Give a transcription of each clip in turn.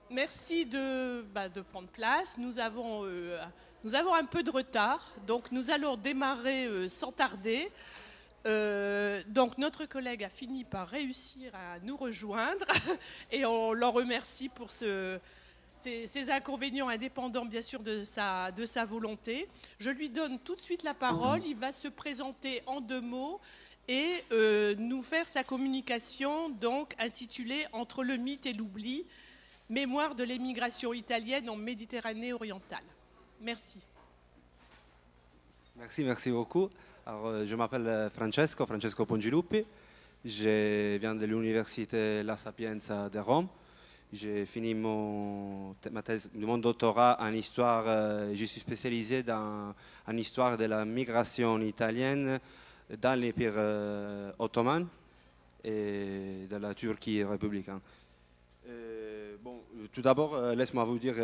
Merci de prendre place. Nous avons un peu de retard, donc nous allons démarrer sans tarder. Donc notre collègue a fini par réussir à nous rejoindre et on l'en remercie pour ces inconvénients indépendants bien sûr de sa volonté. Je lui donne tout de suite la parole, il va se présenter en 2 mots et nous faire sa communication donc intitulée « Entre le mythe et l'oubli ». Mémoire de l'émigration italienne en Méditerranée orientale. Merci. Merci beaucoup. Alors, je m'appelle Francesco Pongiluppi. Je viens de l'université La Sapienza de Rome. J'ai fini mon doctorat en histoire. Je suis spécialisé en histoire de la migration italienne dans l'Empire ottoman et de la Turquie républicaine. Tout d'abord, laisse-moi vous dire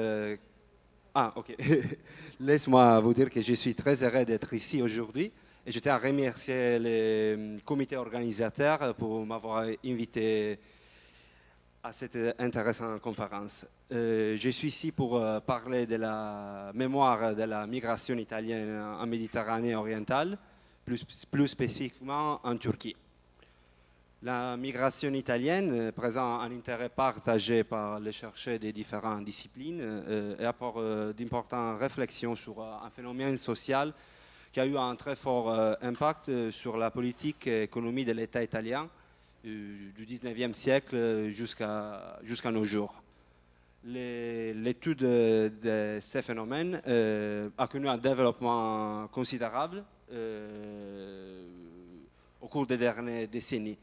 laisse-moi vous dire que je suis très heureux d'être ici aujourd'hui et je tiens à remercier les comités organisateurs pour m'avoir invité à cette intéressante conférence. Je suis ici pour parler de la mémoire de la migration italienne en Méditerranée orientale, plus spécifiquement en Turquie. La migration italienne présente un intérêt partagé par les chercheurs des différentes disciplines et apporte d'importantes réflexions sur un phénomène social qui a eu un très fort impact sur la politique et l'économie de l'État italien du 19e siècle jusqu'à nos jours. L'étude de ces phénomènes a connu un développement considérable au cours des dernières décennies.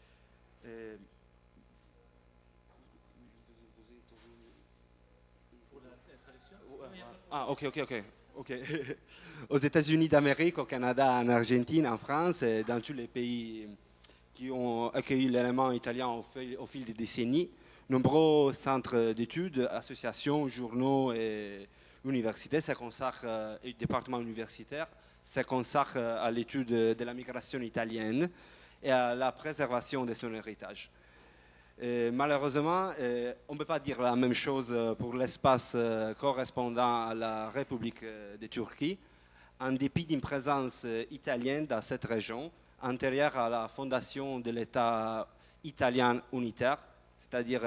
Ok. Aux États-Unis d'Amérique, au Canada, en Argentine, en France, et dans tous les pays qui ont accueilli l'élément italien au fil des décennies, nombreux centres d'études, associations, journaux et universités se consacrent, et départements universitaires se consacrent à l'étude de la migration italienne et à la préservation de son héritage. Malheureusement, on ne peut pas dire la même chose pour l'espace correspondant à la République de Turquie, en dépit d'une présence italienne dans cette région, antérieure à la fondation de l'État italien unitaire, c'est-à-dire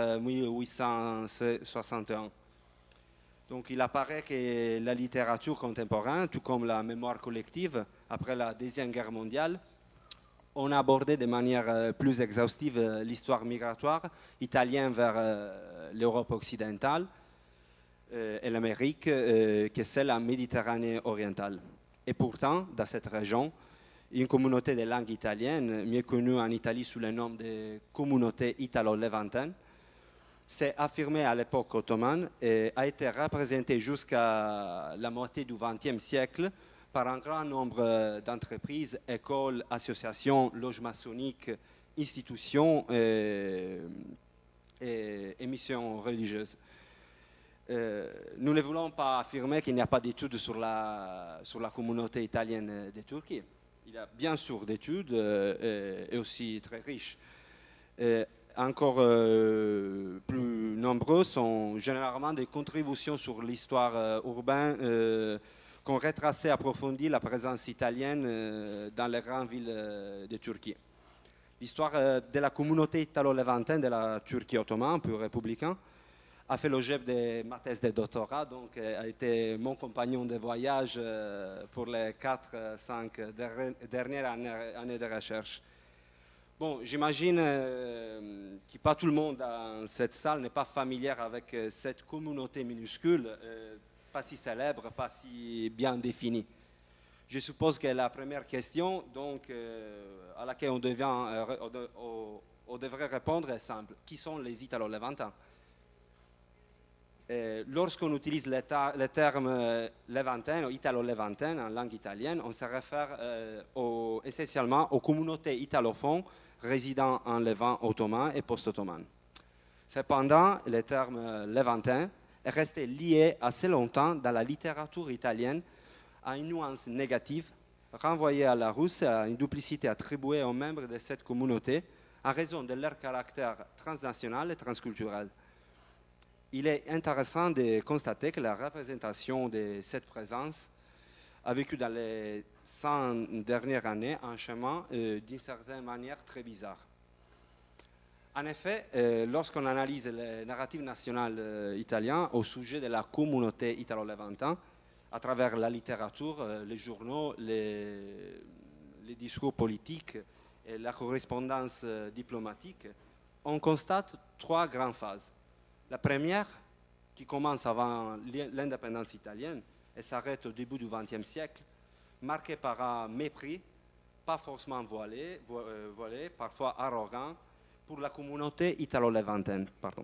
1861. Donc il apparaît que la littérature contemporaine, tout comme la mémoire collective après la Deuxième Guerre mondiale, on a abordé de manière plus exhaustive l'histoire migratoire italienne vers l'Europe occidentale et l'Amérique que celle en Méditerranée orientale. Et pourtant, dans cette région, une communauté de langue italienne, mieux connue en Italie sous le nom de communauté italo-levantine, s'est affirmée à l'époque ottomane et a été représentée jusqu'à la moitié du XXe siècle par un grand nombre d'entreprises, écoles, associations, loges maçonniques, institutions et missions religieuses. Nous ne voulons pas affirmer qu'il n'y a pas d'études sur la communauté italienne de Turquie. Il y a bien sûr d'études et aussi très riches. Encore plus nombreux sont généralement des contributions sur l'histoire urbaine qu'on retraçait approfondit la présence italienne dans les grandes villes de Turquie. L'histoire de la communauté italo-levantine de la Turquie ottomane, puis républicaine, a fait l'objet de ma thèse de doctorat, donc a été mon compagnon de voyage pour les 4-5 dernières années de recherche. Bon, j'imagine que pas tout le monde dans cette salle n'est pas familier avec cette communauté minuscule, pas si célèbre, pas si bien définie. Je suppose que la première question donc, à laquelle on devrait répondre est simple. Qui sont les Italo-Levantins? Lorsqu'on utilise le terme levantin ou italo-levantin en langue italienne, on se réfère essentiellement aux communautés italophones résidant en Levant ottoman et post-ottoman. Cependant, le terme levantin est resté lié assez longtemps dans la littérature italienne à une nuance négative, renvoyée à la Russe et à une duplicité attribuée aux membres de cette communauté en raison de leur caractère transnational et transculturel. il est intéressant de constater que la représentation de cette présence a vécu dans les 100 dernières années un chemin d'une certaine manière très bizarre. En effet, lorsqu'on analyse le narratif national italien au sujet de la communauté italo-levantine, à travers la littérature, les journaux, les discours politiques et la correspondance diplomatique, on constate 3 grandes phases. La première, qui commence avant l'indépendance italienne et s'arrête au début du XXe siècle, marquée par un mépris, pas forcément voilé, parfois arrogant, pour la communauté italo-levantine,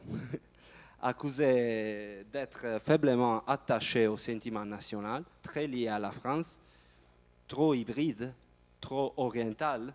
accusée d'être faiblement attachée au sentiment national, très liée à la France, trop hybride, trop orientale,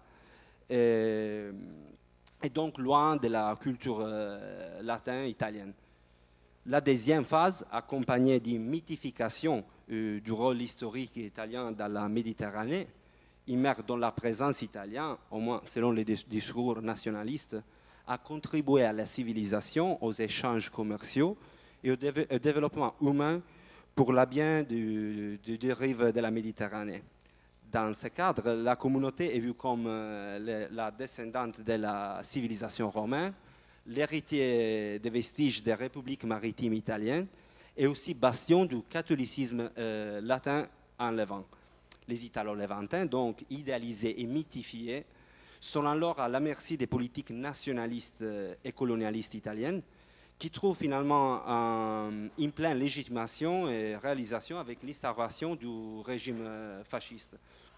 et donc loin de la culture latine italienne. La deuxième phase, accompagnée d'une mythification du rôle historique italien dans la Méditerranée, immergée dans la présence italienne, au moins selon les discours nationalistes, a contribué à la civilisation, aux échanges commerciaux et au développement humain pour la bien des rives de la Méditerranée. Dans ce cadre, la communauté est vue comme la descendante de la civilisation romaine, l'héritier des vestiges des républiques maritimes italiennes et aussi bastion du catholicisme latin en Levant. Les Italo-Levantins, donc idéalisés et mythifiés, sont alors à la merci des politiques nationalistes et colonialistes italiennes qui trouvent finalement une pleine légitimation et réalisation avec l'instauration du régime fasciste.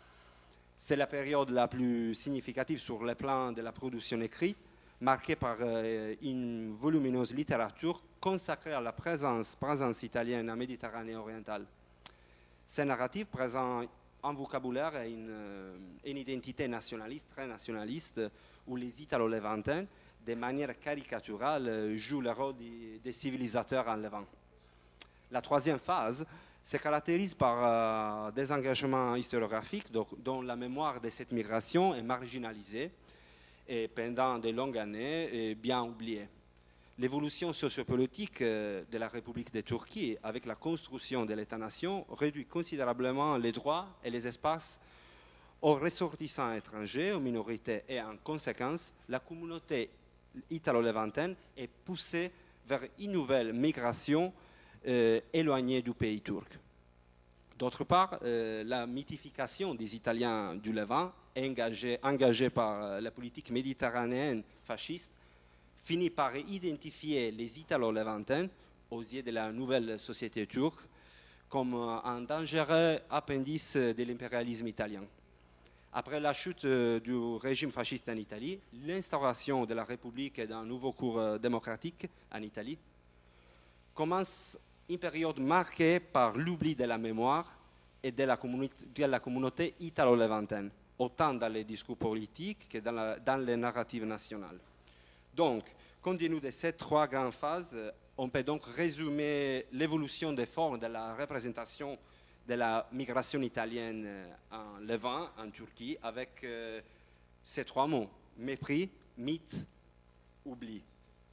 C'est la période la plus significative sur le plan de la production écrite, marquée par une volumineuse littérature consacrée à la présence italienne en Méditerranée orientale. Ces narratifs présentent un vocabulaire et une identité nationaliste, très nationaliste, où les Italo-Levantins, de manière caricaturale, jouent le rôle des civilisateurs en Levant. La troisième phase se caractérise par des engagements historiographiques dont la mémoire de cette migration est marginalisée et pendant de longues années est bien oubliée. L'évolution sociopolitique de la République de Turquie, avec la construction de l'État-nation, réduit considérablement les droits et les espaces aux ressortissants étrangers, aux minorités, et en conséquence, la communauté italo-levantine est poussée vers une nouvelle migration éloignée du pays turc. D'autre part, la mythification des Italiens du Levant, engagée par la politique méditerranéenne fasciste, finit par identifier les Italo-Levantins, aux yeux de la nouvelle société turque, comme un dangereux appendice de l'impérialisme italien. Après la chute du régime fasciste en Italie, l'instauration de la République et d'un nouveau cours démocratique en Italie commence une période marquée par l'oubli de la mémoire et de la communauté italo-levantine, autant dans les discours politiques que dans les narratives nationales. Donc, compte tenu de ces 3 grandes phases, on peut donc résumer l'évolution des formes de la représentation de la migration italienne en Levant, en Turquie, avec ces 3 mots: mépris, mythe, oubli.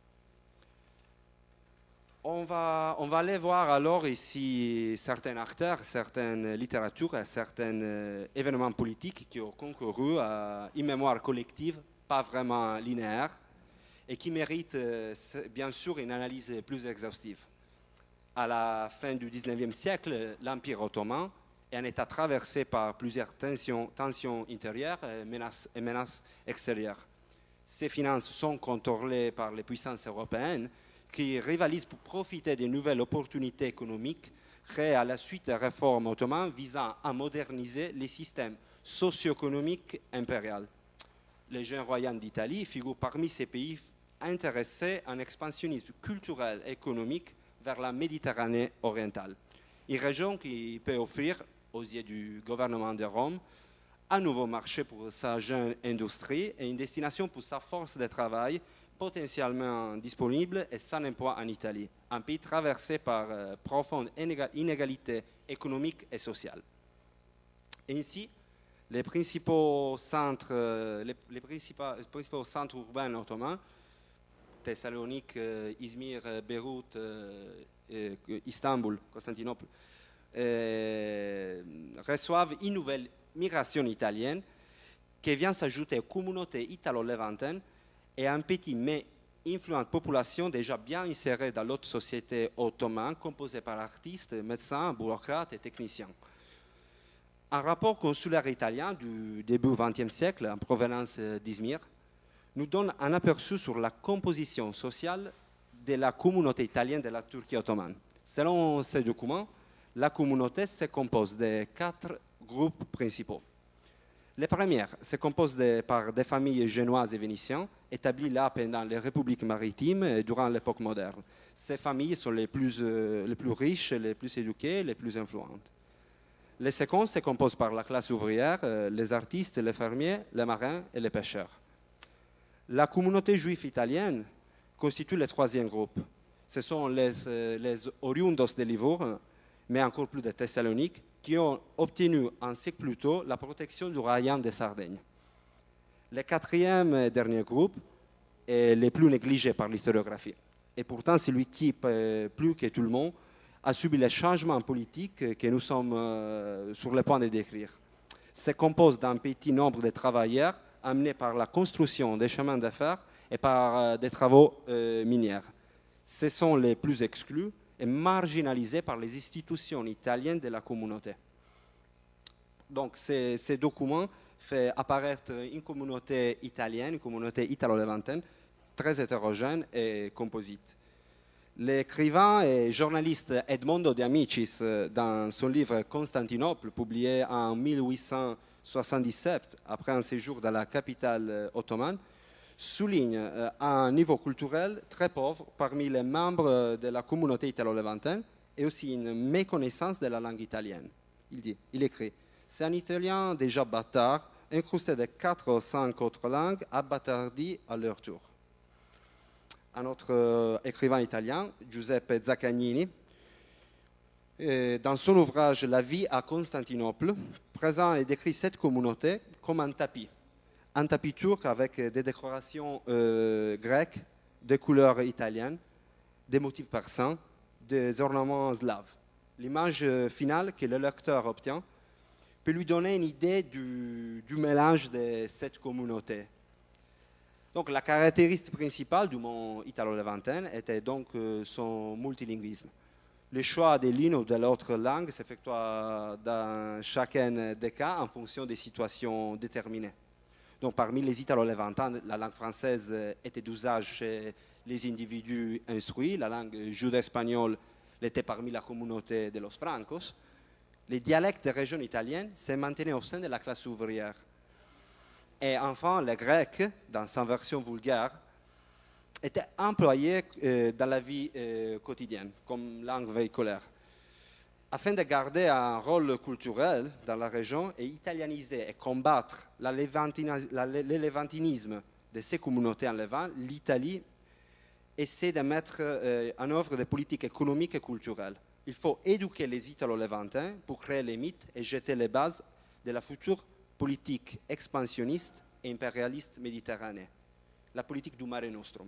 On va aller voir alors ici certains acteurs, certaines littératures et certains événements politiques qui ont concouru à une mémoire collective, pas vraiment linéaire, et qui mérite bien sûr une analyse plus exhaustive. À la fin du XIXe siècle, l'Empire ottoman est un État traversé par plusieurs tensions intérieures et menaces extérieures. Ses finances sont contrôlées par les puissances européennes qui rivalisent pour profiter des nouvelles opportunités économiques créées à la suite des réformes ottomanes visant à moderniser les systèmes socio-économiques impériaux. Les jeunes royaumes d'Italie figurent parmi ces pays intéressés à un expansionnisme culturel et économique vers la Méditerranée orientale. Une région qui peut offrir, aux yeux du gouvernement de Rome, un nouveau marché pour sa jeune industrie et une destination pour sa force de travail potentiellement disponible et sans emploi en Italie, un pays traversé par profondes inégalités économiques et sociales. Ainsi, les principaux centres urbains ottomans Thessalonique, Izmir, Beyrouth, Istanbul, Constantinople, reçoivent une nouvelle migration italienne qui vient s'ajouter aux communautés italo-levantaines et à un petit mais influente population déjà bien insérée dans l'autre société ottomane composée par artistes, médecins, bureaucrates et techniciens. Un rapport consulaire italien du début XXe siècle en provenance d'Izmir nous donne un aperçu sur la composition sociale de la communauté italienne de la Turquie ottomane. Selon ces documents, la communauté se compose de 4 groupes principaux. Les premières se composent par des familles génoises et vénitiennes établies là pendant les républiques maritimes et durant l'époque moderne. Ces familles sont les plus riches, les plus éduquées, les plus influentes. Les secondes se composent par la classe ouvrière, les artistes, les fermiers, les marins et les pêcheurs. La communauté juive italienne constitue le troisième groupe. Ce sont les oriundos de Livourne, mais encore plus de Thessalonique, qui ont obtenu un siècle plus tôt la protection du royaume de Sardaigne. Le quatrième et dernier groupe est le plus négligé par l'historiographie. Et pourtant, celui qui, plus que tout le monde, a subi les changements politiques que nous sommes sur le point de décrire. Se compose d'un petit nombre de travailleurs amenés par la construction des chemins de fer et par des travaux miniers. Ce sont les plus exclus et marginalisés par les institutions italiennes de la communauté. Donc, ces documents font apparaître une communauté italienne, une communauté italo-levantaine, très hétérogène et composite. L'écrivain et journaliste Edmondo De Amicis, dans son livre Constantinople, publié en 1877, après un séjour dans la capitale ottomane, souligne un niveau culturel très pauvre parmi les membres de la communauté italo-levantaine et aussi une méconnaissance de la langue italienne. Il écrit « C'est un Italien déjà bâtard, incrusté de 4 ou 5 autres langues, abattardis à leur tour. » Un autre écrivain italien, Giuseppe Zaccagnini, dans son ouvrage « La vie à Constantinople », présente et décrit cette communauté comme un tapis turc avec des décorations grecques, des couleurs italiennes, des motifs persans, des ornements slaves. L'image finale que le lecteur obtient peut lui donner une idée du mélange de cette communauté. Donc, la caractéristique principale du monde italo-levantain était donc son multilinguisme. Le choix de l'une ou de l'autre langue s'effectua dans chacun des cas en fonction des situations déterminées. Donc, parmi les italo-levantins, la langue française était d'usage chez les individus instruits. La langue judo-espagnole était parmi la communauté de los francos. Les dialectes des régions italiennes se maintenaient au sein de la classe ouvrière. Et enfin, le grec, dans sa version vulgaire, était employé dans la vie quotidienne comme langue véhiculaire. Afin de garder un rôle culturel dans la région et italianiser et combattre le levantinisme de ces communautés en Levant, l'Italie essaie de mettre en œuvre des politiques économiques et culturelles. Il faut éduquer les Italo-Levantins pour créer les mythes et jeter les bases de la future politique expansionniste et impérialiste méditerranéenne, la politique du Mare Nostrum.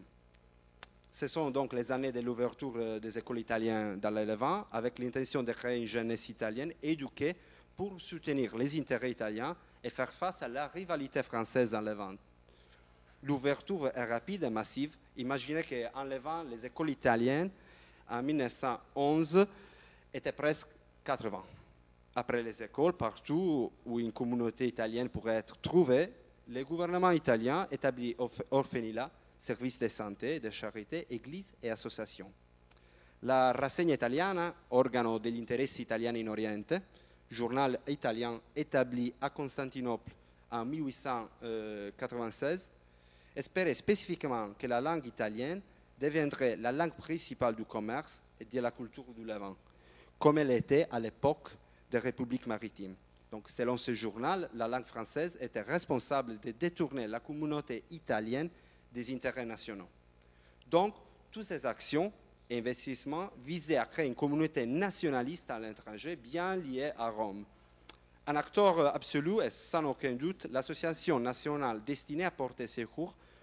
Ce sont donc les années de l'ouverture des écoles italiennes dans le Levant, avec l'intention de créer une jeunesse italienne éduquée pour soutenir les intérêts italiens et faire face à la rivalité française en Levant. L'ouverture est rapide et massive. Imaginez qu'en Levant, les écoles italiennes, en 1911, étaient presque 80. Après les écoles, partout où une communauté italienne pourrait être trouvée, le gouvernement italien établit orphelinats, services de santé, de charité, églises et associations. La Rassegna Italiana, organo degli interessi italiani in Oriente, journal italien établi à Constantinople en 1896, espérait spécifiquement que la langue italienne deviendrait la langue principale du commerce et de la culture du Levant, comme elle était à l'époque des républiques maritimes. Donc, selon ce journal, la langue française était responsable de détourner la communauté italienne des intérêts nationaux. Donc, toutes ces actions et investissements visaient à créer une communauté nationaliste à l'étranger bien liée à Rome. Un acteur absolu est sans aucun doute l'association nationale destinée à porter secours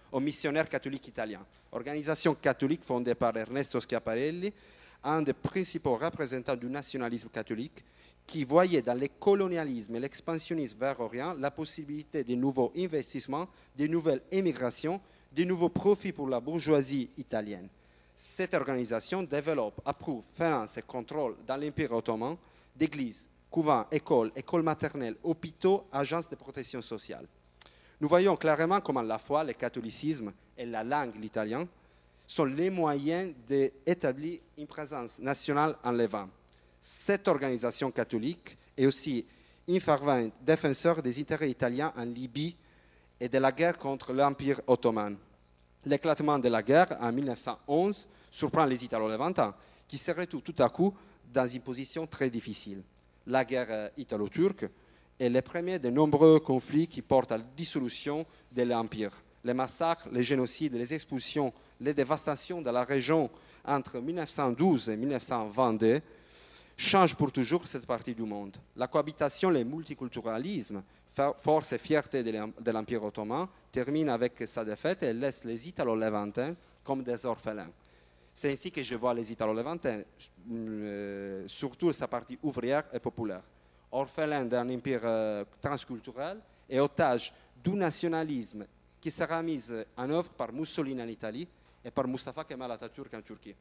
aux missionnaires catholiques italiens. Organisation catholique fondée par Ernesto Schiaparelli, un des principaux représentants du nationalisme catholique, qui voyait dans le colonialisme et l'expansionnisme vers l'Orient la possibilité de nouveaux investissements, de nouvelles émigrations, de nouveaux profits pour la bourgeoisie italienne. Cette organisation développe, approuve, finance et contrôle dans l'Empire ottoman d'églises, couvents, écoles maternelles, hôpitaux, agences de protection sociale. Nous voyons clairement comment la foi, le catholicisme et la langue, l'italien, sont les moyens d'établir une présence nationale en Levant. Cette organisation catholique est aussi un fervent défenseur des intérêts italiens en Libye et de la guerre contre l'Empire ottoman. L'éclatement de la guerre en 1911 surprend les Italo-Levantins, qui se retrouvent tout à coup dans une position très difficile. La guerre italo-turque est le premier de nombreux conflits qui portent à la dissolution de l'Empire. Les massacres, les génocides, les expulsions, les dévastations de la région entre 1912 et 1922 changent pour toujours cette partie du monde. La cohabitation, le multiculturalisme, force et fierté de l'Empire ottoman, termine avec sa défaite et laisse les Italo-Levantins comme des orphelins. C'est ainsi que je vois les Italo-Levantins, surtout sa partie ouvrière et populaire, orphelins d'un empire transculturel et otages du nationalisme qui sera mis en œuvre par Mussolini en Italie et par Mustafa Kemal Atatürk en Turquie.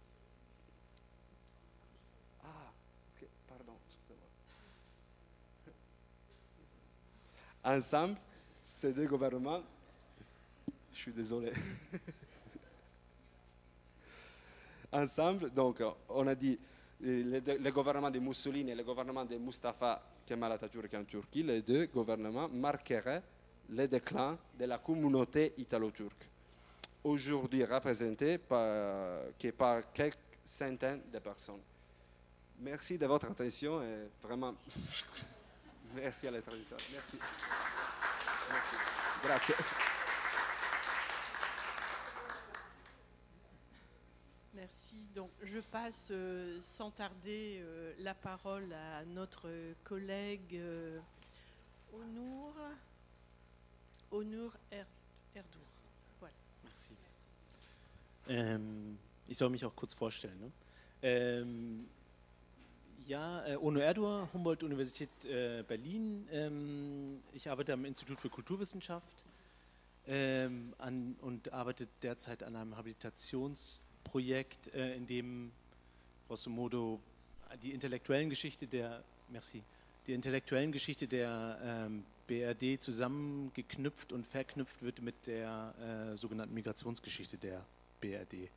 Ensemble, ces deux gouvernements, je suis désolé. Ensemble, donc, on a dit le gouvernement de Mussolini et le gouvernement de Mustafa Kemal Atatürk en Turquie, les deux gouvernements marqueraient le déclin de la communauté italo-turque, aujourd'hui représentée par quelques centaines de personnes. Merci de votre attention et vraiment, merci à les traducteurs. Merci. Merci. Grazie. Merci. Donc, je passe sans tarder la parole à notre collègue Onur Erdour. Voilà. Merci. Ich soll mich auch kurz vorstellen. Ne? Onur Erdour, Humboldt-Universität Berlin. Ich arbeite am Institut für Kulturwissenschaft und arbeite derzeit an einem Habilitationsprojekt, in dem grosso modo die intellektuellen Geschichte der BRD zusammengeknüpft und verknüpft wird mit der sogenannten Migrationsgeschichte der BRD.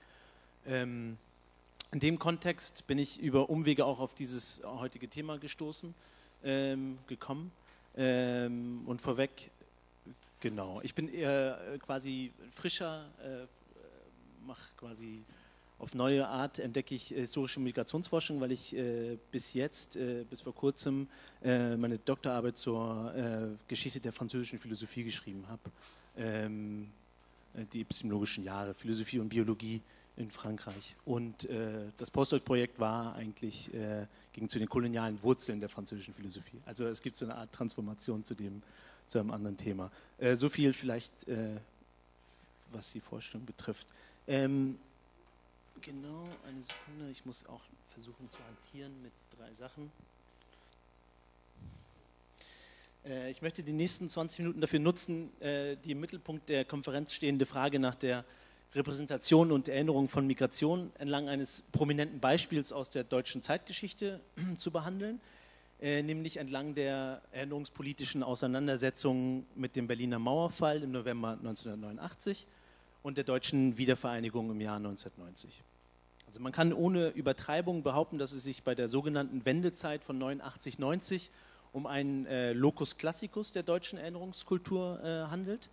In dem Kontext bin ich über Umwege auch auf dieses heutige Thema gekommen. Und vorweg, genau, ich bin quasi frischer, mache quasi auf neue Art, entdecke ich historische Migrationsforschung, weil ich bis vor kurzem, meine Doktorarbeit zur Geschichte der französischen Philosophie geschrieben habe. Die epistemologischen Jahre, Philosophie und Biologie in Frankreich. Und das Postdoc-Projekt ging zu den kolonialen Wurzeln der französischen Philosophie. Also es gibt so eine Art Transformation zu einem anderen Thema. So viel vielleicht, was die Vorstellung betrifft. Genau, eine Sekunde, ich muss auch versuchen zu hantieren mit 3 Sachen. Ich möchte die nächsten 20 Minuten dafür nutzen, die im Mittelpunkt der Konferenz stehende Frage nach der Repräsentation und Erinnerung von Migration entlang eines prominenten Beispiels aus der deutschen Zeitgeschichte zu behandeln, nämlich entlang der erinnerungspolitischen Auseinandersetzungen mit dem Berliner Mauerfall im November 1989 und der deutschen Wiedervereinigung im Jahr 1990. Also man kann ohne Übertreibung behaupten, dass es sich bei der sogenannten Wendezeit von 89-90 um einen Locus Classicus der deutschen Erinnerungskultur handelt.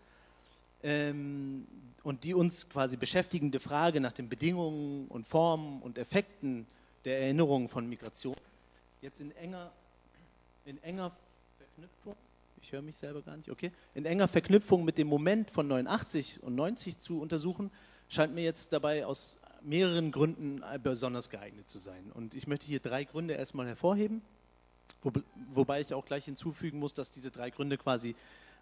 Und die uns quasi beschäftigende Frage nach den Bedingungen und Formen und Effekten der Erinnerung von Migration jetzt in enger Verknüpfung, ich höre mich selber gar nicht, okay, in enger Verknüpfung mit dem Moment von 89 und 90 zu untersuchen, scheint mir jetzt dabei aus mehreren Gründen besonders geeignet zu sein. Und ich möchte hier 3 Gründe erstmal hervorheben, wobei ich auch gleich hinzufügen muss, dass diese 3 Gründe quasi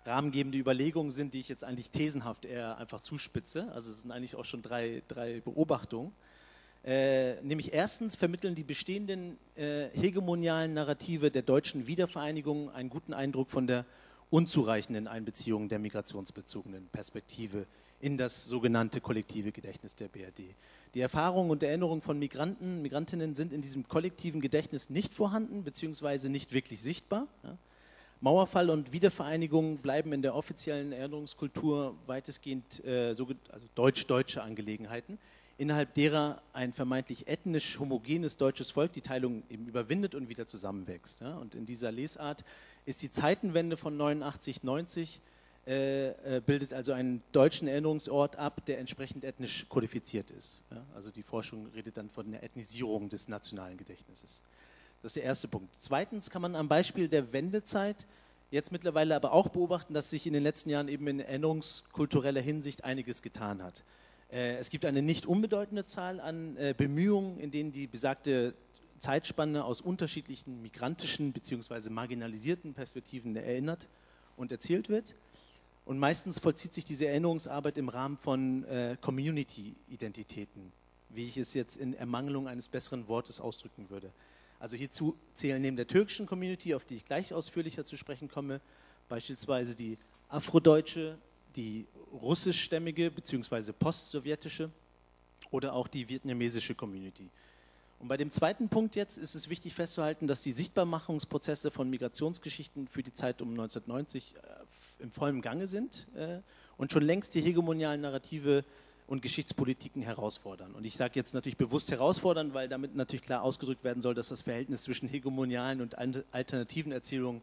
rahmengebende Überlegungen sind, die ich jetzt eigentlich thesenhaft eher einfach zuspitze. Also es sind eigentlich auch schon drei Beobachtungen. Nämlich erstens vermitteln die bestehenden hegemonialen Narrative der deutschen Wiedervereinigung einen guten Eindruck von der unzureichenden Einbeziehung der migrationsbezogenen Perspektive in das sogenannte kollektive Gedächtnis der BRD. Die Erfahrungen und Erinnerungen von Migranten, Migrantinnen sind in diesem kollektiven Gedächtnis nicht vorhanden, beziehungsweise nicht wirklich sichtbar. Ja. Mauerfall und Wiedervereinigung bleiben in der offiziellen Erinnerungskultur weitestgehend also deutsch-deutsche Angelegenheiten, innerhalb derer ein vermeintlich ethnisch homogenes deutsches Volk die Teilung eben überwindet und wieder zusammenwächst. Ja. Und in dieser Lesart ist die Zeitenwende von 89, 90 bildet also einen deutschen Erinnerungsort ab, der entsprechend ethnisch kodifiziert ist. Ja. Also die Forschung redet dann von der Ethnisierung des nationalen Gedächtnisses. Das ist der erste Punkt. Zweitens kann man am Beispiel der Wendezeit jetzt mittlerweile aber auch beobachten, dass sich in den letzten Jahren eben in erinnerungskultureller Hinsicht einiges getan hat. Es gibt eine nicht unbedeutende Zahl an Bemühungen, in denen die besagte Zeitspanne aus unterschiedlichen migrantischen bzw. marginalisierten Perspektiven erinnert und erzählt wird. Und meistens vollzieht sich diese Erinnerungsarbeit im Rahmen von Community-Identitäten, wie ich es jetzt in Ermangelung eines besseren Wortes ausdrücken würde. Also hierzu zählen neben der türkischen Community, auf die ich gleich ausführlicher zu sprechen komme, beispielsweise die afrodeutsche, die russischstämmige bzw. postsowjetische oder auch die vietnamesische Community. Und bei dem zweiten Punkt jetzt ist es wichtig festzuhalten, dass die Sichtbarmachungsprozesse von Migrationsgeschichten für die Zeit um 1990 im vollen Gange sind und schon längst die hegemonialen Narrative und Geschichtspolitiken herausfordern. Und ich sage jetzt natürlich bewusst herausfordern, weil damit natürlich klar ausgedrückt werden soll, dass das Verhältnis zwischen hegemonialen und alternativen Erzählungen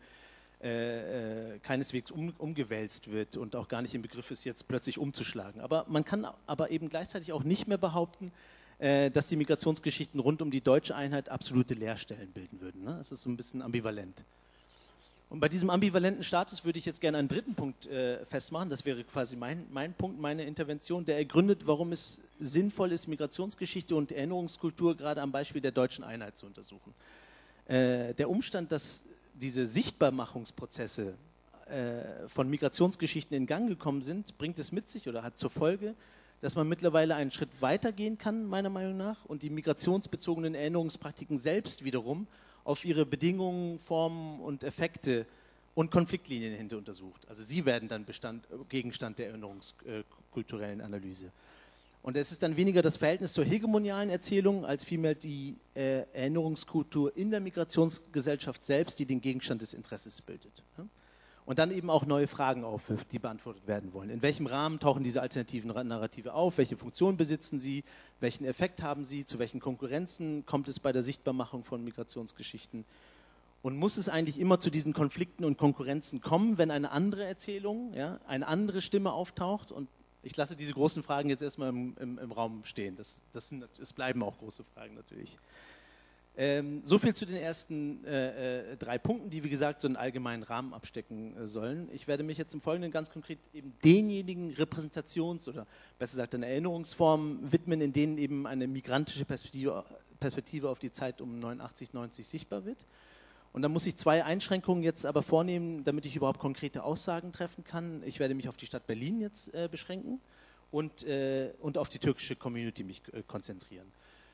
keineswegs umgewälzt wird und auch gar nicht im Begriff ist, jetzt plötzlich umzuschlagen. Aber man kann aber eben gleichzeitig auch nicht mehr behaupten, dass die Migrationsgeschichten rund um die deutsche Einheit absolute Leerstellen bilden würden. Ne? Das ist so ein bisschen ambivalent. Und bei diesem ambivalenten Status würde ich jetzt gerne einen dritten Punkt festmachen. Das wäre quasi mein Punkt, meine Intervention, der ergründet, warum es sinnvoll ist, Migrationsgeschichte und Erinnerungskultur gerade am Beispiel der deutschen Einheit zu untersuchen. Der Umstand, dass diese Sichtbarmachungsprozesse von Migrationsgeschichten in Gang gekommen sind, bringt es mit sich oder hat zur Folge, dass man mittlerweile einen Schritt weiter gehen kann, meiner Meinung nach, und die migrationsbezogenen Erinnerungspraktiken selbst wiederum auf ihre Bedingungen, Formen und Effekte und Konfliktlinien hin untersucht. Also sie werden dann Gegenstand der erinnerungskulturellen Analyse. Und es ist dann weniger das Verhältnis zur hegemonialen Erzählung, als vielmehr die Erinnerungskultur in der Migrationsgesellschaft selbst, die den Gegenstand des Interesses bildet. Und dann eben auch neue Fragen aufwirft, die beantwortet werden wollen. In welchem Rahmen tauchen diese alternativen Narrative auf? Welche Funktion besitzen sie? Welchen Effekt haben sie? Zu welchen Konkurrenzen kommt es bei der Sichtbarmachung von Migrationsgeschichten? Und muss es eigentlich immer zu diesen Konflikten und Konkurrenzen kommen, wenn eine andere Erzählung, ja, eine andere Stimme auftaucht? Und ich lasse diese großen Fragen jetzt erstmal im Raum stehen. Es bleiben auch große Fragen natürlich. So viel zu den ersten 3 Punkten, die wie gesagt so einen allgemeinen Rahmen abstecken sollen. Ich werde mich jetzt im Folgenden ganz konkret eben denjenigen Repräsentations- oder besser gesagt den Erinnerungsformen widmen, in denen eben eine migrantische Perspektive auf die Zeit um 89, 90 sichtbar wird. Und da muss ich 2 Einschränkungen jetzt aber vornehmen, damit ich überhaupt konkrete Aussagen treffen kann. Ich werde mich auf die Stadt Berlin jetzt beschränken und auf die türkische Community mich konzentrieren.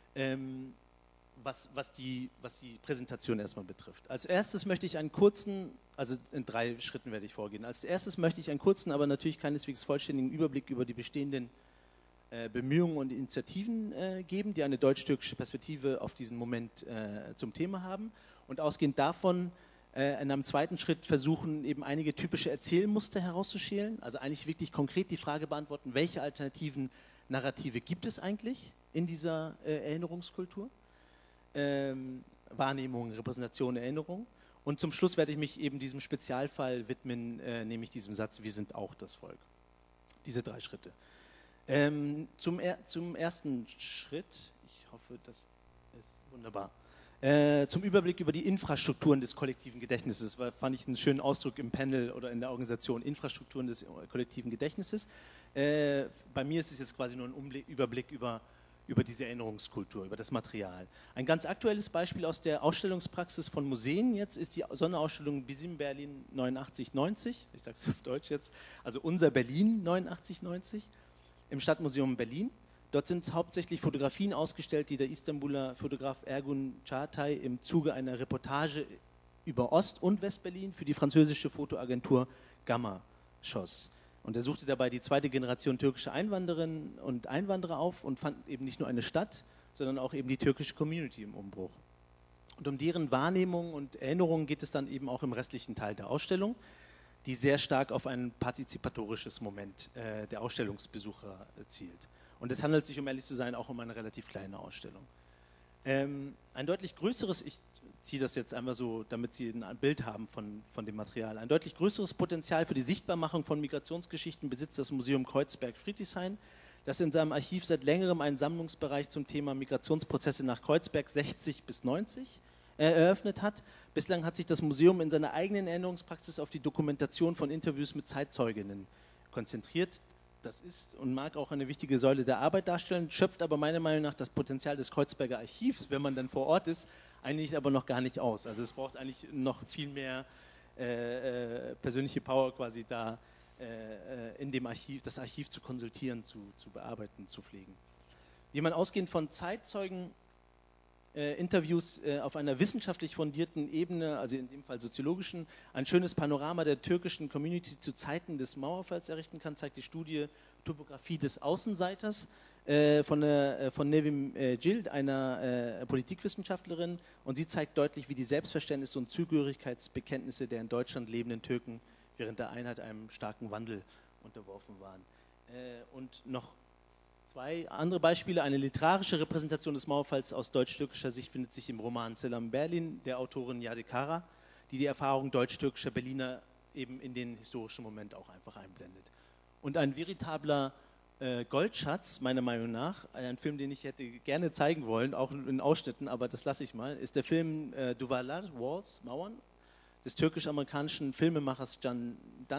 Was die Präsentation erstmal betrifft. Als erstes möchte ich einen kurzen, also in 3 Schritten werde ich vorgehen. Als erstes möchte ich einen kurzen, aber natürlich keineswegs vollständigen Überblick über die bestehenden Bemühungen und Initiativen geben, die eine deutsch-türkische Perspektive auf diesen Moment zum Thema haben. Und ausgehend davon in einem zweiten Schritt versuchen, eben einige typische Erzählmuster herauszuschälen, also eigentlich wirklich konkret die Frage beantworten, welche alternativen Narrative gibt es eigentlich in dieser Erinnerungskultur? Wahrnehmung, Repräsentation, Erinnerung. Und zum Schluss werde ich mich eben diesem Spezialfall widmen, nämlich diesem Satz, wir sind auch das Volk. Diese 3 Schritte. Zum ersten Schritt, ich hoffe, das ist wunderbar, zum Überblick über die Infrastrukturen des kollektiven Gedächtnisses, fand ich einen schönen Ausdruck im Panel oder in der Organisation, Infrastrukturen des kollektiven Gedächtnisses. Bei mir ist es jetzt quasi nur ein Überblick über über diese Erinnerungskultur, über das Material. Ein ganz aktuelles Beispiel aus der Ausstellungspraxis von Museen jetzt ist die Sonderausstellung BISIM Berlin 89-90, ich sage es auf Deutsch jetzt, also unser Berlin 89-90 im Stadtmuseum Berlin. Dort sind hauptsächlich Fotografien ausgestellt, die der Istanbuler Fotograf Ergun Çağatay im Zuge einer Reportage über Ost- und Westberlin für die französische Fotoagentur Gamma schoss. Und er suchte dabei die zweite Generation türkischer Einwanderinnen und Einwanderer auf und fand eben nicht nur eine Stadt, sondern auch eben die türkische Community im Umbruch. Und um deren Wahrnehmung und Erinnerungen geht es dann eben auch im restlichen Teil der Ausstellung, die sehr stark auf ein partizipatorisches Moment der Ausstellungsbesucher zielt. Und es handelt sich, um ehrlich zu sein, auch um eine relativ kleine Ausstellung. Ein deutlich größeres, ich ziehe das jetzt einmal so, damit Sie ein Bild haben von dem Material, ein deutlich größeres Potenzial für die Sichtbarmachung von Migrationsgeschichten besitzt das Museum Kreuzberg-Friedrichshain, das in seinem Archiv seit längerem einen Sammlungsbereich zum Thema Migrationsprozesse nach Kreuzberg 60 bis 90 eröffnet hat. Bislang hat sich das Museum in seiner eigenen Erinnerungspraxis auf die Dokumentation von Interviews mit Zeitzeuginnen konzentriert. Das ist und mag auch eine wichtige Säule der Arbeit darstellen, schöpft aber meiner Meinung nach das Potenzial des Kreuzberger Archivs, wenn man dann vor Ort ist, eigentlich aber noch gar nicht aus. Also es braucht eigentlich noch viel mehr persönliche Power quasi da in dem Archiv, das Archiv zu konsultieren, zu bearbeiten, zu pflegen. Wie man ausgehend von Zeitzeugen Interviews auf einer wissenschaftlich fundierten Ebene, also in dem Fall soziologischen, ein schönes Panorama der türkischen Community zu Zeiten des Mauerfalls errichten kann, zeigt die Studie Topographie des Außenseiters von Nevim Cild, einer Politikwissenschaftlerin, und sie zeigt deutlich, wie die Selbstverständnisse und Zugehörigkeitsbekenntnisse der in Deutschland lebenden Türken während der Einheit einem starken Wandel unterworfen waren. Und noch zwei andere Beispiele. Eine literarische Repräsentation des Mauerfalls aus deutsch-türkischer Sicht findet sich im Roman Selam Berlin der Autorin Jade Kara, die Erfahrung deutsch-türkischer Berliner eben in den historischen Moment auch einfach einblendet. Und ein veritabler Goldschatz, meiner Meinung nach, ein Film, den ich hätte gerne zeigen wollen, auch in Ausschnitten, aber das lasse ich mal, ist der Film Duvarlar, Walls, Mauern, des türkisch-amerikanischen Filmemachers Can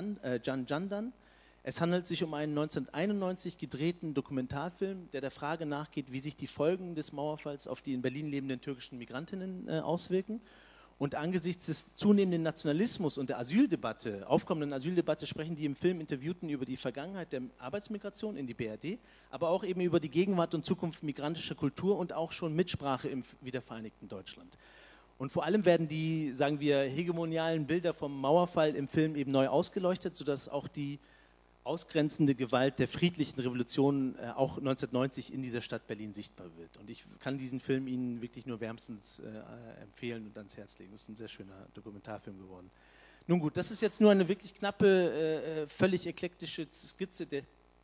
Candan. Es handelt sich um einen 1991 gedrehten Dokumentarfilm, der Frage nachgeht, wie sich die Folgen des Mauerfalls auf die in Berlin lebenden türkischen Migrantinnen auswirken. Und angesichts des zunehmenden Nationalismus und der aufkommenden Asyldebatte, sprechen die im Film Interviewten über die Vergangenheit der Arbeitsmigration in die BRD, aber auch eben über die Gegenwart und Zukunft migrantischer Kultur und auch schon Mitsprache im wiedervereinigten Deutschland. Und vor allem werden die, sagen wir, hegemonialen Bilder vom Mauerfall im Film eben neu ausgeleuchtet, sodass auch die ausgrenzende Gewalt der friedlichen Revolution auch 1990 in dieser Stadt Berlin sichtbar wird. Und ich kann diesen Film Ihnen wirklich nur wärmstens empfehlen und ans Herz legen. Das ist ein sehr schöner Dokumentarfilm geworden. Nun gut, das ist jetzt nur eine wirklich knappe, völlig eklektische Skizze der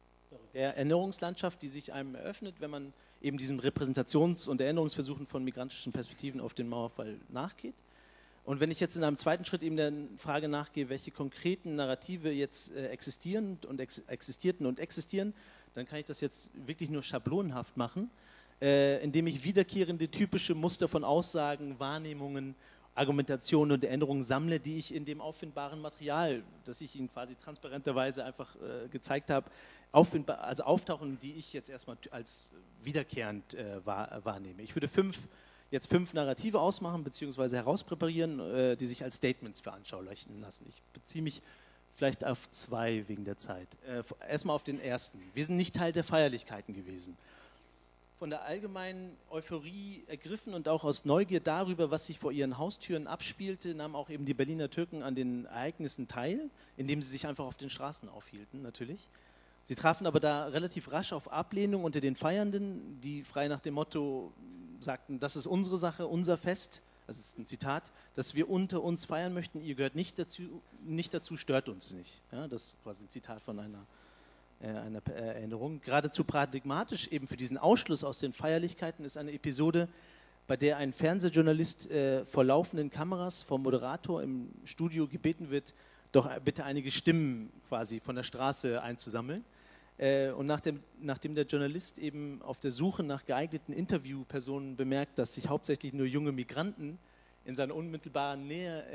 Erinnerungslandschaft, die sich einem eröffnet, wenn man eben diesen Repräsentations- und Erinnerungsversuchen von migrantischen Perspektiven auf den Mauerfall nachgeht. Und wenn ich jetzt in einem zweiten Schritt eben der Frage nachgehe, welche konkreten Narrative jetzt existierten und existieren, dann kann ich das jetzt wirklich nur schablonenhaft machen, indem ich wiederkehrende typische Muster von Aussagen, Wahrnehmungen, Argumentationen und Erinnerungen sammle, die ich in dem auffindbaren Material, das ich Ihnen quasi transparenterweise einfach gezeigt habe, auftauchen, die ich jetzt erstmal als wiederkehrend wahrnehme. Ich würde fünf Narrative ausmachen bzw. herauspräparieren, die sich als Statements veranschaulichen lassen. Ich beziehe mich vielleicht auf zwei wegen der Zeit. Erstmal auf den ersten. Wir sind nicht Teil der Feierlichkeiten gewesen. Von der allgemeinen Euphorie ergriffen und auch aus Neugier darüber, was sich vor ihren Haustüren abspielte, nahmen auch eben die Berliner Türken an den Ereignissen teil, indem sie sich einfach auf den Straßen aufhielten, natürlich. Sie trafen aber da relativ rasch auf Ablehnung unter den Feiernden, die frei nach dem Motto sagten, das ist unsere Sache, unser Fest, das ist ein Zitat, dass wir unter uns feiern möchten, ihr gehört nicht dazu, stört uns nicht. Ja, das ist quasi ein Zitat von einer Erinnerung. Geradezu paradigmatisch eben für diesen Ausschluss aus den Feierlichkeiten ist eine Episode, bei der ein Fernsehjournalist vor laufenden Kameras vom Moderator im Studio gebeten wird, doch bitte einige Stimmen quasi von der Straße einzusammeln. Und nachdem der Journalist eben auf der Suche nach geeigneten Interviewpersonen bemerkt, dass sich hauptsächlich nur junge Migranten in seiner unmittelbaren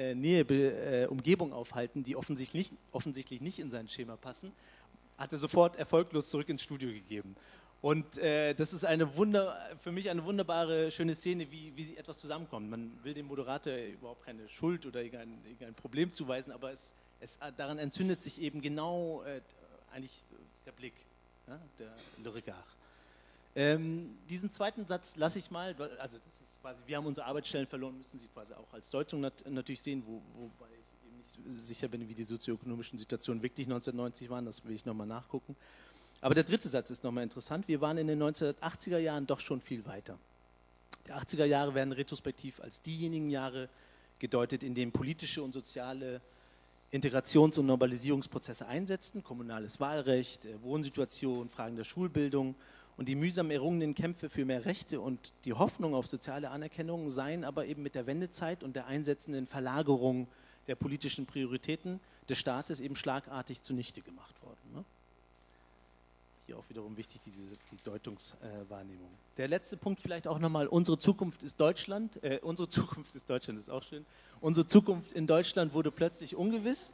Umgebung aufhalten, die offensichtlich nicht in sein Schema passen, hat er sofort erfolglos zurück ins Studio gegeben. Und das ist für mich eine wunderbare, schöne Szene, wie etwas zusammenkommt. Man will dem Moderator überhaupt keine Schuld oder irgendein Problem zuweisen, aber daran entzündet sich eben genau eigentlich der Blick, ja, le regard. Diesen zweiten Satz lasse ich mal, also das ist quasi, wir haben unsere Arbeitsstellen verloren, müssen Sie quasi auch als Deutung natürlich sehen, wobei ich eben nicht sicher bin, wie die sozioökonomischen Situationen wirklich 1990 waren, das will ich nochmal nachgucken. Aber der dritte Satz ist nochmal interessant, wir waren in den 1980er Jahren doch schon viel weiter. Die 80er Jahre werden retrospektiv als diejenigen Jahre gedeutet, in denen politische und soziale Integrations- und Normalisierungsprozesse einsetzten, kommunales Wahlrecht, Wohnsituation, Fragen der Schulbildung und die mühsam errungenen Kämpfe für mehr Rechte und die Hoffnung auf soziale Anerkennung seien aber eben mit der Wendezeit und der einsetzenden Verlagerung der politischen Prioritäten des Staates eben schlagartig zunichte gemacht worden. Ne? Hier auch wiederum wichtig, die Deutungswahrnehmung. Der letzte Punkt vielleicht auch nochmal, unsere Zukunft ist Deutschland. Unsere Zukunft ist Deutschland, ist auch schön. Unsere Zukunft in Deutschland wurde plötzlich ungewiss.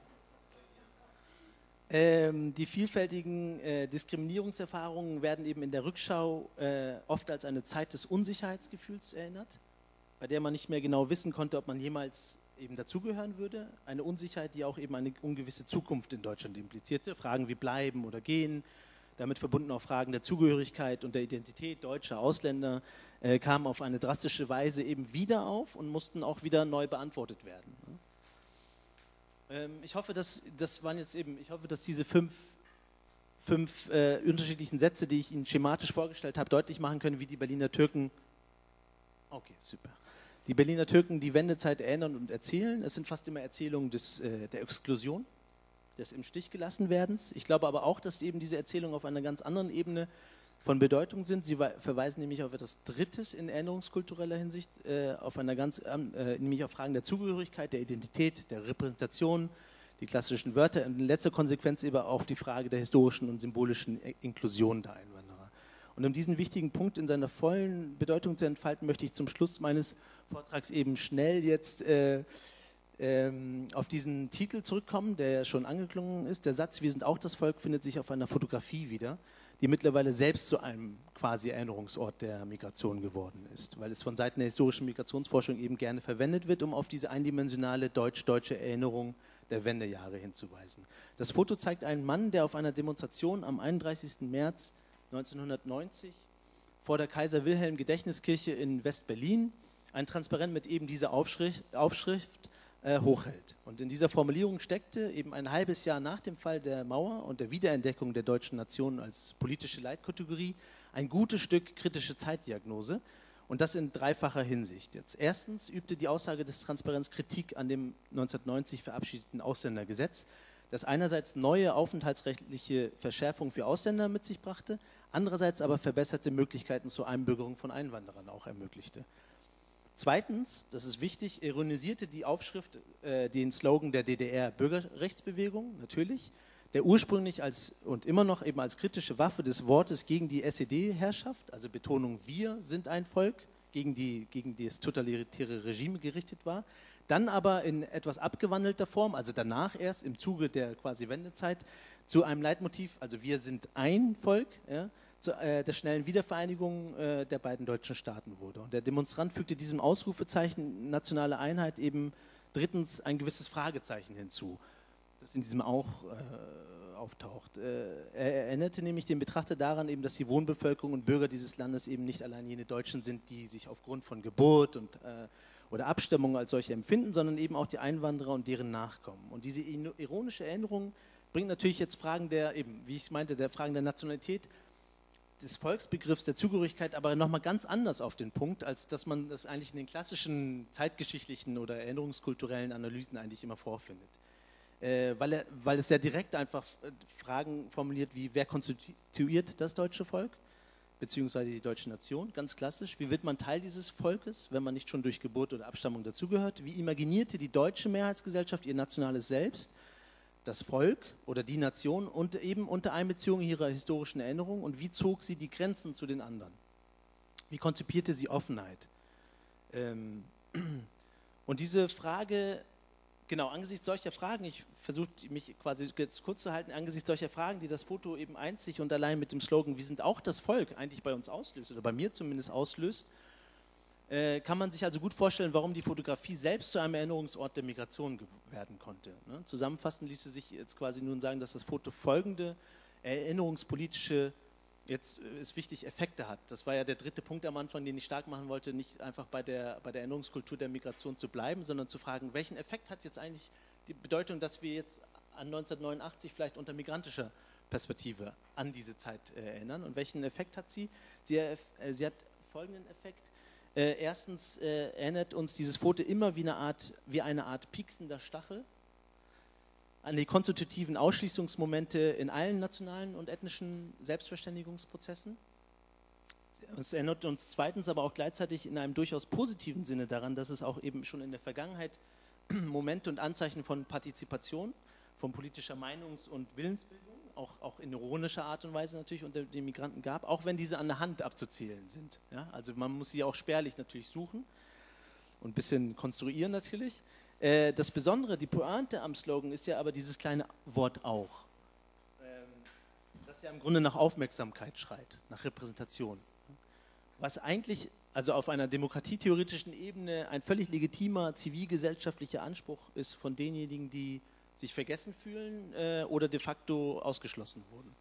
Die vielfältigen Diskriminierungserfahrungen werden eben in der Rückschau oft als eine Zeit des Unsicherheitsgefühls erinnert, bei der man nicht mehr genau wissen konnte, ob man jemals eben dazugehören würde. Eine Unsicherheit, die auch eben eine ungewisse Zukunft in Deutschland implizierte. Fragen wie bleiben oder gehen, damit verbunden auch Fragen der Zugehörigkeit und der Identität deutscher Ausländer, kamen auf eine drastische Weise eben wieder auf und mussten auch wieder neu beantwortet werden. Ich hoffe, dass diese fünf unterschiedlichen Sätze, die ich Ihnen schematisch vorgestellt habe, deutlich machen können, wie die Berliner Türken, okay, super, die Berliner Türken die Wendezeit erinnern und erzählen. Es sind fast immer Erzählungen der Exklusion, des im Stich gelassen Werdens. Ich glaube aber auch, dass eben diese Erzählungen auf einer ganz anderen Ebene von Bedeutung sind. Sie verweisen nämlich auf etwas Drittes in erinnerungskultureller Hinsicht, nämlich auf Fragen der Zugehörigkeit, der Identität, der Repräsentation, die klassischen Wörter und in letzter Konsequenz eben auf die Frage der historischen und symbolischen Inklusion der Einwanderer. Und um diesen wichtigen Punkt in seiner vollen Bedeutung zu entfalten, möchte ich zum Schluss meines Vortrags eben schnell jetzt auf diesen Titel zurückkommen, der ja schon angeklungen ist. Der Satz, wir sind auch das Volk, findet sich auf einer Fotografie wieder, die mittlerweile selbst zu einem quasi Erinnerungsort der Migration geworden ist, weil es von Seiten der historischen Migrationsforschung eben gerne verwendet wird, um auf diese eindimensionale deutsch-deutsche Erinnerung der Wendejahre hinzuweisen. Das Foto zeigt einen Mann, der auf einer Demonstration am 31. März 1990 vor der Kaiser-Wilhelm-Gedächtniskirche in West-Berlin ein Transparent mit eben dieser Aufschrift hochhält. Und in dieser Formulierung steckte eben ein halbes Jahr nach dem Fall der Mauer und der Wiederentdeckung der deutschen Nation als politische Leitkategorie ein gutes Stück kritische Zeitdiagnose und das in dreifacher Hinsicht. Jetzt erstens übte die Aussage des Transparents Kritik an dem 1990 verabschiedeten Ausländergesetz, das einerseits neue aufenthaltsrechtliche Verschärfungen für Ausländer mit sich brachte, andererseits aber verbesserte Möglichkeiten zur Einbürgerung von Einwanderern auch ermöglichte. Zweitens, das ist wichtig, ironisierte die Aufschrift den Slogan der DDR-Bürgerrechtsbewegung, natürlich, der ursprünglich und immer noch eben als kritische Waffe des Wortes gegen die SED-Herrschaft, also Betonung, wir sind ein Volk, gegen das totalitäre Regime gerichtet war, dann aber in etwas abgewandelter Form, also danach erst im Zuge der quasi Wendezeit, zu einem Leitmotiv, also wir sind ein Volk, ja, der schnellen Wiedervereinigung der beiden deutschen Staaten wurde. Und der Demonstrant fügte diesem Ausrufezeichen nationale Einheit eben drittens ein gewisses Fragezeichen hinzu, das in diesem auch auftaucht. Er erinnerte nämlich den Betrachter daran, eben, dass die Wohnbevölkerung und Bürger dieses Landes eben nicht allein jene Deutschen sind, die sich aufgrund von Geburt oder Abstammung als solche empfinden, sondern eben auch die Einwanderer und deren Nachkommen. Und diese ironische Erinnerung bringt natürlich jetzt Fragen wie ich meinte, der Fragen der Nationalität, des Volksbegriffs, der Zugehörigkeit, aber nochmal ganz anders auf den Punkt, als dass man das eigentlich in den klassischen zeitgeschichtlichen oder erinnerungskulturellen Analysen eigentlich immer vorfindet. Weil es sehr direkt einfach Fragen formuliert wie, wer konstituiert das deutsche Volk, beziehungsweise die deutsche Nation, ganz klassisch. Wie wird man Teil dieses Volkes, wenn man nicht schon durch Geburt oder Abstammung dazugehört? Wie imaginierte die deutsche Mehrheitsgesellschaft ihr nationales Selbst, das Volk oder die Nation und eben unter Einbeziehung ihrer historischen Erinnerung und wie zog sie die Grenzen zu den anderen? Wie konzipierte sie Offenheit? Und diese Frage Genau, angesichts solcher Fragen, ich versuche mich quasi jetzt kurz zu halten, angesichts solcher Fragen, die das Foto eben einzig und allein mit dem Slogan "Wir sind auch das Volk" eigentlich bei uns auslöst, oder bei mir zumindest auslöst, kann man sich also gut vorstellen, warum die Fotografie selbst zu einem Erinnerungsort der Migration werden konnte. Ne? Zusammenfassend ließe sich jetzt quasi nun sagen, dass das Foto folgende erinnerungspolitische, jetzt ist wichtig, Effekte hat. Das war ja der dritte Punkt am Anfang, den ich stark machen wollte, nicht einfach bei der Erinnerungskultur der Migration zu bleiben, sondern zu fragen, welchen Effekt hat jetzt eigentlich die Bedeutung, dass wir jetzt an 1989 vielleicht unter migrantischer Perspektive an diese Zeit erinnern, und welchen Effekt hat sie? Sie hat folgenden Effekt. Erstens erinnert uns dieses Foto immer wie eine Art pieksender Stachel an die konstitutiven Ausschließungsmomente in allen nationalen und ethnischen Selbstverständigungsprozessen. Es erinnert uns zweitens aber auch gleichzeitig in einem durchaus positiven Sinne daran, dass es auch eben schon in der Vergangenheit Momente und Anzeichen von Partizipation, von politischer Meinungs- und Willensbildung, auch in ironischer Art und Weise natürlich unter den Migranten gab, auch wenn diese an der Hand abzuzählen sind. Ja? Also man muss sie auch spärlich natürlich suchen und ein bisschen konstruieren natürlich. Das Besondere, die Pointe am Slogan ist ja aber dieses kleine Wort "auch", das ja im Grunde nach Aufmerksamkeit schreit, nach Repräsentation. Was eigentlich, also auf einer demokratietheoretischen Ebene, ein völlig legitimer zivilgesellschaftlicher Anspruch ist von denjenigen, die sich vergessen fühlen oder de facto ausgeschlossen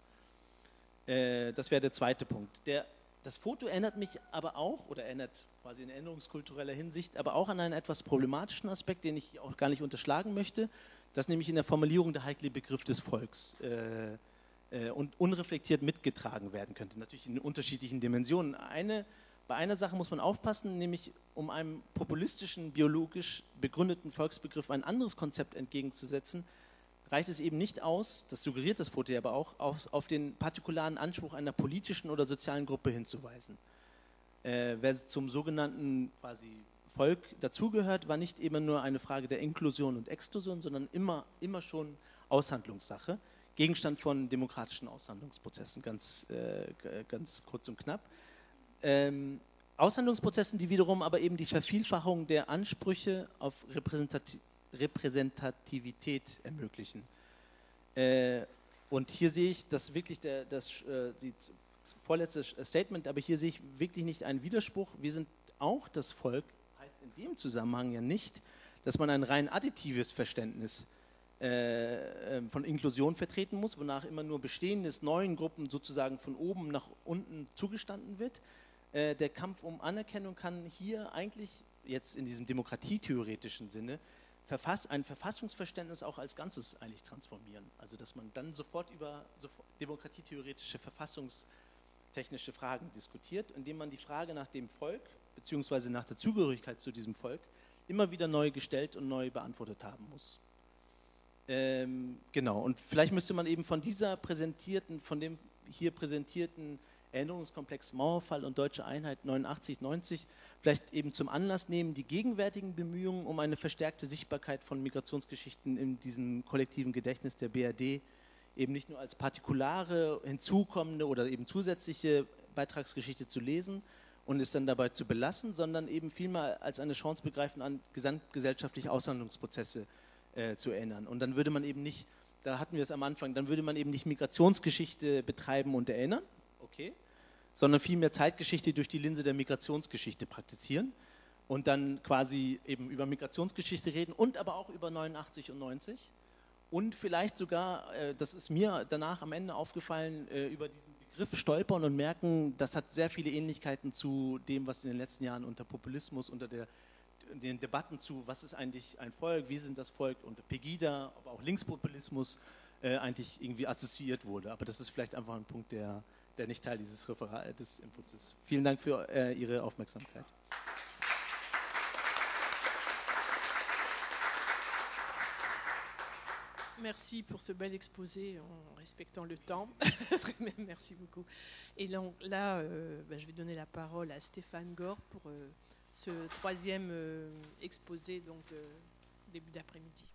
wurden. Das wäre der zweite Punkt. Das Foto erinnert mich aber auch, oder erinnert quasi in erinnerungskultureller Hinsicht, aber auch an einen etwas problematischen Aspekt, den ich auch gar nicht unterschlagen möchte, das nämlich in der Formulierung der heikle Begriff des Volks und unreflektiert mitgetragen werden könnte, natürlich in unterschiedlichen Dimensionen. Bei einer Sache muss man aufpassen, nämlich um einem populistischen, biologisch begründeten Volksbegriff ein anderes Konzept entgegenzusetzen, reicht es eben nicht aus, das suggeriert das Foto ja aber auch, auf den partikularen Anspruch einer politischen oder sozialen Gruppe hinzuweisen. Wer zum sogenannten quasi Volk dazugehört, war nicht immer nur eine Frage der Inklusion und Exklusion, sondern immer schon Aushandlungssache, Gegenstand von demokratischen Aushandlungsprozessen, ganz kurz und knapp. Aushandlungsprozessen, die wiederum aber eben die Vervielfachung der Ansprüche auf Repräsentativität ermöglichen. Und hier sehe ich das wirklich das vorletzte Statement, aber hier sehe ich wirklich nicht einen Widerspruch. Wir sind auch das Volk, heißt in dem Zusammenhang ja nicht, dass man ein rein additives Verständnis von Inklusion vertreten muss, wonach immer nur Bestehendes neuen Gruppen sozusagen von oben nach unten zugestanden wird. Der Kampf um Anerkennung kann hier eigentlich jetzt in diesem demokratietheoretischen Sinne ein Verfassungsverständnis auch als Ganzes eigentlich transformieren. Also dass man dann sofort über demokratietheoretische, verfassungstechnische Fragen diskutiert, indem man die Frage nach dem Volk bzw. nach der Zugehörigkeit zu diesem Volk immer wieder neu gestellt und neu beantwortet haben muss. Genau, und vielleicht müsste man eben von dem hier präsentierten Erinnerungskomplex Mauerfall und Deutsche Einheit 89, 90 vielleicht eben zum Anlass nehmen, die gegenwärtigen Bemühungen um eine verstärkte Sichtbarkeit von Migrationsgeschichten in diesem kollektiven Gedächtnis der BRD eben nicht nur als partikulare, hinzukommende oder eben zusätzliche Beitragsgeschichte zu lesen und es dann dabei zu belassen, sondern eben vielmehr als eine Chance begreifen, an gesamtgesellschaftliche Aushandlungsprozesse zu erinnern. Und dann würde man eben nicht, da hatten wir es am Anfang, dann würde man eben nicht Migrationsgeschichte betreiben und erinnern, okay, sondern vielmehr Zeitgeschichte durch die Linse der Migrationsgeschichte praktizieren und dann quasi eben über Migrationsgeschichte reden und aber auch über 89 und 90 und vielleicht sogar, das ist mir danach am Ende aufgefallen, über diesen Begriff stolpern und merken, das hat sehr viele Ähnlichkeiten zu dem, was in den letzten Jahren unter Populismus, unter den Debatten zu, was ist eigentlich ein Volk, wie sind das Volk, unter Pegida, aber auch Linkspopulismus eigentlich irgendwie assoziiert wurde. Aber das ist vielleicht einfach ein Punkt, der nicht Teil des Inputs ist. Vielen Dank für Ihre Aufmerksamkeit. Merci pour ce bel exposé en respectant le temps. Merci beaucoup. Et donc, là, je vais donner la parole à Stéphane Gore pour ce troisième exposé donc, de début d'après-midi.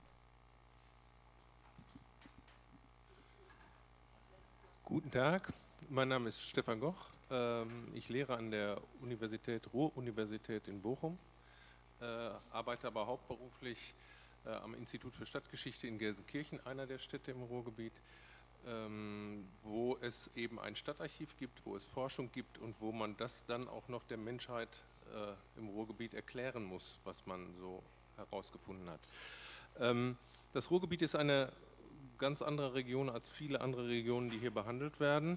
Guten Tag, mein Name ist Stefan Goch. Ich lehre an der Ruhr-Universität in Bochum, arbeite aber hauptberuflich am Institut für Stadtgeschichte in Gelsenkirchen, einer der Städte im Ruhrgebiet, wo es eben ein Stadtarchiv gibt, wo es Forschung gibt und wo man das dann auch noch der Menschheit im Ruhrgebiet erklären muss, was man so herausgefunden hat. Das Ruhrgebiet ist eine ganz andere Region als viele andere Regionen, die hier behandelt werden.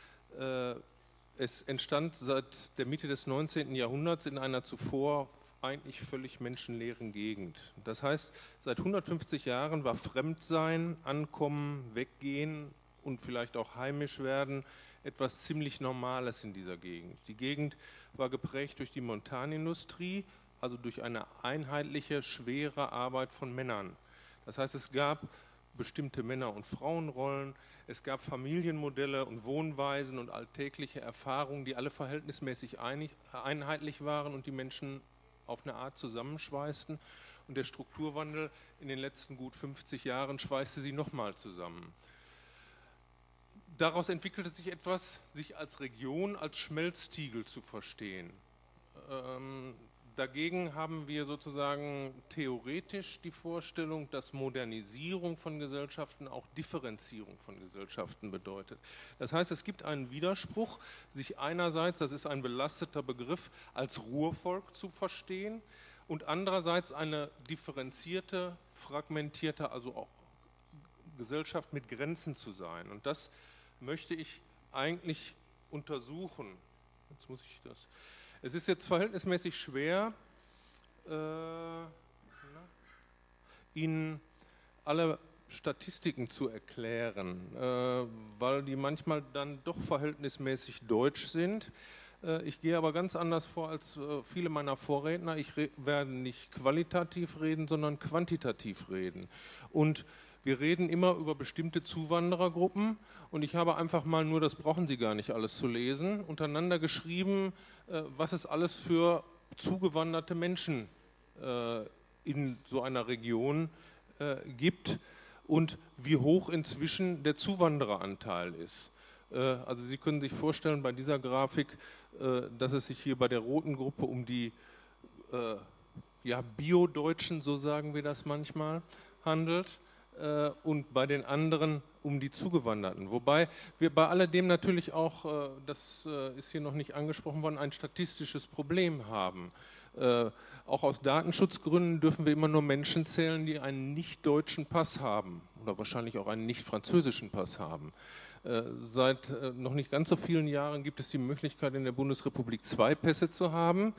Es entstand seit der Mitte des 19. Jahrhunderts in einer zuvor eigentlich völlig menschenleeren Gegend. Das heißt, seit 150 Jahren war Fremdsein, Ankommen, Weggehen und vielleicht auch heimisch werden etwas ziemlich Normales in dieser Gegend. Die Gegend war geprägt durch die Montanindustrie, also durch eine einheitliche, schwere Arbeit von Männern. Das heißt, es gab bestimmte Männer- und Frauenrollen, es gab Familienmodelle und Wohnweisen und alltägliche Erfahrungen, die alle verhältnismäßig einheitlich waren und die Menschen auf eine Art zusammenschweißten. Und der Strukturwandel in den letzten gut 50 Jahren schweißte sie nochmal zusammen. Daraus entwickelte sich etwas, sich als Region, als Schmelztiegel zu verstehen. Dagegen haben wir sozusagen theoretisch die Vorstellung, dass Modernisierung von Gesellschaften auch Differenzierung von Gesellschaften bedeutet. Das heißt, es gibt einen Widerspruch, sich einerseits, das ist ein belasteter Begriff, als Ruhrvolk zu verstehen und andererseits eine differenzierte, fragmentierte, also auch Gesellschaft mit Grenzen zu sein. Und das möchte ich eigentlich untersuchen. Jetzt muss ich das. Es ist jetzt verhältnismäßig schwer, Ihnen alle Statistiken zu erklären, weil die manchmal dann doch verhältnismäßig deutsch sind. Ich gehe aber ganz anders vor als viele meiner Vorredner. Ich werde nicht qualitativ reden, sondern quantitativ reden. Und wir reden immer über bestimmte Zuwanderergruppen und ich habe einfach mal nur, das brauchen Sie gar nicht alles zu lesen, untereinander geschrieben, was es alles für zugewanderte Menschen in so einer Region gibt und wie hoch inzwischen der Zuwandereranteil ist. Also Sie können sich vorstellen bei dieser Grafik, dass es sich hier bei der roten Gruppe um die Bio-Deutschen, so sagen wir das manchmal, handelt. Und bei den anderen um die Zugewanderten. Wobei wir bei alledem natürlich auch, das ist hier noch nicht angesprochen worden, ein statistisches Problem haben. Auch aus Datenschutzgründen dürfen wir immer nur Menschen zählen, die einen nicht-deutschen Pass haben oder wahrscheinlich auch einen nicht-französischen Pass haben. Seit noch nicht ganz so vielen Jahren gibt es die Möglichkeit, in der Bundesrepublik 2 Pässe zu haben.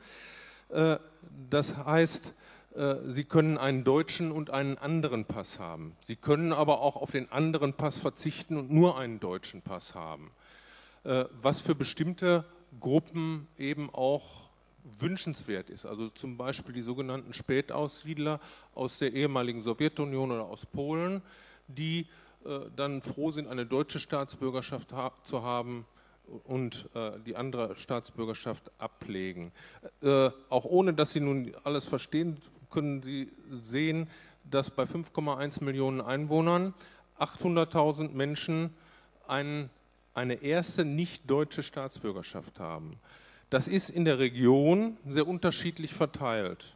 Das heißt, Sie können einen deutschen und einen anderen Pass haben. Sie können aber auch auf den anderen Pass verzichten und nur einen deutschen Pass haben. Was für bestimmte Gruppen eben auch wünschenswert ist. Also zum Beispiel die sogenannten Spätaussiedler aus der ehemaligen Sowjetunion oder aus Polen, die dann froh sind, eine deutsche Staatsbürgerschaft zu haben und die andere Staatsbürgerschaft ablegen. Auch ohne, dass Sie nun alles verstehen, können Sie sehen, dass bei 5,1 Millionen Einwohnern 800.000 Menschen eine erste nicht-deutsche Staatsbürgerschaft haben. Das ist in der Region sehr unterschiedlich verteilt.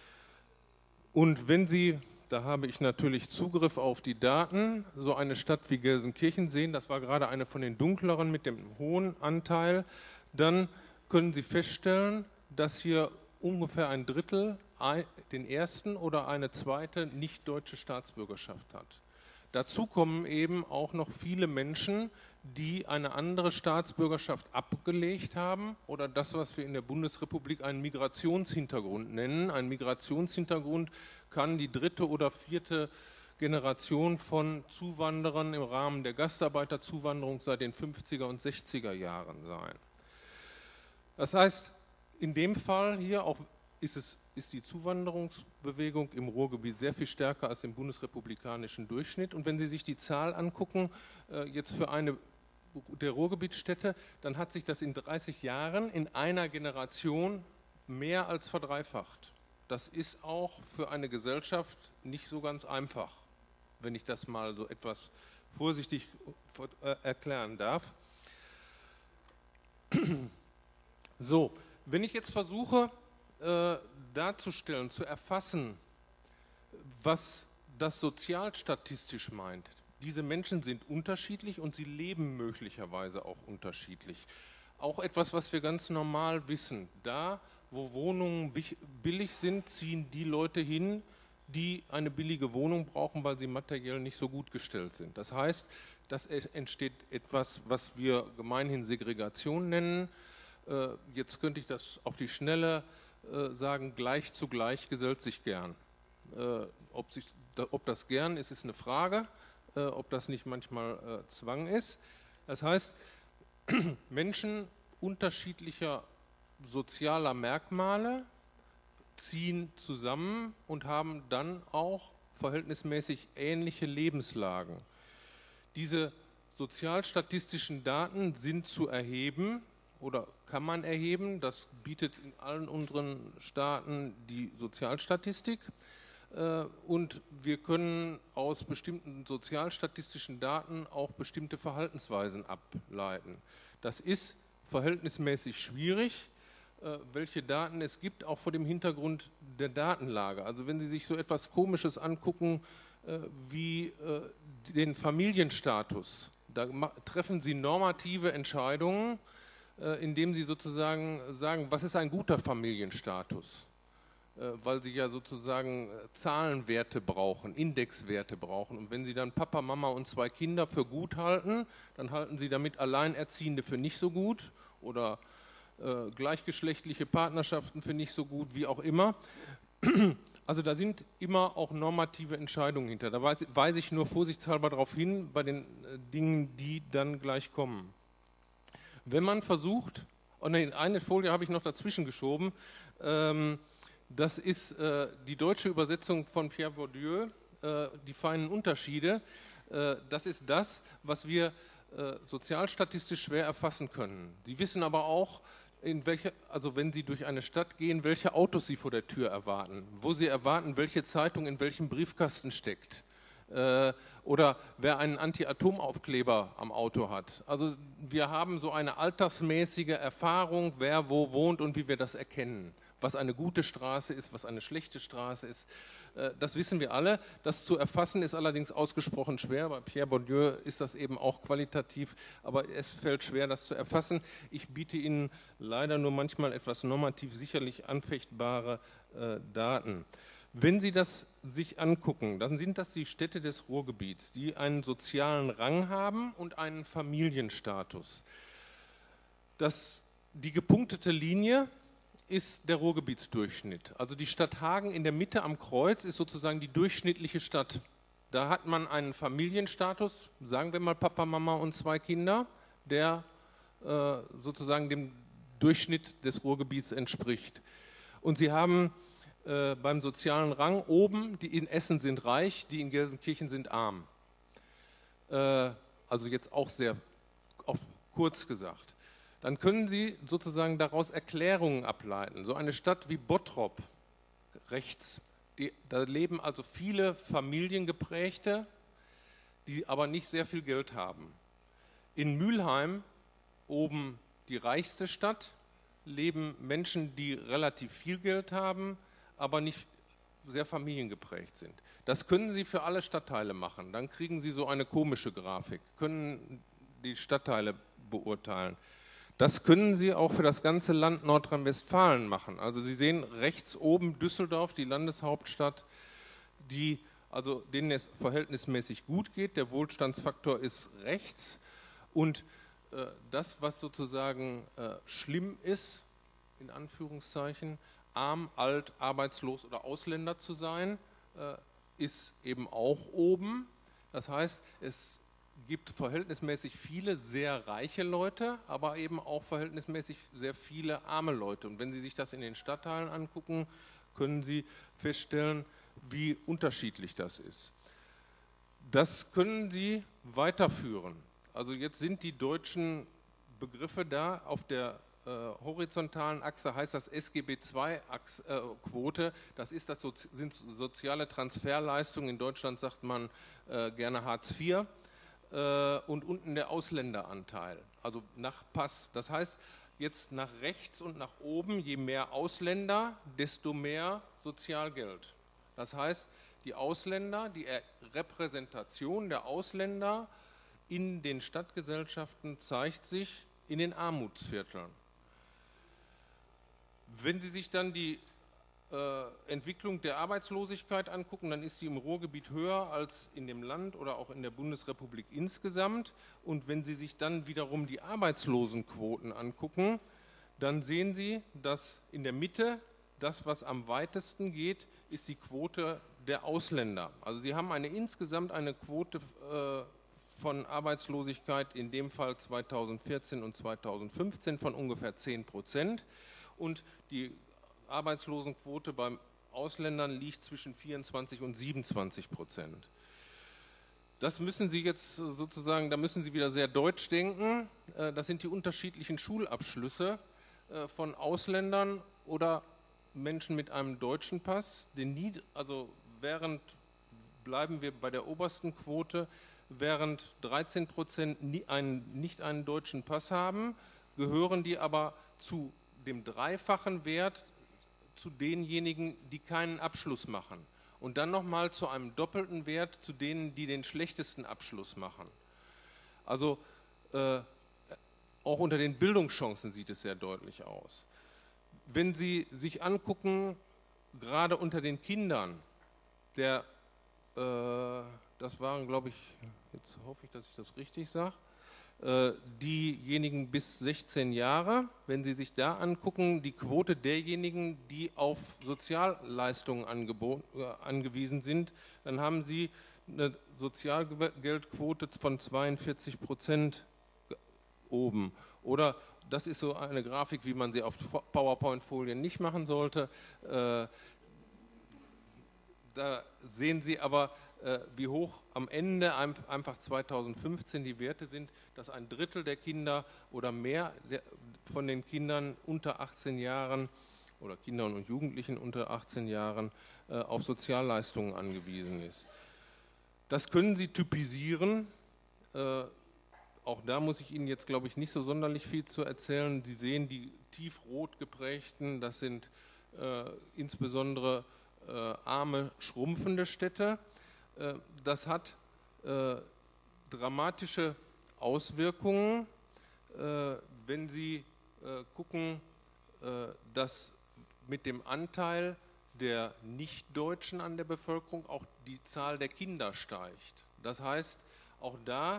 Und wenn Sie, da habe ich natürlich Zugriff auf die Daten, so eine Stadt wie Gelsenkirchen sehen, das war gerade eine von den dunkleren mit dem hohen Anteil, dann können Sie feststellen, dass hier ungefähr ein Drittel den ersten oder eine zweite nicht-deutsche Staatsbürgerschaft hat. Dazu kommen eben auch noch viele Menschen, die eine andere Staatsbürgerschaft abgelegt haben oder das, was wir in der Bundesrepublik einen Migrationshintergrund nennen. Ein Migrationshintergrund kann die dritte oder vierte Generation von Zuwanderern im Rahmen der Gastarbeiterzuwanderung seit den 50er und 60er Jahren sein. Das heißt, in dem Fall hier auch ist die Zuwanderungsbewegung im Ruhrgebiet sehr viel stärker als im bundesrepublikanischen Durchschnitt. Und wenn Sie sich die Zahl angucken, jetzt für eine der Ruhrgebietsstädte, dann hat sich das in 30 Jahren in einer Generation mehr als verdreifacht. Das ist auch für eine Gesellschaft nicht so ganz einfach, wenn ich das mal so etwas vorsichtig erklären darf. So, wenn ich jetzt versuche, darzustellen, zu erfassen, was das sozialstatistisch meint. Diese Menschen sind unterschiedlich und sie leben möglicherweise auch unterschiedlich. Auch etwas, was wir ganz normal wissen. Da, wo Wohnungen billig sind, ziehen die Leute hin, die eine billige Wohnung brauchen, weil sie materiell nicht so gut gestellt sind. Das heißt, das entsteht etwas, was wir gemeinhin Segregation nennen. Jetzt könnte ich das auf die Schnelle sagen, gleich zu gleich gesellt sich gern. Ob das gern ist, ist eine Frage, ob das nicht manchmal Zwang ist. Das heißt, Menschen unterschiedlicher sozialer Merkmale ziehen zusammen und haben dann auch verhältnismäßig ähnliche Lebenslagen. Diese sozialstatistischen Daten sind zu erheben oder kann man erheben. Das bietet in allen unseren Staaten die Sozialstatistik. Und wir können aus bestimmten sozialstatistischen Daten auch bestimmte Verhaltensweisen ableiten. Das ist verhältnismäßig schwierig, welche Daten es gibt, auch vor dem Hintergrund der Datenlage. Also wenn Sie sich so etwas Komisches angucken wie den Familienstatus, da treffen Sie normative Entscheidungen, indem Sie sozusagen sagen, was ist ein guter Familienstatus? Weil Sie ja sozusagen Zahlenwerte brauchen, Indexwerte brauchen. Und wenn Sie dann Papa, Mama und 2 Kinder für gut halten, dann halten Sie damit Alleinerziehende für nicht so gut oder gleichgeschlechtliche Partnerschaften für nicht so gut, wie auch immer. Also da sind immer auch normative Entscheidungen hinter. Da weise ich nur vorsichtshalber darauf hin, bei den Dingen, die dann gleich kommen. Wenn man versucht, eine Folie habe ich noch dazwischen geschoben, das ist die deutsche Übersetzung von Pierre Bourdieu, die feinen Unterschiede. Das ist das, was wir sozialstatistisch schwer erfassen können. Sie wissen aber auch, also wenn Sie durch eine Stadt gehen, welche Autos Sie vor der Tür erwarten, wo Sie erwarten, welche Zeitung in welchem Briefkasten steckt. Oder wer einen Anti-Atom-Aufkleber am Auto hat. Also wir haben so eine altersmäßige Erfahrung, wer wo wohnt und wie wir das erkennen. Was eine gute Straße ist, was eine schlechte Straße ist. Das wissen wir alle. Das zu erfassen ist allerdings ausgesprochen schwer. Bei Pierre Bourdieu ist das eben auch qualitativ, aber es fällt schwer, das zu erfassen. Ich biete Ihnen leider nur manchmal etwas normativ sicherlich anfechtbare Daten. Wenn Sie das sich angucken, dann sind das die Städte des Ruhrgebiets, die einen sozialen Rang haben und einen Familienstatus. Die gepunktete Linie ist der Ruhrgebietsdurchschnitt. Also die Stadt Hagen in der Mitte am Kreuz ist sozusagen die durchschnittliche Stadt. Da hat man einen Familienstatus, sagen wir mal Papa, Mama und 2 Kinder, der sozusagen dem Durchschnitt des Ruhrgebiets entspricht. Und Sie haben beim sozialen Rang oben, die in Essen sind reich, die in Gelsenkirchen sind arm. Also jetzt auch sehr kurz gesagt. Dann können Sie sozusagen daraus Erklärungen ableiten. So eine Stadt wie Bottrop, rechts, da leben also viele Familiengeprägte, die aber nicht sehr viel Geld haben. In Mülheim, oben die reichste Stadt, leben Menschen, die relativ viel Geld haben, aber nicht sehr familiengeprägt sind. Das können Sie für alle Stadtteile machen. Dann kriegen Sie so eine komische Grafik, können die Stadtteile beurteilen. Das können Sie auch für das ganze Land Nordrhein-Westfalen machen. Also Sie sehen rechts oben Düsseldorf, die Landeshauptstadt, denen es verhältnismäßig gut geht. Der Wohlstandsfaktor ist rechts. Und das, was sozusagen schlimm ist, in Anführungszeichen, arm, alt, arbeitslos oder Ausländer zu sein, ist eben auch oben. Das heißt, es gibt verhältnismäßig viele sehr reiche Leute, aber eben auch verhältnismäßig sehr viele arme Leute. Und wenn Sie sich das in den Stadtteilen angucken, können Sie feststellen, wie unterschiedlich das ist. Das können Sie weiterführen. Also jetzt sind die deutschen Begriffe da. Auf der horizontalen Achse heißt das SGB II-Quote. Das sind soziale Transferleistungen. In Deutschland sagt man gerne Hartz IV. Und unten der Ausländeranteil, also nach Pass. Das heißt, jetzt nach rechts und nach oben, je mehr Ausländer, desto mehr Sozialgeld. Das heißt, die Ausländer, die Repräsentation der Ausländer in den Stadtgesellschaften zeigt sich in den Armutsvierteln. Wenn Sie sich dann die Entwicklung der Arbeitslosigkeit angucken, dann ist sie im Ruhrgebiet höher als in dem Land oder auch in der Bundesrepublik insgesamt. Und wenn Sie sich dann wiederum die Arbeitslosenquoten angucken, dann sehen Sie, dass in der Mitte das, was am weitesten geht, ist die Quote der Ausländer. Also Sie haben insgesamt eine Quote von Arbeitslosigkeit, in dem Fall 2014 und 2015 von ungefähr 10%. Und die Arbeitslosenquote beim Ausländern liegt zwischen 24 und 27%. Das müssen Sie jetzt sozusagen, da müssen Sie wieder sehr deutsch denken. Das sind die unterschiedlichen Schulabschlüsse von Ausländern oder Menschen mit einem deutschen Pass. Bleiben wir bei der obersten Quote, während 13% nicht einen deutschen Pass haben, gehören die aber zu dem dreifachen Wert zu denjenigen, die keinen Abschluss machen. Und dann nochmal zu einem doppelten Wert zu denen, die den schlechtesten Abschluss machen. Also auch unter den Bildungschancen sieht es sehr deutlich aus. Wenn Sie sich angucken, gerade unter den Kindern, das waren, glaube ich, jetzt hoffe ich, dass ich das richtig sage, diejenigen bis 16 Jahre, wenn Sie sich da angucken, die Quote derjenigen, die auf Sozialleistungen angewiesen sind, dann haben Sie eine Sozialgeldquote von 42% oben. Oder das ist so eine Grafik, wie man sie auf PowerPoint-Folien nicht machen sollte. Da sehen Sie aber, wie hoch am Ende einfach 2015 die Werte sind, dass ein Drittel der Kinder oder mehr von den Kindern unter 18 Jahren oder Kindern und Jugendlichen unter 18 Jahren auf Sozialleistungen angewiesen ist. Das können Sie typisieren. Auch da muss ich Ihnen jetzt, glaube ich, nicht so sonderlich viel zu erzählen. Sie sehen die tiefrot geprägten, das sind insbesondere arme, schrumpfende Städte. Das hat dramatische Auswirkungen, wenn Sie gucken, dass mit dem Anteil der Nichtdeutschen an der Bevölkerung auch die Zahl der Kinder steigt. Das heißt, auch da,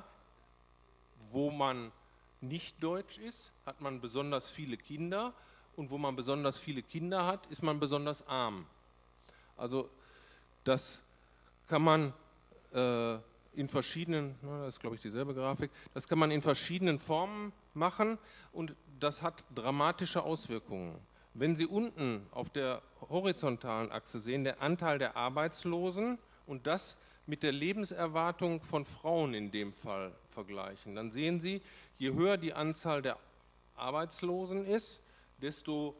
wo man nicht deutsch ist, hat man besonders viele Kinder, und wo man besonders viele Kinder hat, ist man besonders arm. Also das kann man in verschiedenen, das ist glaube ich dieselbe Grafik, das kann man in verschiedenen Formen machen, und das hat dramatische Auswirkungen. Wenn Sie unten auf der horizontalen Achse sehen, der Anteil der Arbeitslosen und das mit der Lebenserwartung von Frauen in dem Fall vergleichen, dann sehen Sie, je höher die Anzahl der Arbeitslosen ist, desto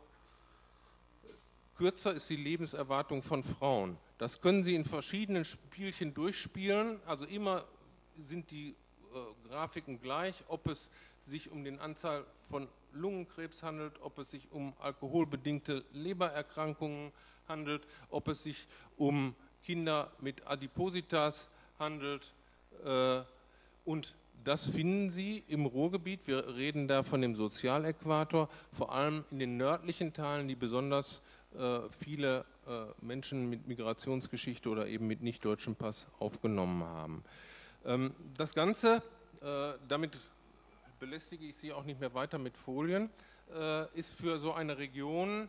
kürzer ist die Lebenserwartung von Frauen. Das können Sie in verschiedenen Spielchen durchspielen, also immer sind die Grafiken gleich, ob es sich um den Anteil von Lungenkrebs handelt, ob es sich um alkoholbedingte Lebererkrankungen handelt, ob es sich um Kinder mit Adipositas handelt, und das finden Sie im Ruhrgebiet, wir reden da von dem Sozialäquator, vor allem in den nördlichen Teilen, die besonders viele Menschen mit Migrationsgeschichte oder eben mit nicht deutschem Pass aufgenommen haben. Das Ganze, damit belästige ich Sie auch nicht mehr weiter mit Folien, ist für so eine Region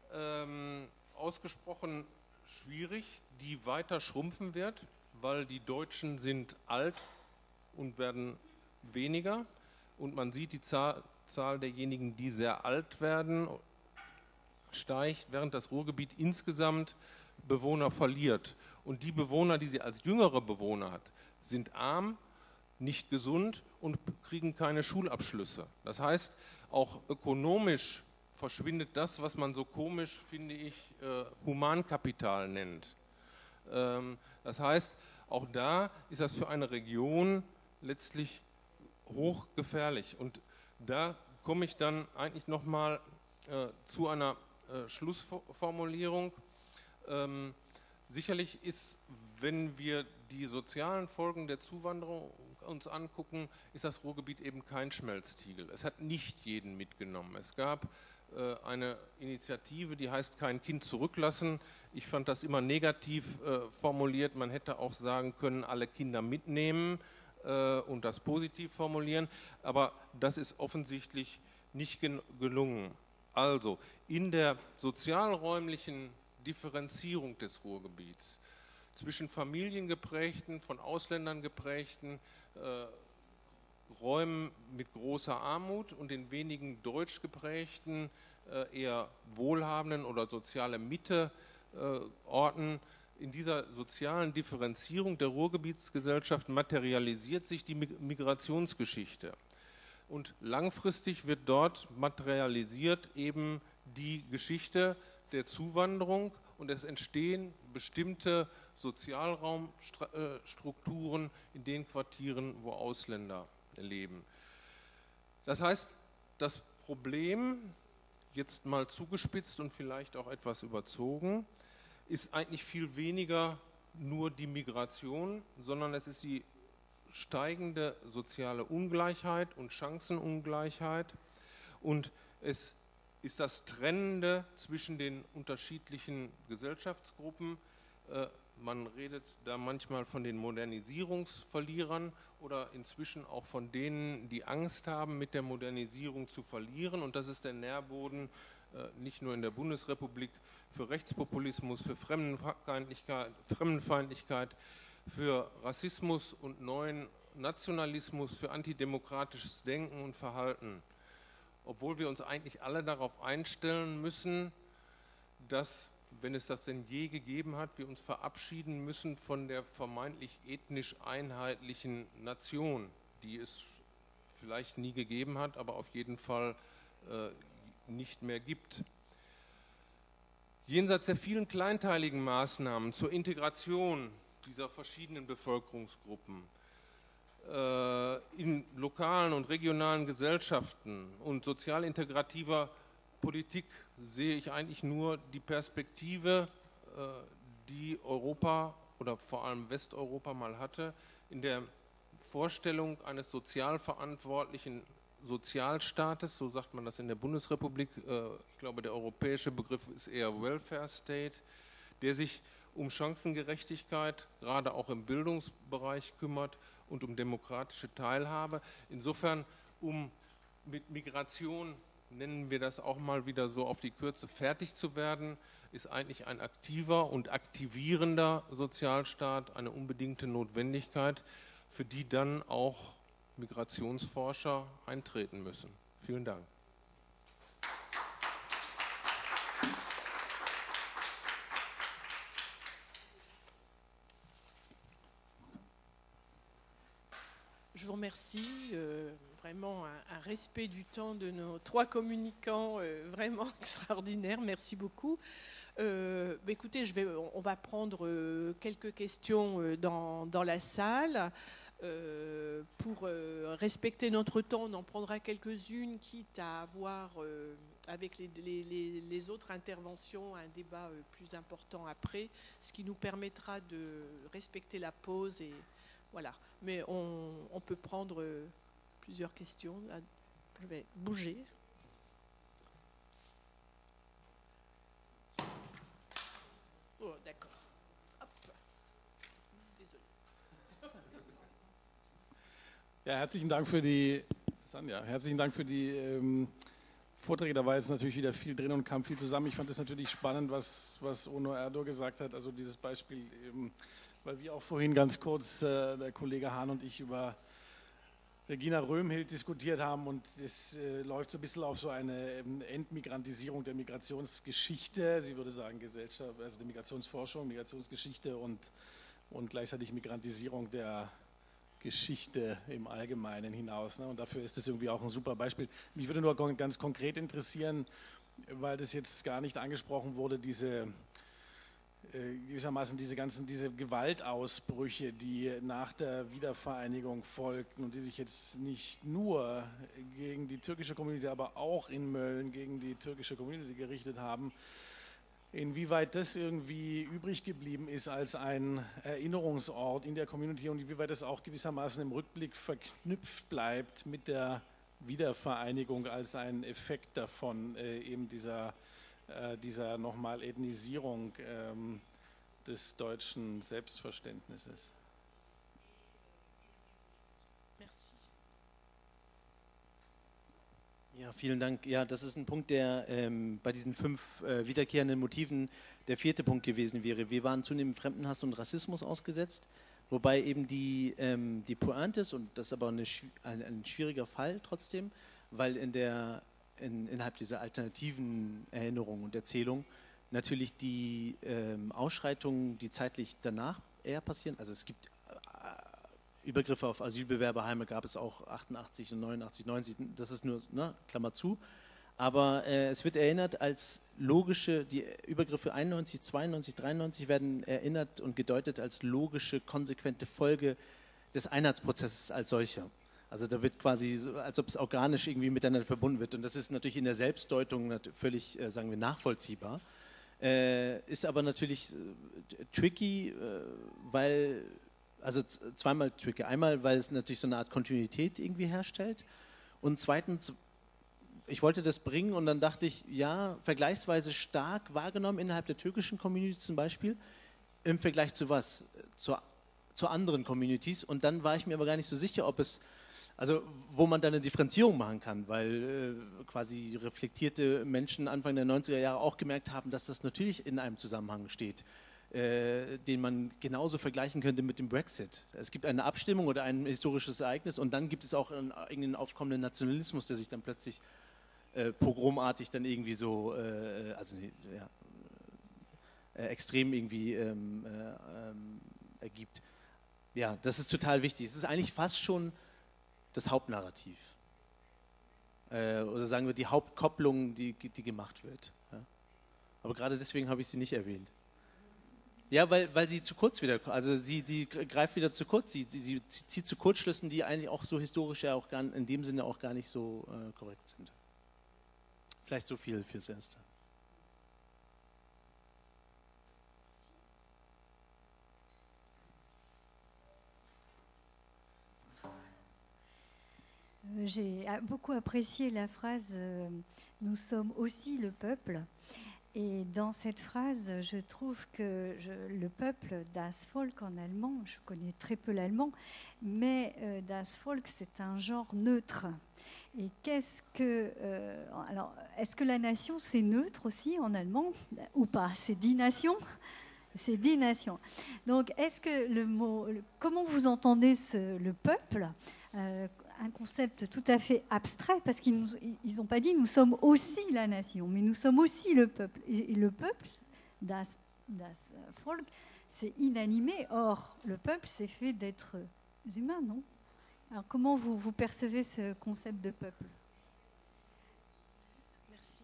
ausgesprochen schwierig, die weiter schrumpfen wird, weil die Deutschen sind alt und werden weniger, und man sieht, die Zahl derjenigen, die sehr alt werden, steigt, während das Ruhrgebiet insgesamt Bewohner verliert. Und die Bewohner, die sie als jüngere Bewohner hat, sind arm, nicht gesund und kriegen keine Schulabschlüsse. Das heißt, auch ökonomisch verschwindet das, was man so komisch, finde ich, Humankapital nennt. Das heißt, auch da ist das für eine Region letztlich hochgefährlich. Und da komme ich dann eigentlich nochmal zu einer Schlussformulierung. sicherlich ist, wenn wir die sozialen Folgen der Zuwanderung uns angucken, ist das Ruhrgebiet eben kein Schmelztiegel. Es hat nicht jeden mitgenommen. Es gab eine Initiative, die heißt Kein Kind zurücklassen. Ich fand das immer negativ formuliert. Man hätte auch sagen können, alle Kinder mitnehmen und das positiv formulieren. Aber das ist offensichtlich nicht gelungen. Also in der sozialräumlichen Differenzierung des Ruhrgebiets zwischen familiengeprägten, von Ausländern geprägten Räumen mit großer Armut und den wenigen deutsch geprägten, eher wohlhabenden oder soziale Mitte Orten. In dieser sozialen Differenzierung der Ruhrgebietsgesellschaft materialisiert sich die Migrationsgeschichte. Und langfristig wird dort materialisiert eben die Geschichte der Zuwanderung und es entstehen bestimmte Sozialraumstrukturen in den Quartieren, wo Ausländer leben. Das heißt, das Problem, jetzt mal zugespitzt und vielleicht auch etwas überzogen, ist eigentlich viel weniger nur die Migration, sondern es ist die steigende soziale Ungleichheit und Chancenungleichheit und es ist das Trennende zwischen den unterschiedlichen Gesellschaftsgruppen. Man redet da manchmal von den Modernisierungsverlierern oder inzwischen auch von denen, die Angst haben, mit der Modernisierung zu verlieren. Und das ist der Nährboden nicht nur in der Bundesrepublik für Rechtspopulismus, für Fremdenfeindlichkeit, für Rassismus und neuen Nationalismus, für antidemokratisches Denken und Verhalten. Obwohl wir uns eigentlich alle darauf einstellen müssen, dass, wenn es das denn je gegeben hat, wir uns verabschieden müssen von der vermeintlich ethnisch einheitlichen Nation, die es vielleicht nie gegeben hat, aber auf jeden Fall nicht mehr gibt. Jenseits der vielen kleinteiligen Maßnahmen zur Integration dieser verschiedenen Bevölkerungsgruppen in lokalen und regionalen Gesellschaften und sozial integrativer Politik sehe ich eigentlich nur die Perspektive, die Europa oder vor allem Westeuropa mal hatte, in der Vorstellung eines sozial verantwortlichen Sozialstaates, so sagt man das in der Bundesrepublik, ich glaube der europäische Begriff ist eher Welfare State, der sich um Chancengerechtigkeit, gerade auch im Bildungsbereich kümmert und um demokratische Teilhabe. Insofern, um mit Migration, nennen wir das auch mal wieder so auf die Kürze, fertig zu werden, ist eigentlich ein aktiver und aktivierender Sozialstaat eine unbedingte Notwendigkeit, für die dann auch Migrationsforscher eintreten müssen. Vielen Dank. Je vous remercie, vraiment un respect du temps de nos trois communicants vraiment extraordinaire, merci beaucoup. Écoutez, on va prendre quelques questions dans la salle. Pour respecter notre temps, on en prendra quelques-unes, quitte à avoir avec les autres interventions un débat plus important après, ce qui nous permettra de respecter la pause et voilà. Mais on peut prendre plusieurs questions. Je vais bouger. Oh, d'accord. Hop. Désolé. Ja, herzlichen Dank für die Vorträge. Da war jetzt natürlich wieder viel drin und kam viel zusammen. Ich fand es natürlich spannend, was Onur Erdor gesagt hat. Also dieses Beispiel eben, weil wir auch vorhin ganz kurz, der Kollege Hahn und ich, über Regina Röhmhild diskutiert haben und es läuft so ein bisschen auf so eine Entmigrantisierung der Migrationsgeschichte. Sie würde sagen Gesellschaft, also der Migrationsforschung, Migrationsgeschichte und gleichzeitig Migrantisierung der Geschichte im Allgemeinen hinaus. Ne? Und dafür ist es irgendwie auch ein super Beispiel. Mich würde nur ganz konkret interessieren, weil das jetzt gar nicht angesprochen wurde, gewissermaßen diese Gewaltausbrüche, die nach der Wiedervereinigung folgten und die sich jetzt nicht nur gegen die türkische Community, aber auch in Mölln gegen die türkische Community gerichtet haben. inwieweit das irgendwie übrig geblieben ist als ein Erinnerungsort in der Community und inwieweit das auch gewissermaßen im Rückblick verknüpft bleibt mit der Wiedervereinigung als ein Effekt davon, eben dieser nochmal Ethnisierung des deutschen Selbstverständnisses. Merci. Ja, vielen Dank. Ja, das ist ein Punkt, der bei diesen 5 wiederkehrenden Motiven der 4. Punkt gewesen wäre. Wir waren zunehmend Fremdenhass und Rassismus ausgesetzt, wobei eben die Pointe ist, und das ist aber ein schwieriger Fall trotzdem, weil innerhalb dieser alternativen Erinnerung und Erzählung natürlich die Ausschreitungen, die zeitlich danach eher passieren, also es gibt Übergriffe auf Asylbewerberheime, gab es auch 88 und 89, 90, das ist nur, ne, Klammer zu, aber es wird erinnert als die Übergriffe 91, 92, 93 werden erinnert und gedeutet als logische, konsequente Folge des Einheitsprozesses als solcher. Also da wird quasi, so, als ob es organisch irgendwie miteinander verbunden wird. Und das ist natürlich in der Selbstdeutung völlig, sagen wir, nachvollziehbar. Ist aber natürlich tricky, weil, also zweimal tricky. Einmal, weil es natürlich so eine Art Kontinuität irgendwie herstellt. Und zweitens, ich wollte das bringen und dann dachte ich, ja, vergleichsweise stark wahrgenommen innerhalb der türkischen Community zum Beispiel, im Vergleich zu was? Zu anderen Communities. Und dann war ich mir aber gar nicht so sicher, ob es, also wo man dann eine Differenzierung machen kann, weil quasi reflektierte Menschen Anfang der 90er Jahre auch gemerkt haben, dass das natürlich in einem Zusammenhang steht, den man genauso vergleichen könnte mit dem Brexit. Es gibt eine Abstimmung oder ein historisches Ereignis und dann gibt es auch einen eigenen aufkommenden Nationalismus, der sich dann plötzlich pogromartig dann irgendwie so, extrem irgendwie ergibt. Ja, das ist total wichtig. Es ist eigentlich fast schon das Hauptnarrativ. Oder sagen wir die Hauptkopplung, die gemacht wird. Ja. Aber gerade deswegen habe ich sie nicht erwähnt. Ja, weil sie zu kurz wieder, also sie greift wieder zu kurz, sie zieht zu Kurzschlüssen, die eigentlich auch so historisch ja auch in dem Sinne auch gar nicht so korrekt sind. Vielleicht so viel fürs Erste. J'ai beaucoup apprécié la phrase « Nous sommes aussi le peuple ». Et dans cette phrase, je trouve que le peuple, das Volk en allemand, je connais très peu l'allemand, mais das Volk, c'est un genre neutre. Et alors, est-ce que la nation, c'est neutre aussi en allemand ou pas? C'est 10 nations? C'est 10 nations. Donc, est-ce que comment vous entendez le peuple, un concept tout à fait abstrait, parce qu'ils n'ont pas dit nous sommes aussi la nation, mais nous sommes aussi le peuple. Et le peuple, das Volk, c'est inanimé. Or, le peuple, c'est fait d'êtres humains, non? Alors, comment vous percevez ce concept de peuple? Merci.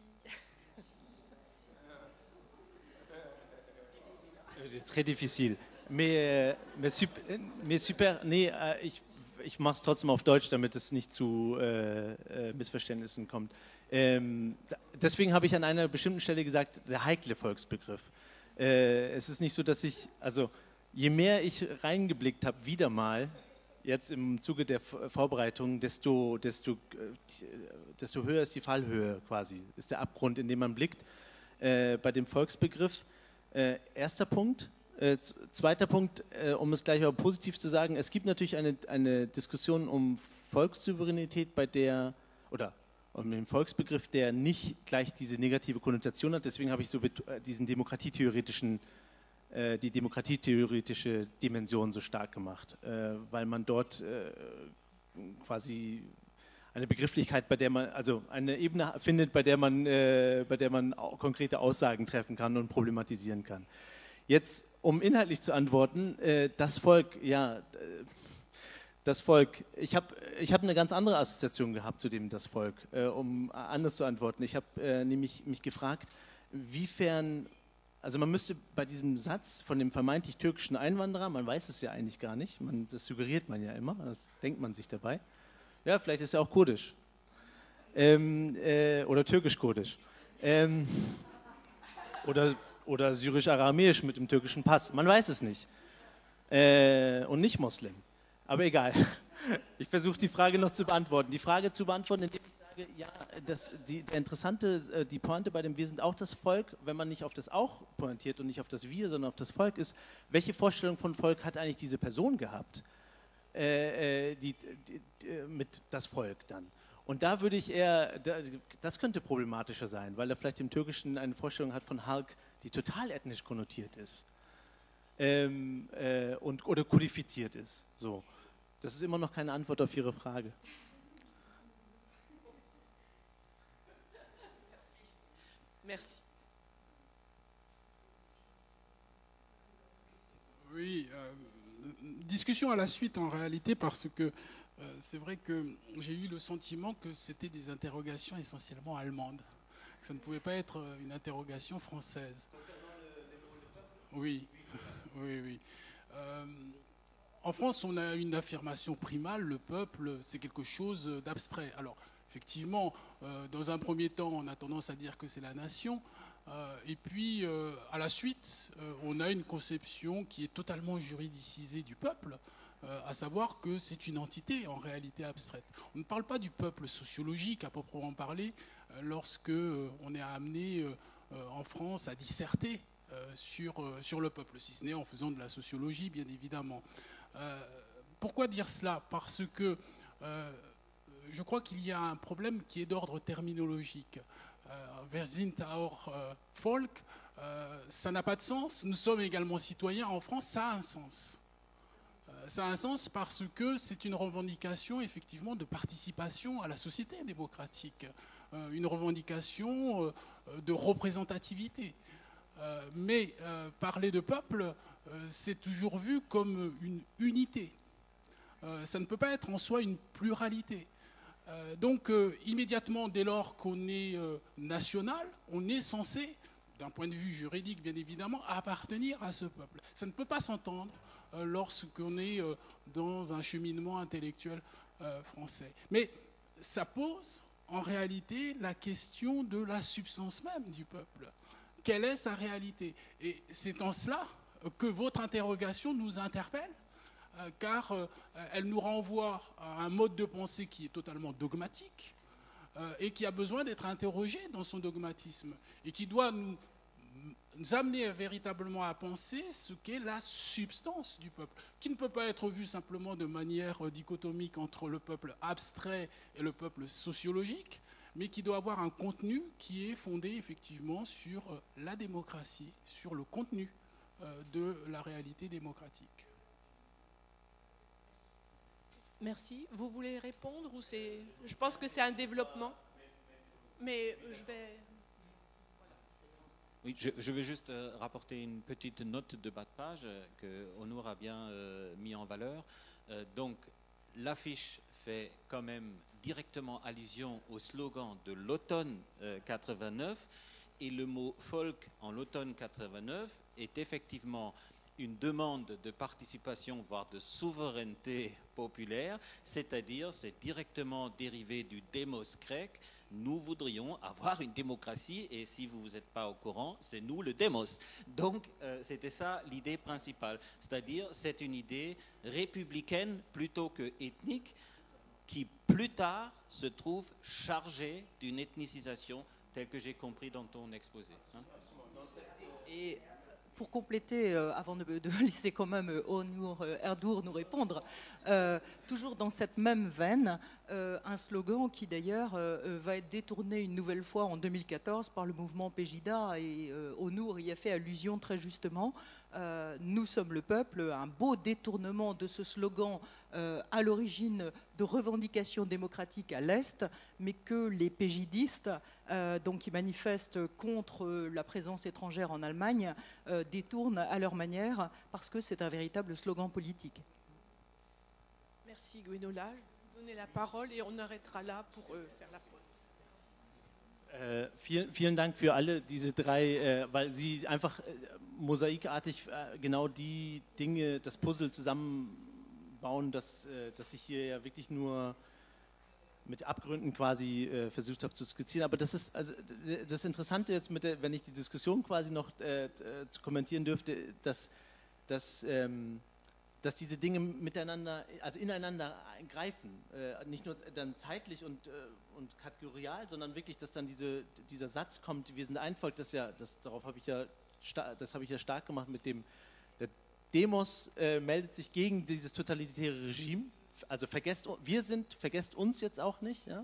Très difficile. Mais super, nee, ich mache es trotzdem auf Deutsch, damit es nicht zu Missverständnissen kommt. Deswegen habe ich an einer bestimmten Stelle gesagt, der heikle Volksbegriff. Es ist nicht so, dass also je mehr ich reingeblickt habe, wieder mal, jetzt im Zuge der Vorbereitung, desto höher ist die Fallhöhe quasi, ist der Abgrund, in den man blickt, bei dem Volksbegriff. Erster Punkt. Zweiter Punkt, um es gleich aber positiv zu sagen, es gibt natürlich eine Diskussion um Volkssouveränität, oder um den Volksbegriff, der nicht gleich diese negative Konnotation hat. Deswegen habe ich so die demokratietheoretische Dimension so stark gemacht, weil man dort quasi eine Begrifflichkeit, also eine Ebene findet, bei der man konkrete Aussagen treffen kann und problematisieren kann. Jetzt, um inhaltlich zu antworten, das Volk, ich habe eine ganz andere Assoziation gehabt zu dem das Volk, um anders zu antworten. Ich habe nämlich mich gefragt, wiefern, also man müsste bei diesem Satz von dem vermeintlich türkischen Einwanderer, man weiß es ja eigentlich gar nicht, das suggeriert man ja immer, das denkt man sich dabei, ja, vielleicht ist er auch kurdisch oder türkisch-kurdisch oder oder syrisch-aramäisch mit dem türkischen Pass. Man weiß es nicht. Und nicht Moslem. Aber egal. Ich versuche die Frage noch zu beantworten. Die Frage zu beantworten, indem ich sage, ja, die Pointe bei dem Wir sind auch das Volk, wenn man nicht auf das Auch pointiert und nicht auf das Wir, sondern auf das Volk ist, welche Vorstellung von Volk hat eigentlich diese Person gehabt? Mit das Volk dann. Und da würde ich eher, das könnte problematischer sein, weil er vielleicht im Türkischen eine Vorstellung hat von Halk, die total ethnisch konnotiert ist oder kodifiziert ist. So. Das ist immer noch keine Antwort auf Ihre Frage. Merci. Oui, discussion à la suite en réalité parce que c'est vrai que j'ai eu le sentiment que c'était des interrogations essentiellement allemandes, que ça ne pouvait pas être une interrogation française. Oui, oui, oui. En France, on a une affirmation primale, le peuple, c'est quelque chose d'abstrait. Alors, effectivement, dans un premier temps, on a tendance à dire que c'est la nation, et puis, à la suite, on a une conception qui est totalement juridicisée du peuple, à savoir que c'est une entité en réalité abstraite. On ne parle pas du peuple sociologique à proprement parler, lorsque on est amené en France à disserter sur le peuple, si ce n'est en faisant de la sociologie, bien évidemment. Pourquoi dire cela? Parce que je crois qu'il y a un problème qui est d'ordre terminologique. Wir sind auch Volk, ça n'a pas de sens. Nous sommes également citoyens en France, ça a un sens. Ça a un sens parce que c'est une revendication effectivement de participation à la société démocratique, une revendication de représentativité. Mais parler de peuple, c'est toujours vu comme une unité. Ça ne peut pas être en soi une pluralité. Donc immédiatement, dès lors qu'on est national, on est censé, d'un point de vue juridique bien évidemment, appartenir à ce peuple. Ça ne peut pas s'entendre lorsqu'on est dans un cheminement intellectuel français. Mais ça pose en réalité la question de la substance même du peuple. Quelle est sa réalité? Et c'est en cela que votre interrogation nous interpelle, car elle nous renvoie à un mode de pensée qui est totalement dogmatique et qui a besoin d'être interrogé dans son dogmatisme et qui doit nous amener véritablement à penser ce qu'est la substance du peuple, qui ne peut pas être vue simplement de manière dichotomique entre le peuple abstrait et le peuple sociologique, mais qui doit avoir un contenu qui est fondé effectivement sur la démocratie, sur le contenu de la réalité démocratique. Merci. Vous voulez répondre ou c'est... Je pense que c'est un développement, mais je vais... Oui, je vais juste rapporter une petite note de bas de page que Onur a bien mis en valeur. Donc, l'affiche fait quand même directement allusion au slogan de l'automne 89, et le mot folk en l'automne 89 est effectivement une demande de participation, voire de souveraineté populaire, c'est-à-dire c'est directement dérivé du démos grec. Nous voudrions avoir une démocratie et si vous n'êtes pas au courant, c'est nous le démos. Donc c'était ça l'idée principale, c'est-à-dire c'est une idée républicaine plutôt que ethnique qui plus tard se trouve chargée d'une ethnicisation telle que j'ai compris dans ton exposé. Et pour compléter, avant de laisser quand même Onur Erdour nous répondre, toujours dans cette même veine, un slogan qui d'ailleurs va être détourné une nouvelle fois en 2014 par le mouvement Pejida, et Onur y a fait allusion très justement. Nous sommes le peuple, un beau détournement de ce slogan à l'origine de revendications démocratiques à l'Est, mais que les péjidistes, donc qui manifestent contre la présence étrangère en Allemagne, détournent à leur manière parce que c'est un véritable slogan politique. Merci Gwenola, je vais vous donner la parole et on arrêtera là pour faire la pause. Vielen Dank für alle diese drei, weil Sie einfach mosaikartig genau die Dinge, das Puzzle zusammenbauen, das ich hier ja wirklich nur mit Abgründen quasi versucht habe zu skizzieren. Aber das ist also das Interessante jetzt, wenn ich die Diskussion quasi noch kommentieren dürfte, dass diese Dinge miteinander, also ineinander greifen, nicht nur dann zeitlich und kategorial, sondern wirklich, dass dann dieser Satz kommt, wir sind ein Volk, darauf habe ich ja stark gemacht mit dem, der Demos meldet sich gegen dieses totalitäre Regime, also vergesst uns jetzt auch nicht, ja?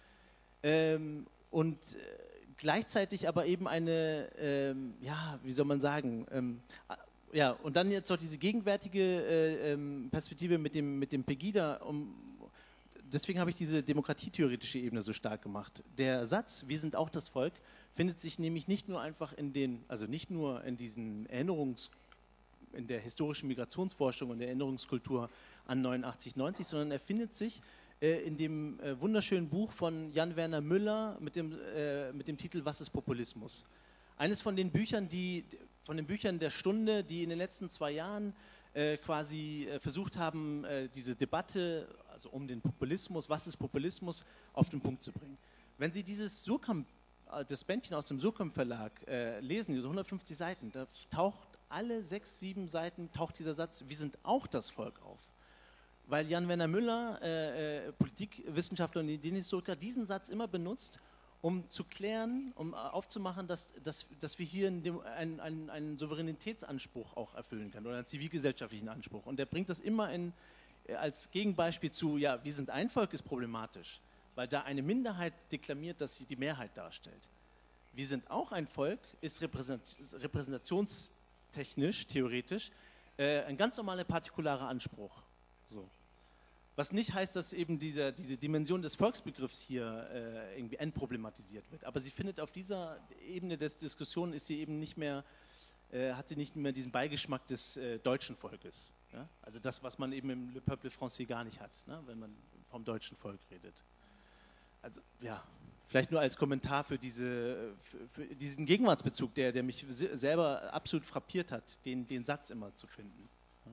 Und gleichzeitig aber eben eine, wie soll man sagen, ja, und dann jetzt noch diese gegenwärtige Perspektive mit dem Pegida. Deswegen habe ich diese demokratietheoretische Ebene so stark gemacht. Der Satz, wir sind auch das Volk, findet sich nämlich nicht nur einfach nicht nur in diesen in der historischen Migrationsforschung und der Erinnerungskultur an 89, 90, sondern er findet sich in dem wunderschönen Buch von Jan Werner Müller mit dem Titel Was ist Populismus? Eines von den Büchern der Stunde, die in den letzten 2 Jahren quasi versucht haben, diese Debatte, also um den Populismus, was ist Populismus, auf den Punkt zu bringen. Wenn Sie das Bändchen aus dem Surkamp Verlag lesen, diese 150 Seiten, da taucht alle 6, 7 Seiten dieser Satz, wir sind auch das Volk auf. Weil Jan Werner Müller, Politikwissenschaftler und Ideenhistoriker, diesen Satz immer benutzt, um zu klären, um aufzumachen, dass wir hier einen Souveränitätsanspruch auch erfüllen können oder einen zivilgesellschaftlichen Anspruch. Und er bringt das immer als Gegenbeispiel zu, ja, wir sind ein Volk ist problematisch, weil da eine Minderheit deklamiert, dass sie die Mehrheit darstellt. Wir sind auch ein Volk ist repräsentationstechnisch, theoretisch, ein ganz normaler partikularer Anspruch. So. Was nicht heißt, dass eben diese Dimension des Volksbegriffs hier irgendwie entproblematisiert wird. Aber sie findet auf dieser Ebene der Diskussion hat sie nicht mehr diesen Beigeschmack des deutschen Volkes. Ja? Also das, was man eben im Le Peuple Français gar nicht hat, ne? Wenn man vom deutschen Volk redet. Also ja, vielleicht nur als Kommentar für diesen Gegenwartsbezug, der mich selber absolut frappiert hat, den Satz immer zu finden.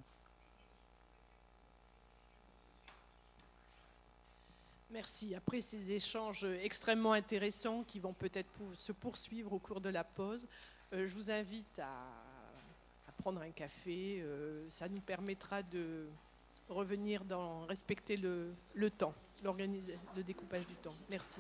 Merci. Après ces échanges extrêmement intéressants qui vont peut-être se poursuivre au cours de la pause, je vous invite à prendre un café. Ça nous permettra de revenir respecter le temps, le découpage du temps. Merci.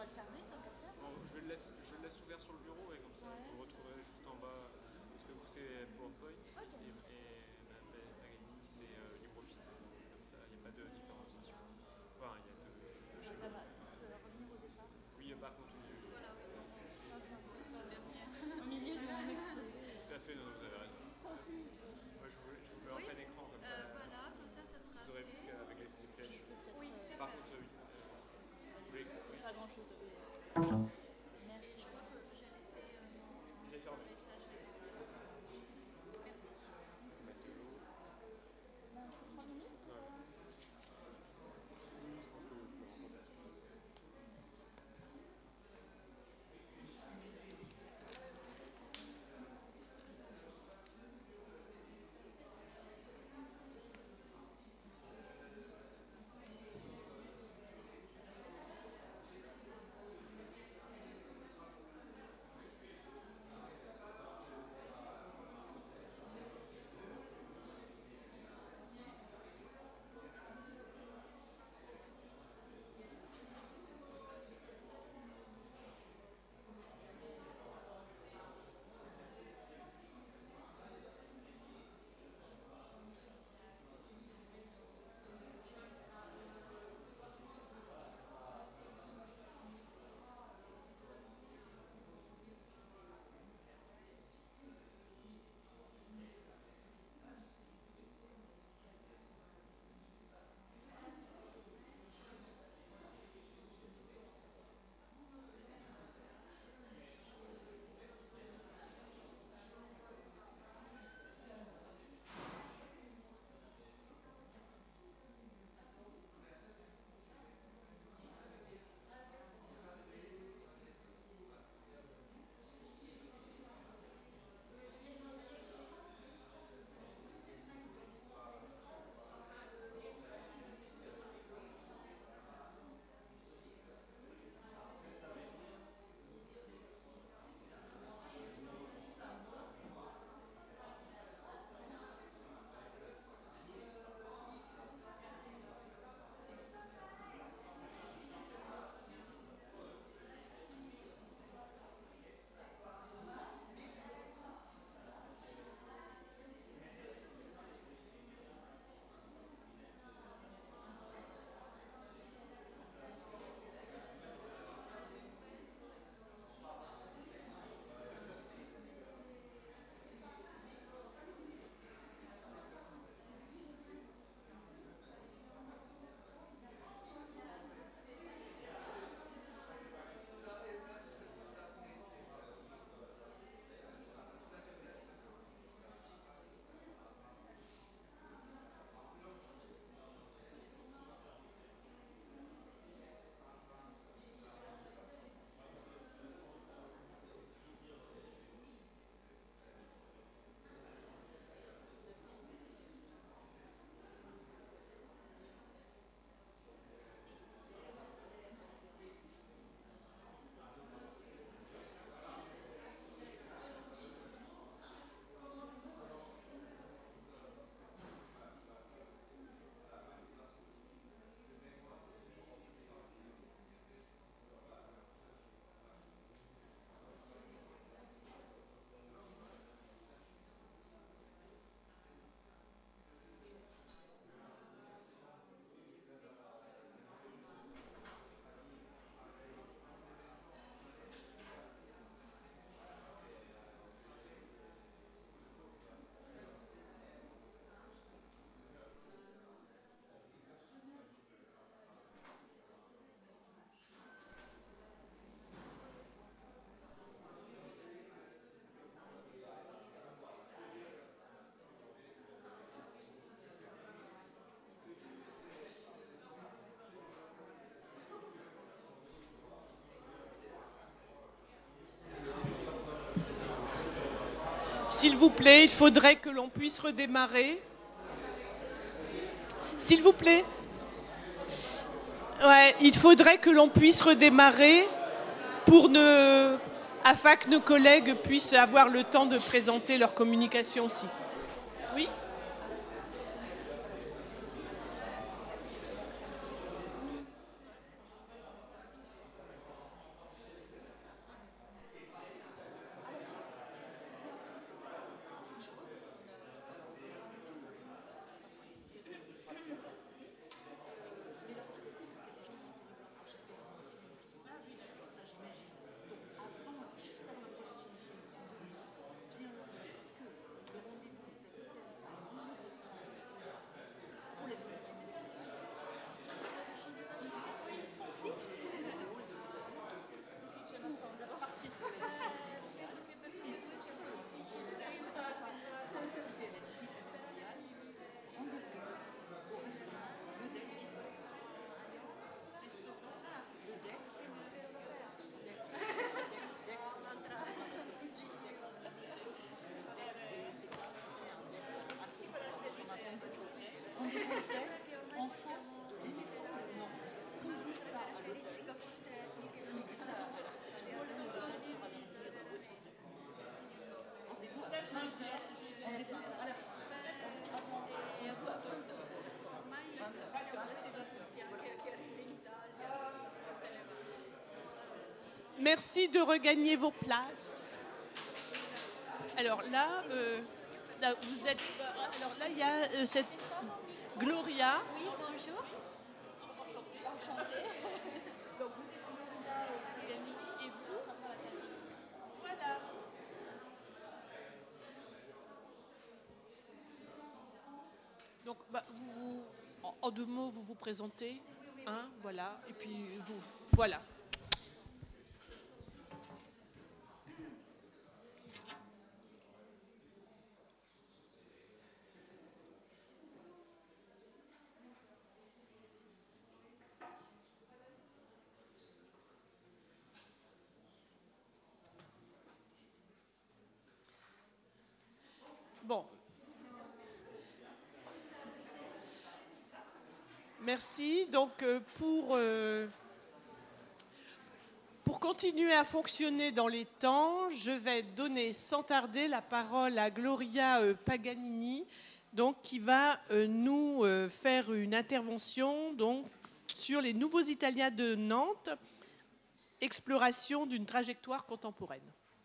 va le fermer, tant qu'à faire. Je le laisse ouvert sur le bureau et comme ça vous le retrouverez juste en bas. Parce que vous c'est PowerPoint et Paganini c'est LibreOffice. Comme ça, il n'y a pas de différenciation. Enfin, il y a deux schémas. Ça va juste revenir au départ. Oui, par contre, au milieu. Voilà, au milieu de mon exposé. Tout à fait, non, vous avez raison. Confuse. Moi, je vous mets en plein écran comme ça. Voilà, comme ça sera vous aurez vu qu'avec les flèches. Oui, c'est Par vrai. contre, oui. Pas grand chose de. Merci. Je crois que j'ai laissé Je l'ai fermé. message. Merci. 3 minutes? Je pense que vous pouvez rentrer. S'il vous plaît, il faudrait que l'on puisse redémarrer. S'il vous plaît. Ouais, il faudrait que l'on puisse redémarrer afin que nos collègues puissent avoir le temps de présenter leur communication aussi. Oui ? Merci de regagner vos places. Alors là, vous êtes. Alors là, il y a cette Gloria. Oui, bonjour. Enchantée. Donc vous êtes Gloria Pagani et vous Voilà. Donc en 2 mots, vous vous présentez. Hein, voilà. Et puis vous. Voilà. Bon. Merci. Donc pour continuer à fonctionner dans les temps, je vais donner sans tarder la parole à Gloria Paganini, donc, qui va nous faire une intervention donc, sur les nouveaux Italiens de Nantes, exploration d'une trajectoire contemporaine.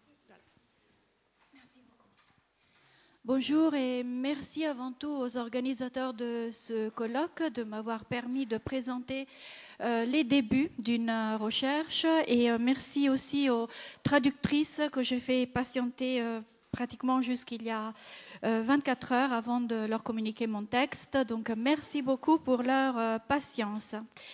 Bonjour et merci avant tout aux organisateurs de ce colloque de m'avoir permis de présenter les débuts d'une recherche et merci aussi aux traductrices que j'ai fait patienter pratiquement jusqu'il y a 24 heures avant de leur communiquer mon texte. Donc merci beaucoup pour leur patience.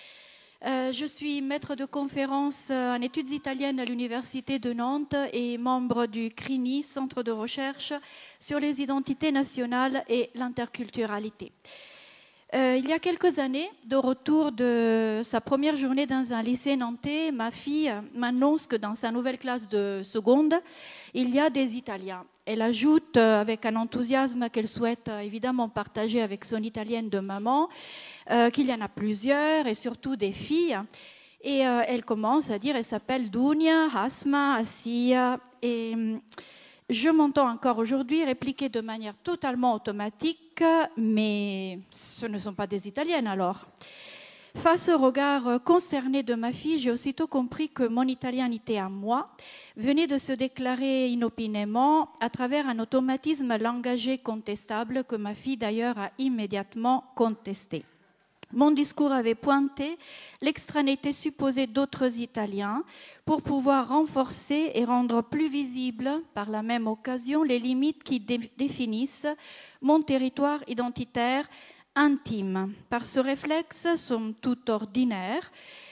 Je suis maître de conférence en études italiennes à l'Université de Nantes et membre du CRINI, Centre de recherche sur les identités nationales et l'interculturalité. Il y a quelques années, de retour de sa première journée dans un lycée nantais, ma fille m'annonce que dans sa nouvelle classe de seconde, il y a des Italiens. Elle ajoute avec un enthousiasme qu'elle souhaite évidemment partager avec son italienne de maman, qu'il y en a plusieurs et surtout des filles. Et elle commence à dire, elle s'appelle Dunia, Asma, Assia. Et je m'entends encore aujourd'hui répliquer de manière totalement automatique, mais ce ne sont pas des Italiennes alors. Face au regard consterné de ma fille, j'ai aussitôt compris que mon italianité à moi venait de se déclarer inopinément à travers un automatisme langagier contestable que ma fille d'ailleurs a immédiatement contesté. Mon discours avait pointé l'extranéité supposée d'autres Italiens pour pouvoir renforcer et rendre plus visibles par la même occasion les limites qui définissent mon territoire identitaire intime. Par ce réflexe, somme toute ordinaire,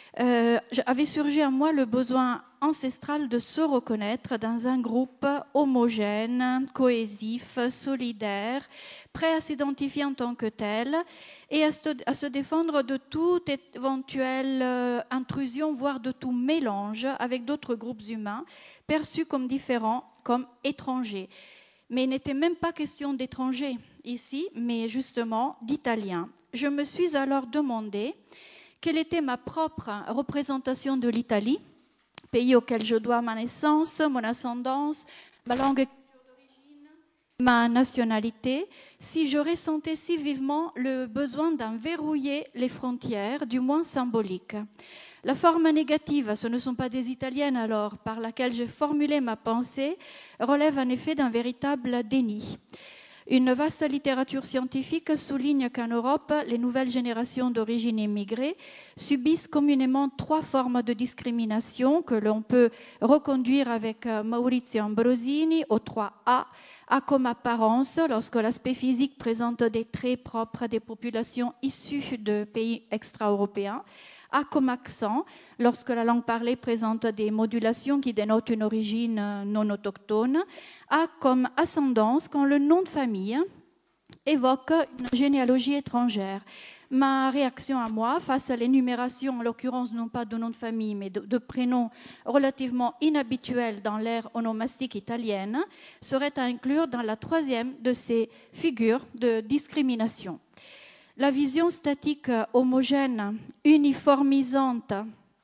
avait surgi en moi le besoin ancestral de se reconnaître dans un groupe homogène, cohésif, solidaire, prêt à s'identifier en tant que tel et à se défendre de toute éventuelle intrusion, voire de tout mélange avec d'autres groupes humains perçus comme différents, comme étrangers. Mais il n'était même pas question d'étrangers ici, mais justement d'Italiens. Je me suis alors demandé quelle était ma propre représentation de l'Italie, pays auquel je dois ma naissance, mon ascendance, ma langue et culture d'origine, ma nationalité, si je ressentais si vivement le besoin d'en verrouiller les frontières, du moins symboliques. La forme négative, ce ne sont pas des Italiennes alors, par laquelle j'ai formulé ma pensée, relève en effet d'un véritable déni. Une vaste littérature scientifique souligne qu'en Europe, les nouvelles générations d'origine immigrée subissent communément 3 formes de discrimination que l'on peut reconduire avec Maurizio Ambrosini aux 3 A. A comme apparence, lorsque l'aspect physique présente des traits propres à des populations issues de pays extra-européens. A comme accent, lorsque la langue parlée présente des modulations qui dénotent une origine non autochtone. A comme ascendance, quand le nom de famille évoque une généalogie étrangère. Ma réaction à moi, face à l'énumération, en l'occurrence non pas de nom de famille, mais de prénoms relativement inhabituels dans l'ère onomastique italienne, serait à inclure dans la 3e de ces figures de discrimination. La vision statique homogène, uniformisante,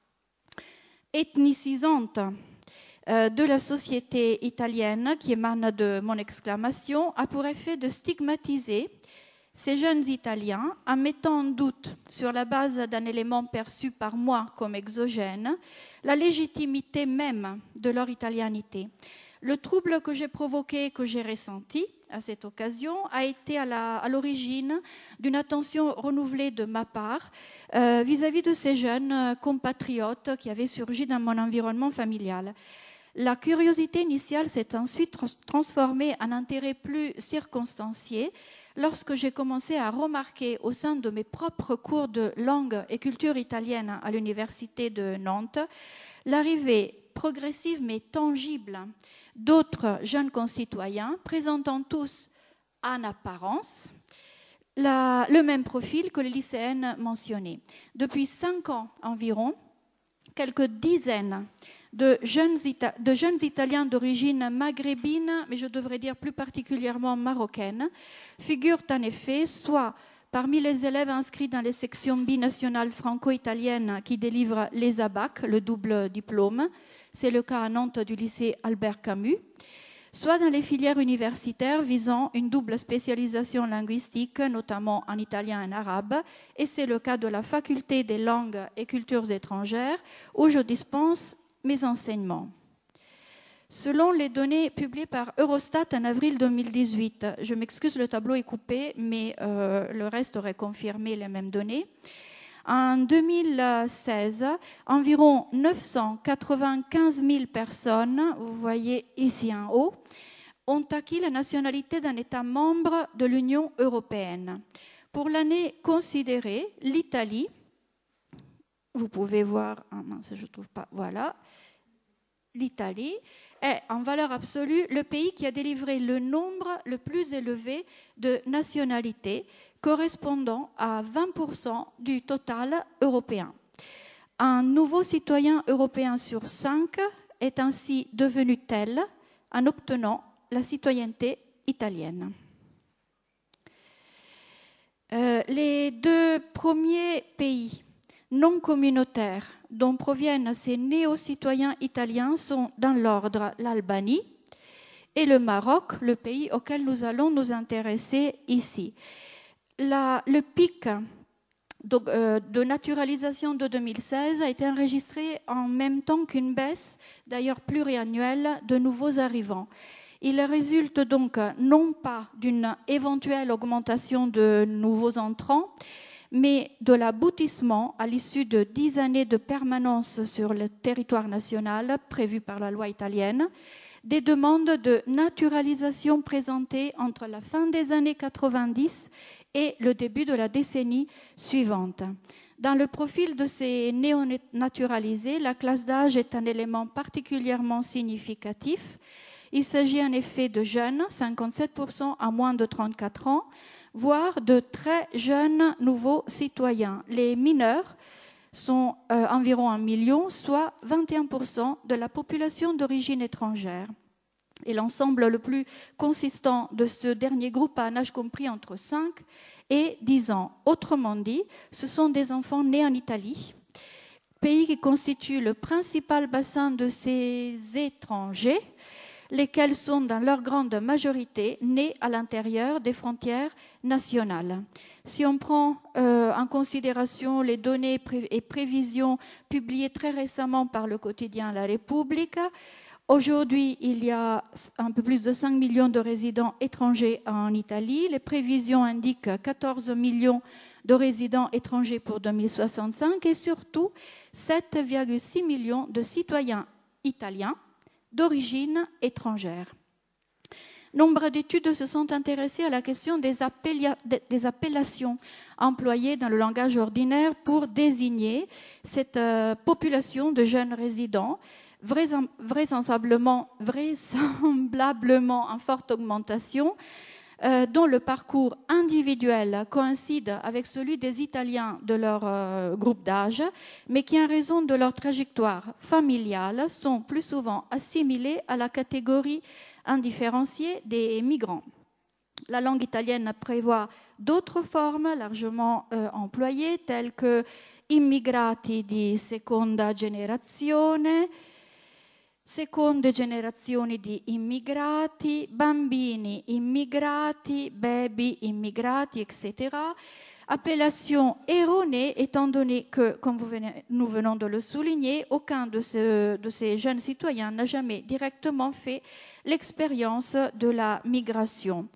ethnicisante de la société italienne qui émane de mon exclamation a pour effet de stigmatiser ces jeunes Italiens, en mettant en doute, sur la base d'un élément perçu par moi comme exogène, la légitimité même de leur italianité. Le trouble que j'ai provoqué, que j'ai ressenti à cette occasion, a été à l'origine d'une attention renouvelée de ma part vis-à-vis de ces jeunes compatriotes qui avaient surgi dans mon environnement familial. La curiosité initiale s'est ensuite transformée en intérêt plus circonstancié lorsque j'ai commencé à remarquer au sein de mes propres cours de langue et culture italienne à l'université de Nantes l'arrivée progressive mais tangible d'autres jeunes concitoyens présentant tous en apparence le même profil que les lycéennes mentionnées. Depuis 5 ans environ, quelques dizaines de jeunes Italiens d'origine maghrébine, mais je devrais dire plus particulièrement marocaine, figurent en effet soit parmi les élèves inscrits dans les sections binationales franco-italiennes qui délivrent les ABAC, le double diplôme, c'est le cas à Nantes du lycée Albert Camus, soit dans les filières universitaires visant une double spécialisation linguistique, notamment en italien et en arabe, et c'est le cas de la faculté des langues et cultures étrangères, où je dispense mes enseignements. Selon les données publiées par Eurostat en avril 2018, je m'excuse, le tableau est coupé, mais le reste aurait confirmé les mêmes données. En 2016, environ 995 000 personnes, vous voyez ici en haut, ont acquis la nationalité d'un État membre de l'Union européenne. Pour l'année considérée, l'Italie, vous pouvez voir, ah mince, je ne trouve pas, voilà, l'Italie est en valeur absolue le pays qui a délivré le nombre le plus élevé de nationalités, correspondant à 20% du total européen. Un nouveau citoyen européen sur 5 est ainsi devenu tel en obtenant la citoyenneté italienne. Les 2 premiers pays non communautaires dont proviennent ces néo-citoyens italiens sont dans l'ordre l'Albanie et le Maroc, le pays auquel nous allons nous intéresser ici. Le pic de naturalisation de 2016 a été enregistré en même temps qu'une baisse, d'ailleurs pluriannuelle, de nouveaux arrivants. Il résulte donc non pas d'une éventuelle augmentation de nouveaux entrants, mais de l'aboutissement, à l'issue de 10 années de permanence sur le territoire national prévu par la loi italienne, des demandes de naturalisation présentées entre la fin des années 90 et le début de la décennie suivante. Dans le profil de ces néonaturalisés, la classe d'âge est un élément particulièrement significatif. Il s'agit en effet de jeunes, 57% à moins de 34 ans, voire de très jeunes nouveaux citoyens. Les mineurs sont environ 1 million, soit 21% de la population d'origine étrangère. Et l'ensemble le plus consistant de ce dernier groupe a un âge compris entre 5 et 10 ans. Autrement dit, ce sont des enfants nés en Italie, pays qui constitue le principal bassin de ces étrangers, lesquels sont dans leur grande majorité nés à l'intérieur des frontières nationales. Si on prend en considération les données et prévisions publiées très récemment par le quotidien La Repubblica, aujourd'hui, il y a un peu plus de 5 millions de résidents étrangers en Italie. Les prévisions indiquent 14 millions de résidents étrangers pour 2065 et surtout 7,6 millions de citoyens italiens d'origine étrangère. Nombre d'études se sont intéressées à la question des appellations employées dans le langage ordinaire pour désigner cette population de jeunes résidents, vraisemblablement en forte augmentation, dont le parcours individuel coïncide avec celui des Italiens de leur groupe d'âge, mais qui, en raison de leur trajectoire familiale, sont plus souvent assimilés à la catégorie indifférenciée des migrants. La langue italienne prévoit d'autres formes largement employées, telles que immigrati di seconda generazione, seconde generazioni di immigrati, bambini immigrati, baby immigrati, etc. Appellation erronée, étant donné que, comme nous venons de le souligner, aucun de ces jeunes citoyens n'a jamais directement fait l'expérience de la migration.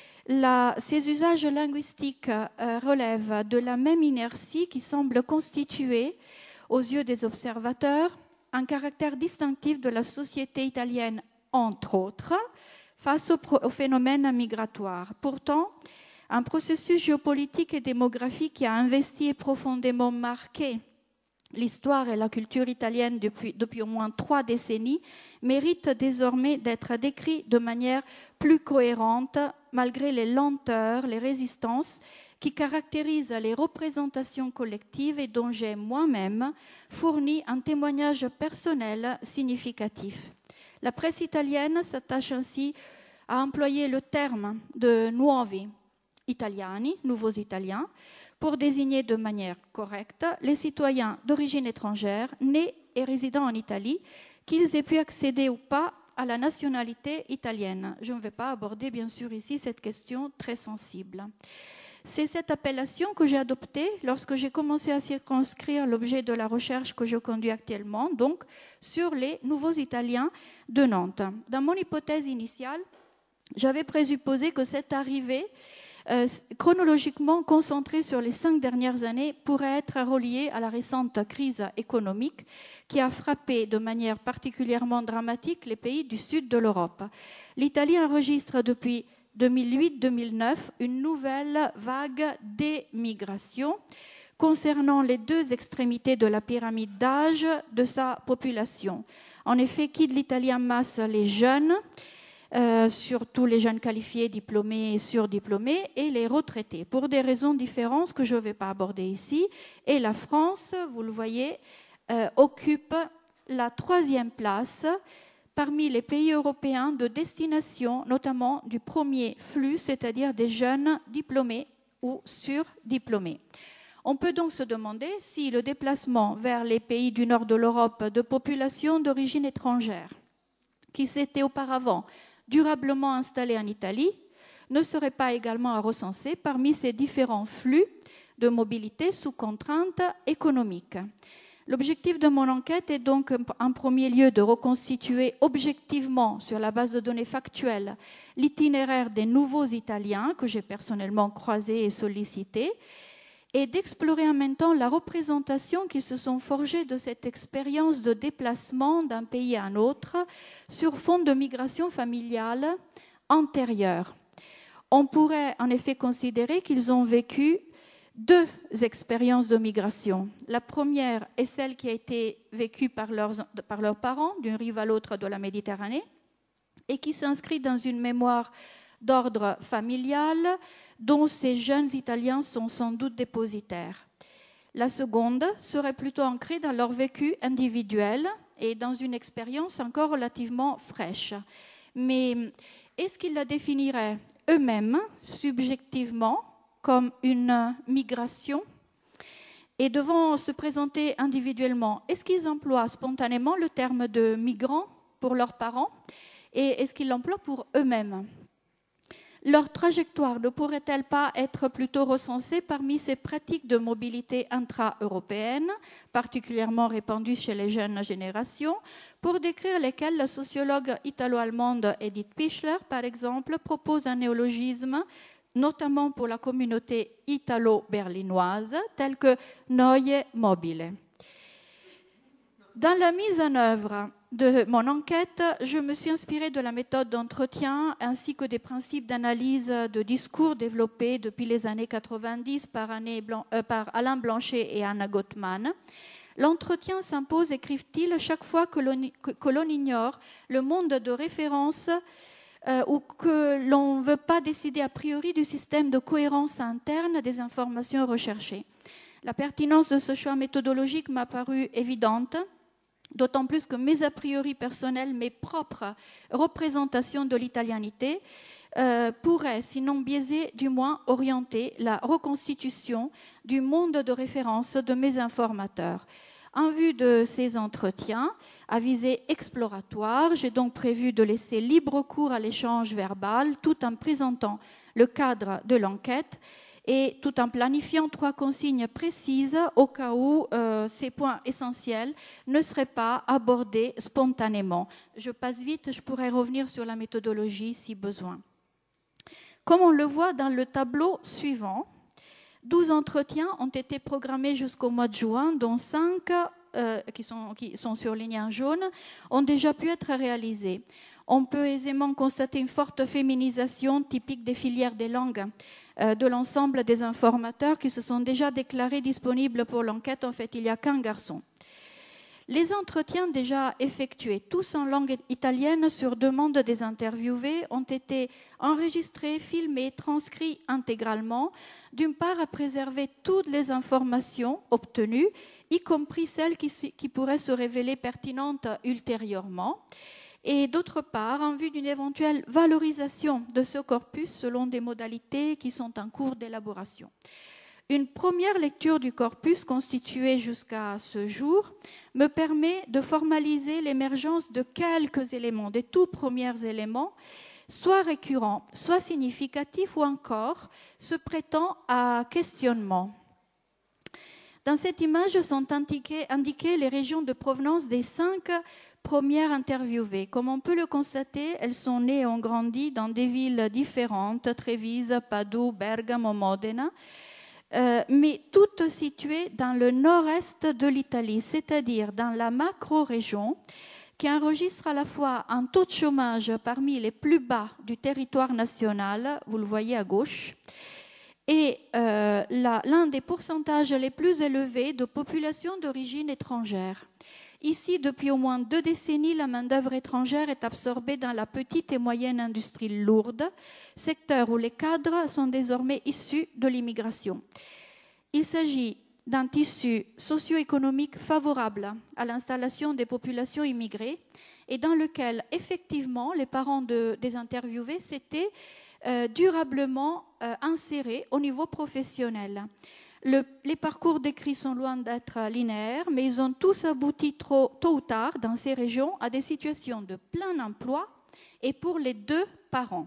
Ces usages linguistiques relèvent de la même inertie qui semble constituer, aux yeux des observateurs, un caractère distinctif de la société italienne, entre autres, face au phénomène migratoire. Pourtant, un processus géopolitique et démographique qui a investi et profondément marqué l'histoire et la culture italienne depuis au moins 3 décennies mérite désormais d'être décrit de manière plus cohérente, malgré les lenteurs, les résistances qui caractérisent les représentations collectives et dont j'ai moi-même fourni un témoignage personnel significatif. La presse italienne s'attache ainsi à employer le terme de nuovi italiani, nouveaux Italiens, pour désigner de manière correcte les citoyens d'origine étrangère nés et résidant en Italie, qu'ils aient pu accéder ou pas à la nationalité italienne. Je ne vais pas aborder bien sûr ici cette question très sensible. C'est cette appellation que j'ai adoptée lorsque j'ai commencé à circonscrire l'objet de la recherche que je conduis actuellement, donc sur les nouveaux Italiens de Nantes. Dans mon hypothèse initiale, j'avais présupposé que cette arrivée chronologiquement concentrée sur les 5 dernières années pourrait être reliée à la récente crise économique qui a frappé de manière particulièrement dramatique les pays du sud de l'Europe. L'Italie enregistre depuis 2008-2009 une nouvelle vague d'émigration concernant les 2 extrémités de la pyramide d'âge de sa population. En effet, quitte l'Italie en masse les jeunes, surtout les jeunes qualifiés, diplômés et surdiplômés, et les retraités, pour des raisons différentes que je ne vais pas aborder ici. Et la France, vous le voyez, occupe la 3e place parmi les pays européens de destination, notamment du premier flux, c'est-à-dire des jeunes diplômés ou surdiplômés. On peut donc se demander si le déplacement vers les pays du nord de l'Europe de populations d'origine étrangère, qui s'étaient auparavant durablement installés en Italie, ne serait pas également à recenser parmi ces différents flux de mobilité sous contrainte économique. L'objectif de mon enquête est donc en premier lieu de reconstituer objectivement, sur la base de données factuelles, l'itinéraire des nouveaux Italiens que j'ai personnellement croisés et sollicités, et d'explorer en même temps la représentation qui se sont forgées de cette expérience de déplacement d'un pays à un autre sur fond de migration familiale antérieure. On pourrait en effet considérer qu'ils ont vécu 2 expériences de migration. La première est celle qui a été vécue par leurs parents, d'une rive à l'autre de la Méditerranée, et qui s'inscrit dans une mémoire d'ordre familial dont ces jeunes Italiens sont sans doute dépositaires. La seconde serait plutôt ancrée dans leur vécu individuel et dans une expérience encore relativement fraîche. Mais est-ce qu'ils la définiraient eux-mêmes, subjectivement, comme une migration? Et devant se présenter individuellement, est-ce qu'ils emploient spontanément le terme de migrant pour leurs parents? Et est-ce qu'ils l'emploient pour eux-mêmes? Leur trajectoire ne pourrait-elle pas être plutôt recensée parmi ces pratiques de mobilité intra-européenne, particulièrement répandues chez les jeunes générations, pour décrire lesquelles la sociologue italo-allemande Edith Pichler, par exemple, propose un néologisme, notamment pour la communauté italo-berlinoise, tel que Neue Mobile. Dans la mise en œuvre de mon enquête, je me suis inspirée de la méthode d'entretien ainsi que des principes d'analyse de discours développés depuis les années 90 par Alain Blanchet et Anna Gottman. L'entretien s'impose, écrivent-ils, chaque fois que l'on ignore le monde de référence ou que l'on ne veut pas décider a priori du système de cohérence interne des informations recherchées. La pertinence de ce choix méthodologique m'a paru évidente, d'autant plus que mes a priori personnels, mes propres représentations de l'italianité pourraient, sinon biaiser, du moins orienter la reconstitution du monde de référence de mes informateurs. En vue de ces entretiens, à visée exploratoire, j'ai donc prévu de laisser libre cours à l'échange verbal tout en présentant le cadre de l'enquête et tout en planifiant 3 consignes précises au cas où ces points essentiels ne seraient pas abordés spontanément. Je passe vite, je pourrais revenir sur la méthodologie si besoin. Comme on le voit dans le tableau suivant, 12 entretiens ont été programmés jusqu'au mois de juin, dont 5 qui sont surlignés en jaune, ont déjà pu être réalisés. On peut aisément constater une forte féminisation typique des filières des langues de l'ensemble des informateurs qui se sont déjà déclarés disponibles pour l'enquête. En fait, il n'y a qu'un garçon. Les entretiens déjà effectués, tous en langue italienne sur demande des interviewés, ont été enregistrés, filmés, transcrits intégralement, d'une part à préserver toutes les informations obtenues, y compris celles qui pourraient se révéler pertinentes ultérieurement, et d'autre part en vue d'une éventuelle valorisation de ce corpus selon des modalités qui sont en cours d'élaboration. Une première lecture du corpus constitué jusqu'à ce jour me permet de formaliser l'émergence de quelques éléments, des tout premiers éléments, soit récurrents, soit significatifs ou encore se prêtant à questionnement. Dans cette image sont indiquées les régions de provenance des 5 premières interviewées. Comme on peut le constater, elles sont nées et ont grandi dans des villes différentes, Trévise, Padoue, Bergamo, Modena, mais toutes situées dans le nord-est de l'Italie, c'est-à-dire dans la macro-région qui enregistre à la fois un taux de chômage parmi les plus bas du territoire national, vous le voyez à gauche, et l'un des pourcentages les plus élevés de population d'origine étrangère. Ici, depuis au moins 2 décennies, la main-d'œuvre étrangère est absorbée dans la petite et moyenne industrie lourde, secteur où les cadres sont désormais issus de l'immigration. Il s'agit d'un tissu socio-économique favorable à l'installation des populations immigrées et dans lequel, effectivement, les parents des interviewés s'étaient durablement insérés au niveau professionnel. Les parcours décrits sont loin d'être linéaires, mais ils ont tous abouti tôt ou tard dans ces régions à des situations de plein emploi et pour les 2 parents.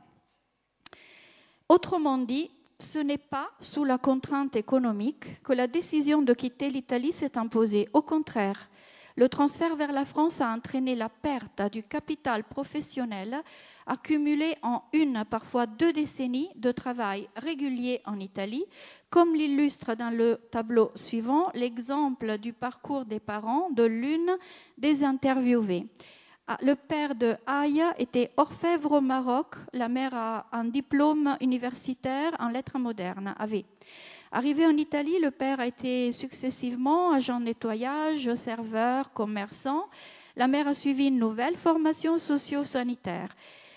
Autrement dit, ce n'est pas sous la contrainte économique que la décision de quitter l'Italie s'est imposée. Au contraire, le transfert vers la France a entraîné la perte du capital professionnel accumulé en 1, parfois 2 décennies de travail régulier en Italie, comme l'illustre dans le tableau suivant l'exemple du parcours des parents de l'une des interviewées. Le père de Aya était orfèvre au Maroc, la mère a un diplôme universitaire en lettres modernes, AV. Arrivé en Italie, le père a été successivement agent de nettoyage, serveur, commerçant. La mère a suivi une nouvelle formation socio-sanitaire.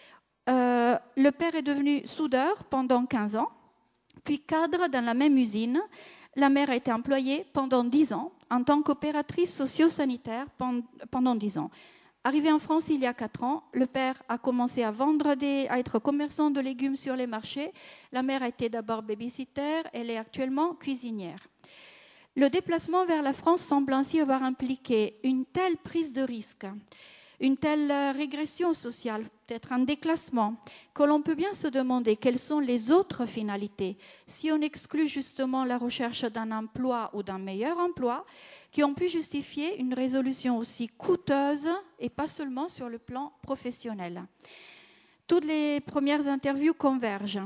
Le père est devenu soudeur pendant 15 ans, puis cadre dans la même usine. La mère a été employée pendant 10 ans en tant qu'opératrice socio-sanitaire pendant 10 ans. Arrivé en France il y a 4 ans, le père a commencé à être commerçant de légumes sur les marchés. La mère a été d'abord babysitter, elle est actuellement cuisinière. Le déplacement vers la France semble ainsi avoir impliqué une telle prise de risque, une telle régression sociale, peut-être un déclassement, que l'on peut bien se demander quelles sont les autres finalités, si on exclut justement la recherche d'un emploi ou d'un meilleur emploi, qui ont pu justifier une résolution aussi coûteuse et pas seulement sur le plan professionnel. Toutes les premières interviews convergent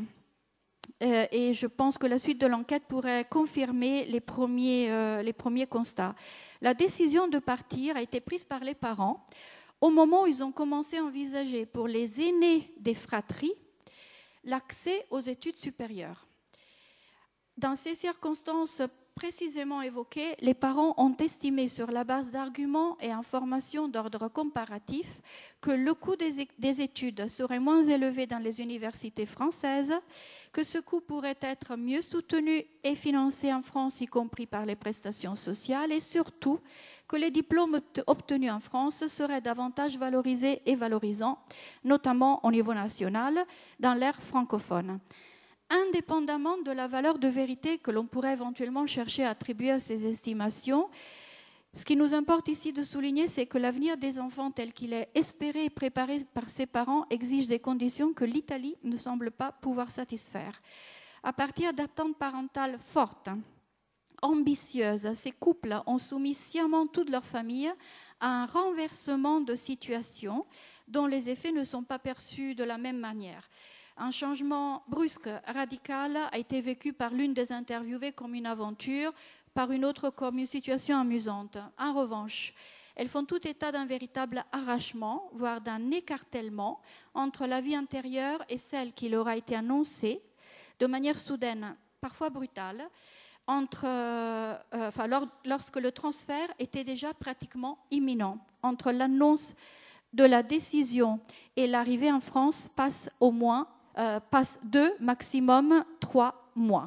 et je pense que la suite de l'enquête pourrait confirmer les premiers constats. La décision de partir a été prise par les parents au moment où ils ont commencé à envisager pour les aînés des fratries l'accès aux études supérieures. Dans ces circonstances précisément évoquées, les parents ont estimé sur la base d'arguments et informations d'ordre comparatif que le coût des études serait moins élevé dans les universités françaises, que ce coût pourrait être mieux soutenu et financé en France, y compris par les prestations sociales, et surtout que les diplômes obtenus en France seraient davantage valorisés et valorisants, notamment au niveau national, dans l'ère francophone. Indépendamment de la valeur de vérité que l'on pourrait éventuellement chercher à attribuer à ces estimations, Ce qui nous importe ici de souligner, c'est que l'avenir des enfants tel qu'il est espéré et préparé par ses parents exige des conditions que l'Italie ne semble pas pouvoir satisfaire. À partir d'attentes parentales fortes, ambitieuses, ces couples ont soumis sciemment toute leur famille à un renversement de situation dont les effets ne sont pas perçus de la même manière. Un changement brusque, radical, a été vécu par l'une des interviewées comme une aventure, par une autre comme une situation amusante. En revanche, elles font tout état d'un véritable arrachement, voire d'un écartèlement entre la vie intérieure et celle qui leur a été annoncée de manière soudaine, parfois brutale, lorsque le transfert était déjà pratiquement imminent. Entre l'annonce de la décision et l'arrivée en France passe 2, maximum 3 mois.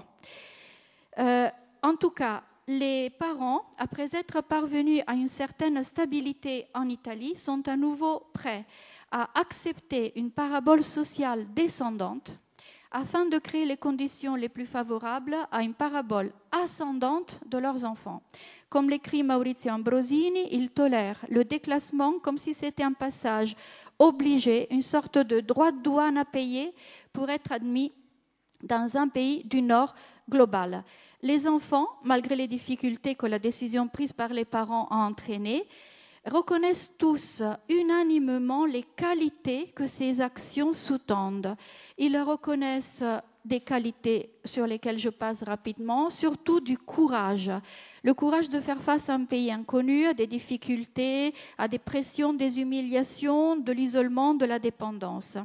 En tout cas, les parents, après être parvenus à une certaine stabilité en Italie, sont à nouveau prêts à accepter une parabole sociale descendante afin de créer les conditions les plus favorables à une parabole ascendante de leurs enfants. Comme l'écrit Maurizio Ambrosini, ils tolèrent le déclassement comme si c'était un passage obligé, une sorte de droit de douane à payer pour être admis dans un pays du Nord global. Les enfants, malgré les difficultés que la décision prise par les parents a entraînées, reconnaissent tous unanimement les qualités que ces actions sous-tendent. Ils reconnaissent des qualités sur lesquelles je passe rapidement, surtout du courage. Le courage de faire face à un pays inconnu, à des difficultés, à des pressions, des humiliations, de l'isolement, de la dépendance.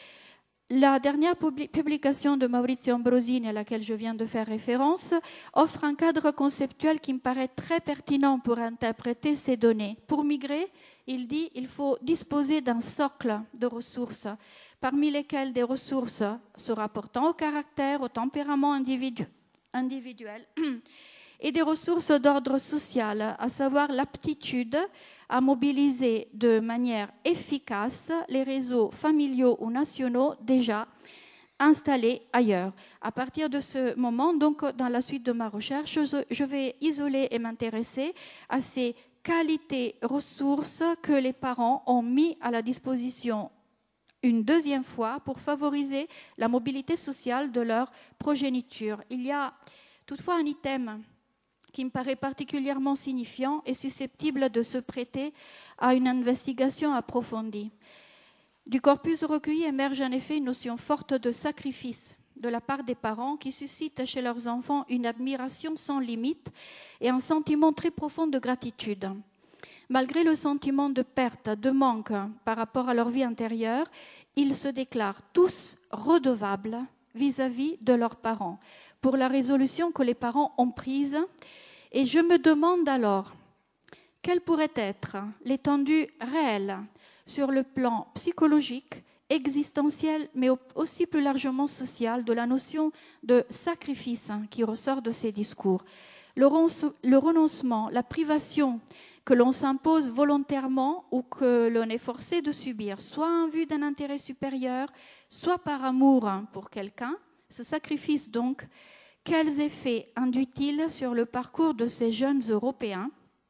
La dernière publication de Maurizio Ambrosini, à laquelle je viens de faire référence, offre un cadre conceptuel qui me paraît très pertinent pour interpréter ces données. Pour migrer, il dit qu'il faut disposer d'un socle de ressources, parmi lesquelles des ressources se rapportant au caractère, au tempérament individuel, et des ressources d'ordre social, à savoir l'aptitude à mobiliser de manière efficace les réseaux familiaux ou nationaux déjà installés ailleurs. À partir de ce moment, donc, dans la suite de ma recherche, je vais isoler et m'intéresser à ces qualités, ressources que les parents ont mis à la disposition une deuxième fois pour favoriser la mobilité sociale de leur progéniture. Il y a toutefois un item qui me paraît particulièrement signifiant et susceptible de se prêter à une investigation approfondie. Du corpus recueilli émerge en effet une notion forte de sacrifice de la part des parents qui suscite chez leurs enfants une admiration sans limite et un sentiment très profond de gratitude. Malgré le sentiment de perte, de manque par rapport à leur vie intérieure, ils se déclarent tous redevables vis-à-vis de leurs parents pour la résolution que les parents ont prise. Et je me demande alors, quelle pourrait être l'étendue réelle sur le plan psychologique, existentiel, mais aussi plus largement social, de la notion de sacrifice qui ressort de ces discours. Le renoncement, la privation que l'on s'impose volontairement ou que l'on est forcé de subir, soit en vue d'un intérêt supérieur, soit par amour pour quelqu'un, ce sacrifice donc, quels effets induit-il sur le parcours de ces jeunes Européens?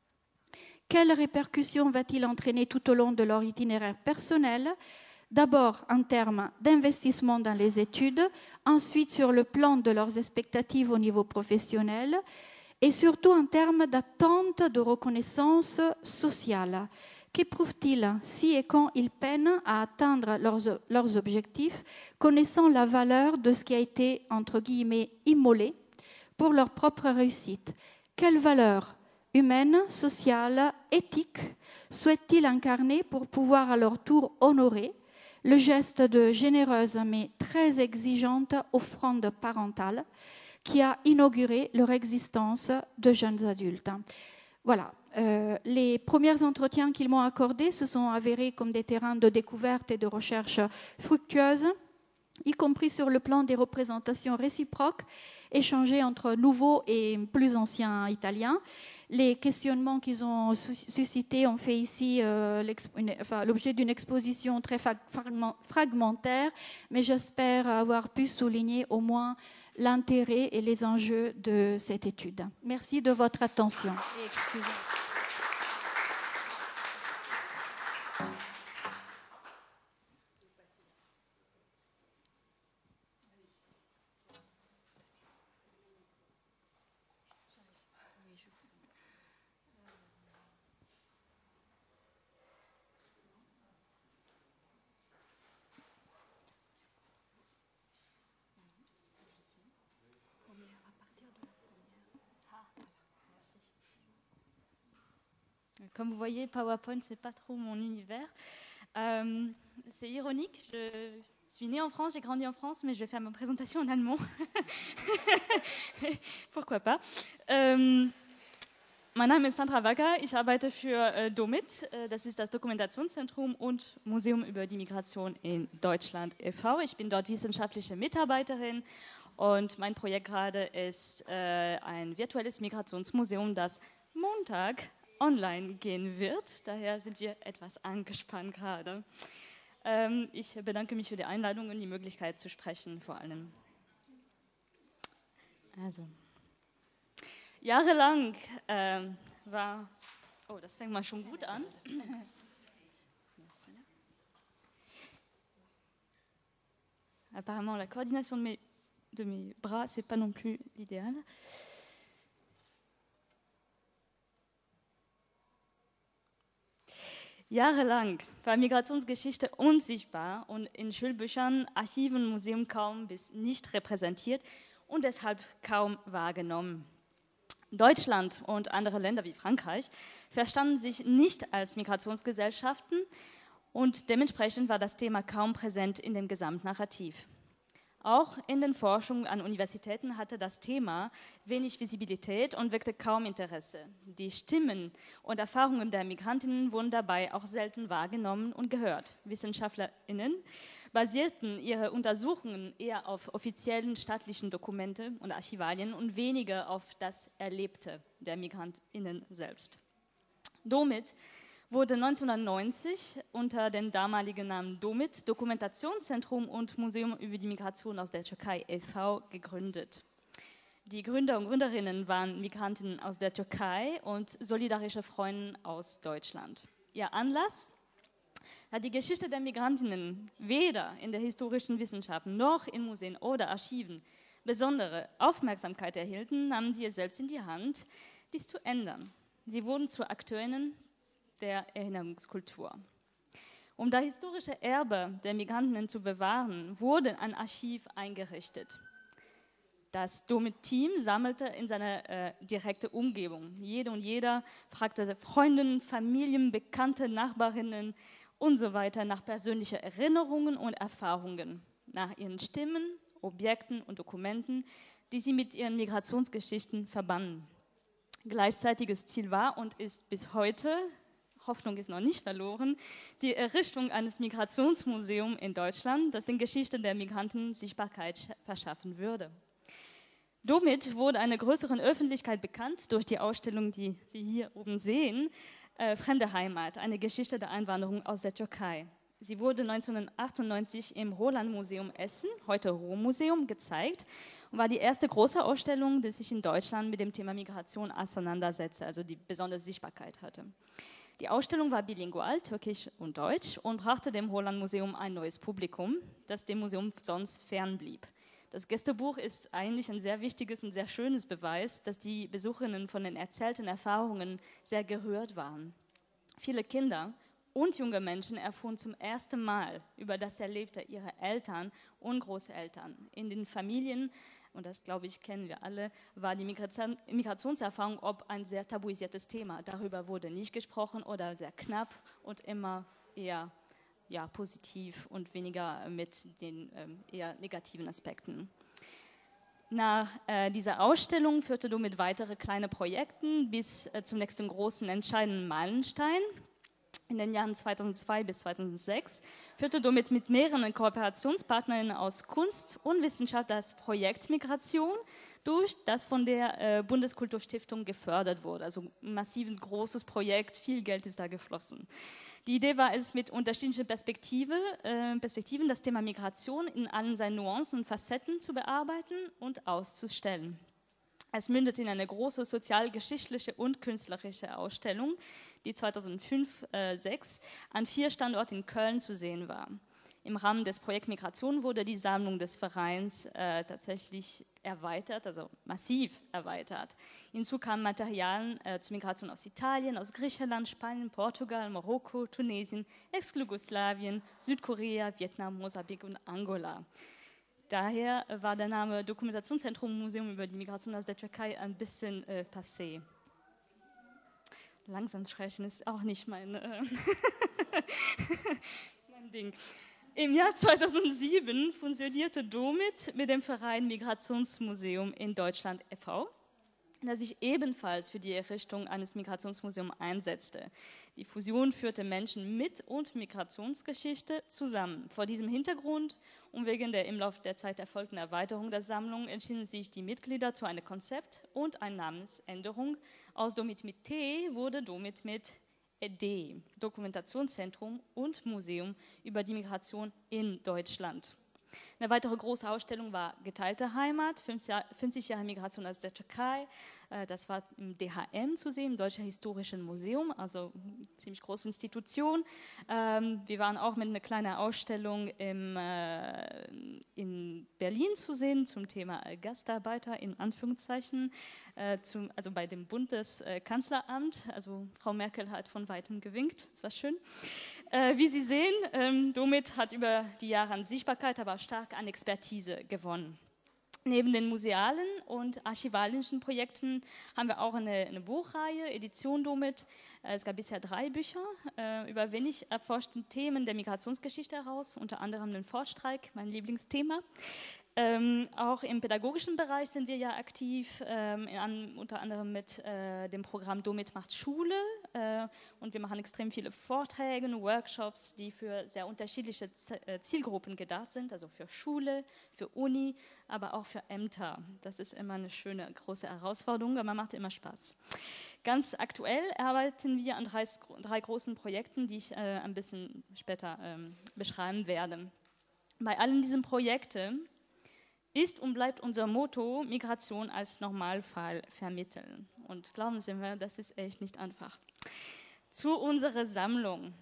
Quelles répercussions va-t-il entraîner tout au long de leur itinéraire personnel? D'abord en termes d'investissement dans les études, ensuite sur le plan de leurs expectatives au niveau professionnel et surtout en termes d'attente de reconnaissance sociale. Qu'éprouvent-ils si et quand ils peinent à atteindre leurs objectifs, connaissant la valeur de ce qui a été, entre guillemets, immolé pour leur propre réussite? Quelle valeur humaine, sociale, éthique souhaitent-ils incarner pour pouvoir à leur tour honorer le geste de généreuse mais très exigeante offrande parentale qui a inauguré leur existence de jeunes adultes? Voilà. Les premiers entretiens qu'ils m'ont accordés se sont avérés comme des terrains de découverte et de recherche fructueuses, y compris sur le plan des représentations réciproques échangées entre nouveaux et plus anciens Italiens. Les questionnements qu'ils ont suscités ont fait ici l'objet d'une exposition très fragmentaire, mais j'espère avoir pu souligner au moins l'intérêt et les enjeux de cette étude. Merci de votre attention. Et excusez-moi. Comme vous voyez, PowerPoint, c'est pas trop mon univers. C'est ironique, je suis née en France, j'ai grandi en France, mais je vais faire ma présentation en allemand. Pourquoi pas. Mein Name ist Sandra Wacker, ich arbeite für DOMIT, das ist das Dokumentationszentrum und Museum über die Migration in Deutschland e.V. Ich bin dort wissenschaftliche Mitarbeiterin und mein Projekt gerade ist ein virtuelles Migrationsmuseum, das Montag online gehen wird. Daher sind wir etwas angespannt gerade. Ich bedanke mich für die Einladung und die Möglichkeit zu sprechen vor allem. Also, jahrelang war... Oh, das fängt mal schon gut an. Apparemment, la coordination de mes bras, c'est pas non plus l'idéal. Jahrelang war Migrationsgeschichte unsichtbar und in Schulbüchern, Archiven und Museen kaum bis nicht repräsentiert und deshalb kaum wahrgenommen. Deutschland und andere Länder wie Frankreich verstanden sich nicht als Migrationsgesellschaften und dementsprechend war das Thema kaum präsent in dem Gesamtnarrativ. Auch in den Forschungen an Universitäten hatte das Thema wenig Visibilität und weckte kaum Interesse. Die Stimmen und Erfahrungen der Migrantinnen wurden dabei auch selten wahrgenommen und gehört. WissenschaftlerInnen basierten ihre Untersuchungen eher auf offiziellen staatlichen Dokumenten und Archivalien und weniger auf das Erlebte der MigrantInnen selbst. DOMIT wurde 1990 unter dem damaligen Namen DOMIT, Dokumentationszentrum und Museum über die Migration aus der Türkei e.V. gegründet. Die Gründer und Gründerinnen waren Migrantinnen aus der Türkei und solidarische Freunde aus Deutschland. Ihr Anlass? Da die Geschichte der Migrantinnen weder in der historischen Wissenschaft noch in Museen oder Archiven besondere Aufmerksamkeit erhielten, nahmen sie es selbst in die Hand, dies zu ändern. Sie wurden zu Akteurinnen der Erinnerungskultur. Um das historische Erbe der Migrantinnen zu bewahren, wurde ein Archiv eingerichtet. Das DOMIT-Team sammelte in seiner direkten Umgebung. Jede und jeder fragte Freundinnen, Familien, Bekannte, Nachbarinnen und so weiter nach persönlichen Erinnerungen und Erfahrungen, nach ihren Stimmen, Objekten und Dokumenten, die sie mit ihren Migrationsgeschichten verbanden. Gleichzeitiges Ziel war und ist bis heute, Hoffnung ist noch nicht verloren, die Errichtung eines Migrationsmuseums in Deutschland, das den Geschichten der Migranten Sichtbarkeit verschaffen würde. Damit wurde einer größeren Öffentlichkeit bekannt durch die Ausstellung, die Sie hier oben sehen, Fremde Heimat, eine Geschichte der Einwanderung aus der Türkei. Sie wurde 1998 im Roland-Museum Essen, heute Ruhr-Museum, gezeigt und war die erste große Ausstellung, die sich in Deutschland mit dem Thema Migration auseinandersetzte, also die besondere Sichtbarkeit hatte. Die Ausstellung war bilingual, türkisch und deutsch, und brachte dem Roland-Museum ein neues Publikum, das dem Museum sonst fernblieb. Das Gästebuch ist eigentlich ein sehr wichtiges und sehr schönes Beweis, dass die Besucherinnen von den erzählten Erfahrungen sehr gerührt waren. Viele Kinder und junge Menschen erfuhren zum ersten Mal über das Erlebte ihrer Eltern und Großeltern. In den Familien, und das glaube ich kennen wir alle, war die Migrationserfahrung ob ein sehr tabuisiertes Thema. Darüber wurde nicht gesprochen oder sehr knapp und immer eher positiv und weniger mit den eher negativen Aspekten. Nach dieser Ausstellung führte DOMIT weitere kleine Projekte bis zum nächsten großen entscheidenden Meilenstein. In den Jahren 2002 bis 2006 führte DOMIT mit mehreren Kooperationspartnerinnen aus Kunst und Wissenschaft das Projekt Migration durch, das von der Bundeskulturstiftung gefördert wurde. Also ein massives, großes Projekt, viel Geld ist da geflossen. Die Idee war es, mit unterschiedlichen Perspektiven das Thema Migration in allen seinen Nuancen und Facetten zu bearbeiten und auszustellen. Es mündet in eine große sozialgeschichtliche und künstlerische Ausstellung, die 2005-06 an 4 Standorten in Köln zu sehen war. Im Rahmen des Projekts Migration wurde die Sammlung des Vereins tatsächlich erweitert, also massiv erweitert. Hinzu kamen Materialien zur Migration aus Italien, aus Griechenland, Spanien, Portugal, Marokko, Tunesien, Ex-Jugoslawien, Südkorea, Vietnam, Mosambik und Angola. Daher war der Name Dokumentationszentrum Museum über die Migration aus der Türkei ein bisschen passé. langsam sprechen ist auch nicht mein Ding. Im Jahr 2007 fusionierte DOMIT mit dem Verein Migrationsmuseum in Deutschland e.V., der sich ebenfalls für die Errichtung eines Migrationsmuseums einsetzte. Die Fusion führte Menschen mit und Migrationsgeschichte zusammen. Vor diesem Hintergrund und wegen der im Laufe der Zeit erfolgten Erweiterung der Sammlung entschieden sich die Mitglieder zu einer Konzept- und einer Namensänderung. Aus DOMIT mit T wurde DOMIT mit D, Dokumentationszentrum und Museum über die Migration in Deutschland. Eine weitere große Ausstellung war Geteilte Heimat, 50 Jahre Migration aus der Türkei. Das war im DHM zu sehen, im Deutschen Historischen Museum, also eine ziemlich große Institution. Wir waren auch mit einer kleinen Ausstellung in Berlin zu sehen zum Thema Gastarbeiter, in Anführungszeichen, also bei dem Bundeskanzleramt. Also Frau Merkel hat von weitem gewinkt, das war schön. Wie Sie sehen, DOMIT hat über die Jahre an Sichtbarkeit, aber stark an Expertise gewonnen. Neben den musealen und archivalischen Projekten haben wir auch eine Buchreihe, Edition DOMIT. Es gab bisher 3 Bücher über wenig erforschte Themen der Migrationsgeschichte heraus, unter anderem den Fortstreik, mein Lieblingsthema. Auch im pädagogischen Bereich sind wir ja aktiv, unter anderem mit dem Programm DOMIT macht Schule, und wir machen extrem viele Vorträge und Workshops, die für sehr unterschiedliche Zielgruppen gedacht sind, also für Schule, für Uni, aber auch für Ämter. Das ist immer eine schöne, große Herausforderung, aber macht immer Spaß. Ganz aktuell arbeiten wir an 3 großen Projekten, die ich ein bisschen später beschreiben werde. Bei allen diesen Projekten ist und bleibt unser Motto, Migration als Normalfall vermitteln. Und glauben Sie mir, das ist echt nicht einfach. Zu unserer Sammlung.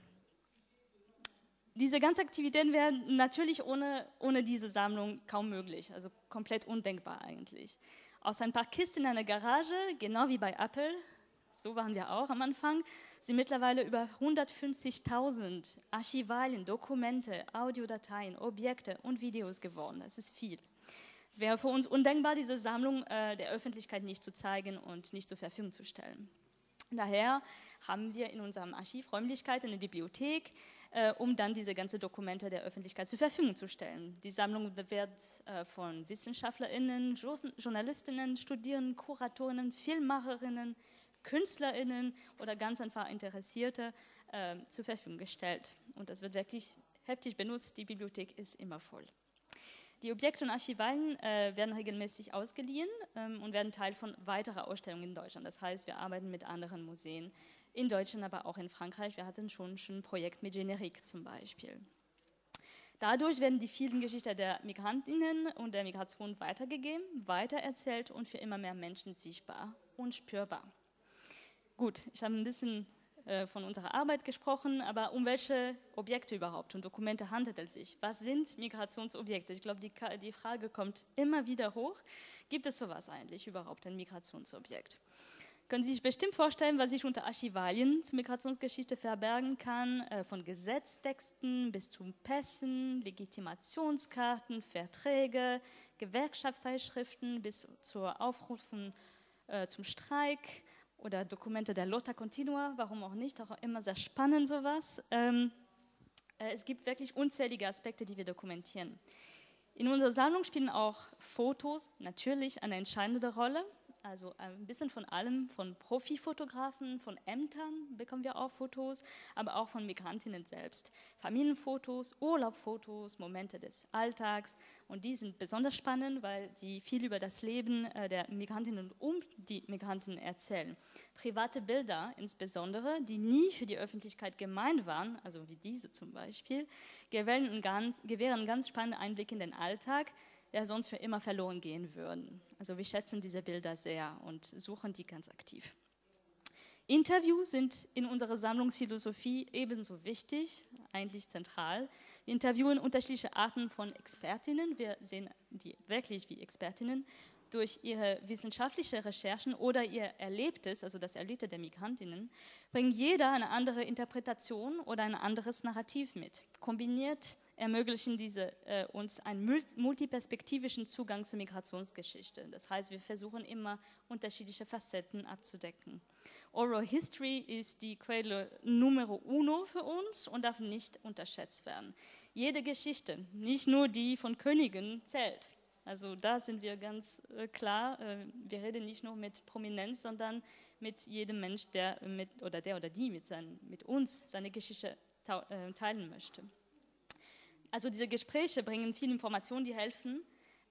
Diese ganzen Aktivitäten wären natürlich ohne diese Sammlung kaum möglich, also komplett undenkbar eigentlich. Aus ein paar Kisten in einer Garage, genau wie bei Apple, so waren wir auch am Anfang, sind mittlerweile über 150.000 Archivalien, Dokumente, Audiodateien, Objekte und Videos geworden. Das ist viel. Es wäre für uns undenkbar, diese Sammlung der Öffentlichkeit nicht zu zeigen und nicht zur Verfügung zu stellen. Daher haben wir in unserem Archiv Räumlichkeiten in der Bibliothek, um dann diese ganzen Dokumente der Öffentlichkeit zur Verfügung zu stellen. Die Sammlung wird von WissenschaftlerInnen, JournalistInnen, Studierenden, KuratorInnen, Filmemacherinnen, KünstlerInnen oder ganz einfach Interessierte zur Verfügung gestellt. Und das wird wirklich heftig benutzt, die Bibliothek ist immer voll. Die Objekte und Archivalien werden regelmäßig ausgeliehen und werden Teil von weiterer Ausstellungen in Deutschland. Das heißt, wir arbeiten mit anderen Museen in Deutschland, aber auch in Frankreich. Wir hatten schon ein Projekt mit Generique zum Beispiel. Dadurch werden die vielen Geschichten der Migrantinnen und der Migration weitergegeben, weitererzählt und für immer mehr Menschen sichtbar und spürbar. Gut, ich habe ein bisschen von unserer Arbeit gesprochen, aber um welche Objekte überhaupt und Dokumente handelt es sich? Was sind Migrationsobjekte? Ich glaube, die Frage kommt immer wieder hoch. Gibt es sowas eigentlich überhaupt, ein Migrationsobjekt? Können Sie sich bestimmt vorstellen, was sich unter Archivalien zur Migrationsgeschichte verbergen kann, von Gesetztexten bis zu Pässen, Legitimationskarten, Verträge, Gewerkschaftszeitschriften bis zur Aufrufen zum Streik, oder Dokumente der Lotta Continua, warum auch nicht, auch immer sehr spannend sowas. Es gibt wirklich unzählige Aspekte, die wir dokumentieren. In unserer Sammlung spielen auch Fotos natürlich eine entscheidende Rolle. Also ein bisschen von allem, von Profifotografen, von Ämtern bekommen wir auch Fotos, aber auch von Migrantinnen selbst. Familienfotos, Urlaubfotos, Momente des Alltags, und die sind besonders spannend, weil sie viel über das Leben der Migrantinnen und um die Migrantinnen erzählen. Private Bilder insbesondere, die nie für die Öffentlichkeit gemeint waren, also wie diese zum Beispiel, gewähren einen ganz spannenden Einblick in den Alltag, der sonst für immer verloren gehen würden. Also wir schätzen diese Bilder sehr und suchen die ganz aktiv. Interviews sind in unserer Sammlungsphilosophie ebenso wichtig, eigentlich zentral. Wir interviewen unterschiedliche Arten von Expertinnen, wir sehen die wirklich wie Expertinnen, durch ihre wissenschaftliche Recherchen oder ihr Erlebtes, also das Erlebte der Migrantinnen, bringt jeder eine andere Interpretation oder ein anderes Narrativ mit. Kombiniert ermöglichen diese uns einen multiperspektivischen Zugang zur Migrationsgeschichte. Das heißt, wir versuchen immer unterschiedliche Facetten abzudecken. Oral History ist die Quelle Numero uno für uns und darf nicht unterschätzt werden. Jede Geschichte, nicht nur die von Königen, zählt. Also da sind wir ganz klar, wir reden nicht nur mit Prominenz, sondern mit jedem Mensch, der mit uns seine Geschichte teilen möchte. Also diese Gespräche bringen viele Informationen, die helfen,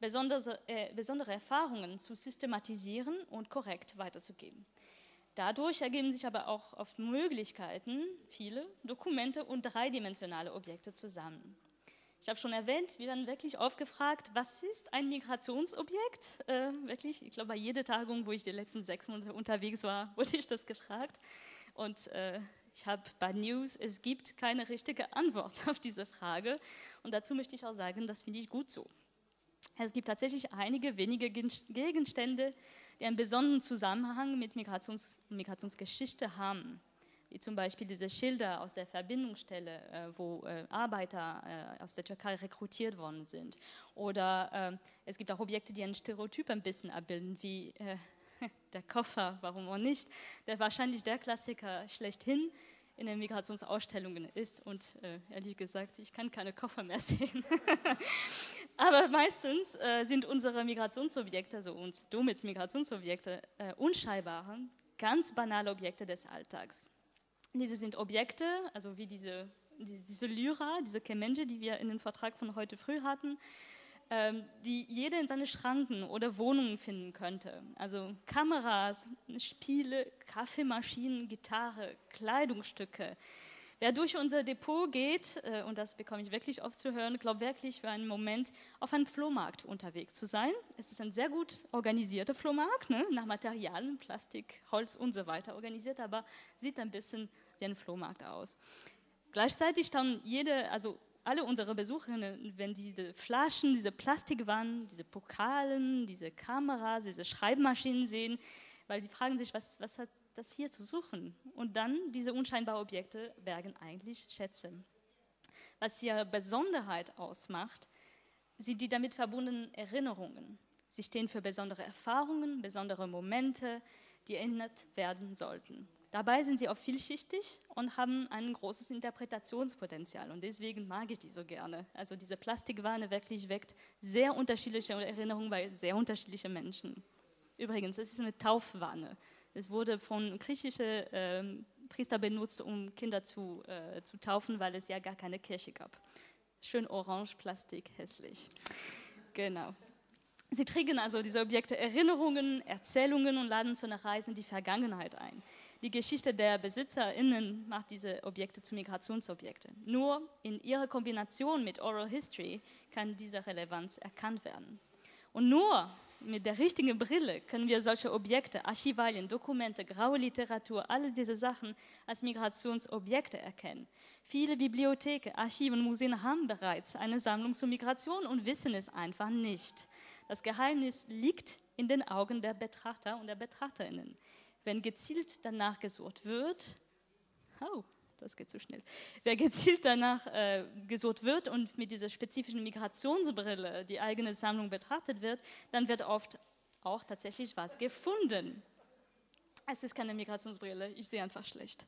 besondere Erfahrungen zu systematisieren und korrekt weiterzugeben. Dadurch ergeben sich aber auch oft Möglichkeiten, viele Dokumente und dreidimensionale Objekte zusammen. Ich habe schon erwähnt, wir werden wirklich aufgefragt, was ist ein Migrationsobjekt? Wirklich, ich glaube, bei jeder Tagung, wo ich die letzten 6 Monate unterwegs war, wurde ich das gefragt. Und ich habe bei News, es gibt keine richtige Antwort auf diese Frage. Und dazu möchte ich auch sagen, das finde ich gut so. Es gibt tatsächlich einige wenige Gegenstände, die einen besonderen Zusammenhang mit Migrationsgeschichte haben. Wie zum Beispiel diese Schilder aus der Verbindungsstelle, wo Arbeiter aus der Türkei rekrutiert worden sind. Oder es gibt auch Objekte, die ein Stereotyp ein bisschen abbilden, wie der Koffer, warum auch nicht, der wahrscheinlich der Klassiker schlechthin in den Migrationsausstellungen ist. Und ehrlich gesagt, ich kann keine Koffer mehr sehen. Aber meistens sind unsere Migrationsobjekte, also uns Domits Migrationsobjekte, unscheinbare, ganz banale Objekte des Alltags. Diese sind Objekte, also wie diese Lyra, diese Kemenje, die wir in dem Vertrag von heute früh hatten, die jeder in seine Schranken oder Wohnungen finden könnte. Also Kameras, Spiele, Kaffeemaschinen, Gitarre, Kleidungsstücke. Wer durch unser Depot geht, und das bekomme ich wirklich oft zu hören, glaubt wirklich für einen Moment auf einem Flohmarkt unterwegs zu sein. Es ist ein sehr gut organisierter Flohmarkt, ne? Nach Materialien, Plastik, Holz und so weiter organisiert, aber sieht ein bisschen wie ein Flohmarkt aus. Gleichzeitig staunen alle unsere Besucherinnen, wenn diese Flaschen, diese Plastikwannen, diese Pokalen, diese Kameras, diese Schreibmaschinen sehen, weil sie fragen sich, was hat das hier zu suchen? Und dann diese unscheinbaren Objekte bergen eigentlich Schätze. Was ihre Besonderheit ausmacht, sind die damit verbundenen Erinnerungen. Sie stehen für besondere Erfahrungen, besondere Momente, die erinnert werden sollten. Dabei sind sie auch vielschichtig und haben ein großes Interpretationspotenzial und deswegen mag ich die so gerne. Also diese Plastikwanne wirklich weckt sehr unterschiedliche Erinnerungen bei sehr unterschiedlichen Menschen. Übrigens, es ist eine Taufwanne. Es wurde von griechischen Priester benutzt, um Kinder zu taufen, weil es ja gar keine Kirche gab. Schön orange, Plastik, hässlich. Genau. Sie triggern also diese Objekte Erinnerungen, Erzählungen und laden zu einer Reise in die Vergangenheit ein. Die Geschichte der BesitzerInnen macht diese Objekte zu Migrationsobjekten. Nur in ihrer Kombination mit Oral History kann diese Relevanz erkannt werden. Und nur mit der richtigen Brille können wir solche Objekte, Archivalien, Dokumente, graue Literatur, alle diese Sachen als Migrationsobjekte erkennen. Viele Bibliotheken, Archive und Museen haben bereits eine Sammlung zur Migration und wissen es einfach nicht. Das Geheimnis liegt in den Augen der Betrachter und der BetrachterInnen. Wenn gezielt danach gesucht wird, das geht zu schnell. Wer gezielt danach gesucht wird und mit dieser spezifischen Migrationsbrille die eigene Sammlung betrachtet wird, dann wird oft auch tatsächlich was gefunden. Es ist keine Migrationsbrille, ich sehe einfach schlecht.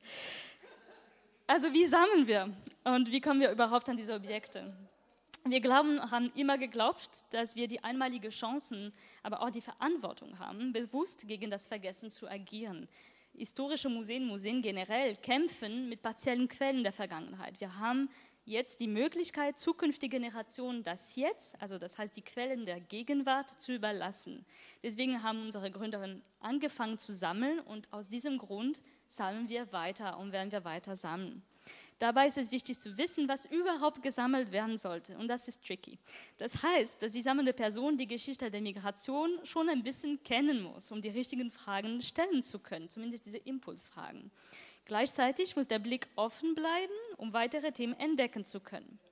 Also wie sammeln wir und wie kommen wir überhaupt an diese Objekte? Wir haben immer geglaubt, dass wir die einmalige Chancen, aber auch die Verantwortung haben, bewusst gegen das Vergessen zu agieren. Historische Museen generell kämpfen mit partiellen Quellen der Vergangenheit. Wir haben jetzt die Möglichkeit, zukünftige Generationen das Jetzt, also das heißt die Quellen der Gegenwart, zu überlassen. Deswegen haben unsere Gründerinnen angefangen zu sammeln und aus diesem Grund sammeln wir weiter und werden wir weiter sammeln. Dabei ist es wichtig zu wissen, was überhaupt gesammelt werden sollte. Und das ist tricky. Das heißt, dass die sammelnde Person die Geschichte der Migration schon ein bisschen kennen muss, um die richtigen Fragen stellen zu können, zumindest diese Impulsfragen. Gleichzeitig muss der Blick offen bleiben, um weitere Themen entdecken zu können.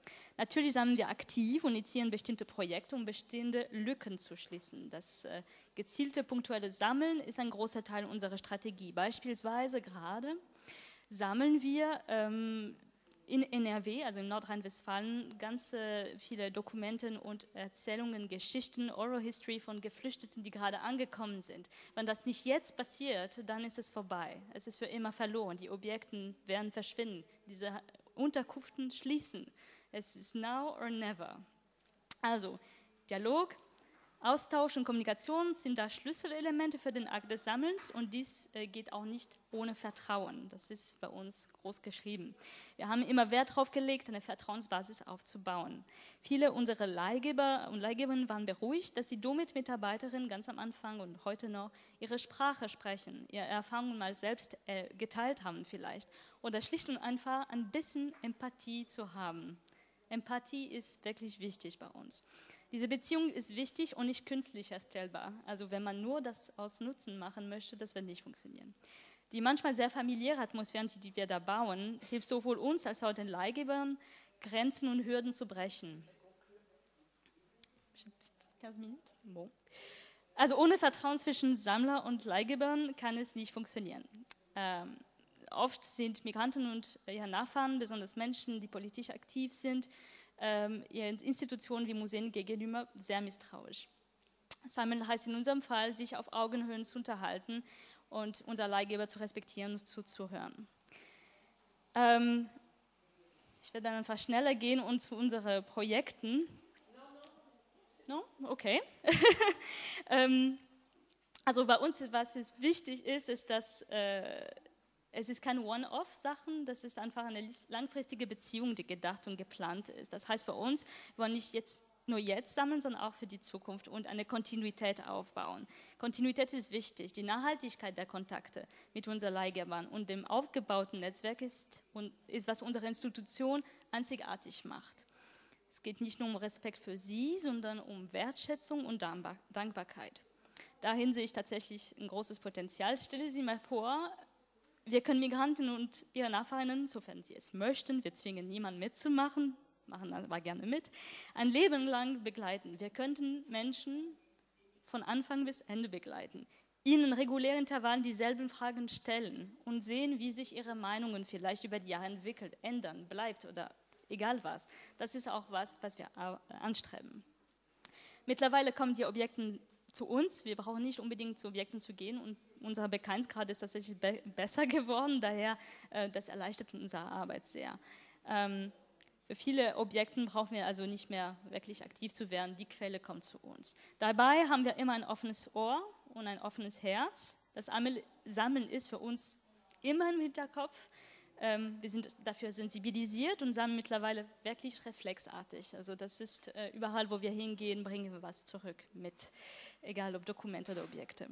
Natürlich sammeln wir aktiv und initiieren bestimmte Projekte, um bestehende Lücken zu schließen. Das gezielte punktuelle Sammeln ist ein großer Teil unserer Strategie. Beispielsweise gerade sammeln wir in NRW, also in Nordrhein-Westfalen, ganz viele Dokumente und Erzählungen, Geschichten, Oral History von Geflüchteten, die gerade angekommen sind. Wenn das nicht jetzt passiert, dann ist es vorbei. Es ist für immer verloren. Die Objekte werden verschwinden. Diese Unterkünfte schließen. Es ist now or never. Also Dialog, Austausch und Kommunikation sind da Schlüsselelemente für den Akt des Sammelns und dies geht auch nicht ohne Vertrauen. Das ist bei uns groß geschrieben. Wir haben immer Wert darauf gelegt, eine Vertrauensbasis aufzubauen. Viele unserer Leihgeber und Leihgeberinnen waren beruhigt, dass sie damit Mitarbeiterinnen ganz am Anfang und heute noch ihre Sprache sprechen, ihre Erfahrungen mal selbst geteilt haben vielleicht oder schlicht und einfach ein bisschen Empathie zu haben. Empathie ist wirklich wichtig bei uns. Diese Beziehung ist wichtig und nicht künstlich erstellbar. Also wenn man nur das aus Nutzen machen möchte, das wird nicht funktionieren. Die manchmal sehr familiäre Atmosphäre, die wir da bauen, hilft sowohl uns als auch den Leihgebern, Grenzen und Hürden zu brechen. Also ohne Vertrauen zwischen Sammler und Leihgebern kann es nicht funktionieren. Oft sind Migranten und ihre Nachfahren, besonders Menschen, die politisch aktiv sind, Institutionen wie Museen gegenüber sehr misstrauisch. Sammeln heißt in unserem Fall, sich auf Augenhöhe zu unterhalten und unser Leihgeber zu respektieren und zuzuhören. Ich werde dann einfach schneller gehen und zu unseren Projekten. No? Okay. Also bei uns, was ist wichtig ist, dass es ist keine One-Off-Sachen, das ist einfach eine langfristige Beziehung, die gedacht und geplant ist. Das heißt für uns, wir wollen nicht nur jetzt sammeln, sondern auch für die Zukunft und eine Kontinuität aufbauen. Kontinuität ist wichtig. Die Nachhaltigkeit der Kontakte mit unseren Leihgebern und dem aufgebauten Netzwerk ist, was unsere Institution einzigartig macht. Es geht nicht nur um Respekt für sie, sondern um Wertschätzung und Dankbarkeit. Dahin sehe ich tatsächlich ein großes Potenzial. Stelle Sie mal vor, wir können Migranten und ihre Nachfahrinnen, sofern sie es möchten, wir zwingen niemanden mitzumachen, machen aber gerne mit, ein Leben lang begleiten. Wir könnten Menschen von Anfang bis Ende begleiten, ihnen in regulären Intervallen dieselben Fragen stellen und sehen, wie sich ihre Meinungen vielleicht über die Jahre entwickelt, ändern, bleibt oder egal was. Das ist auch was wir anstreben. Mittlerweile kommen die Objekte zu uns. Wir brauchen nicht unbedingt zu Objekten zu gehen und unser Bekanntheitsgrad ist tatsächlich besser geworden, daher das erleichtert unsere Arbeit sehr. Für viele Objekte brauchen wir also nicht mehr wirklich aktiv zu werden, die Quelle kommt zu uns. Dabei haben wir immer ein offenes Ohr und ein offenes Herz. Das Sammeln ist für uns immer im Hinterkopf. Wir sind dafür sensibilisiert und sammeln mittlerweile wirklich reflexartig. Also das ist überall, wo wir hingehen, bringen wir was zurück mit, egal ob Dokumente oder Objekte.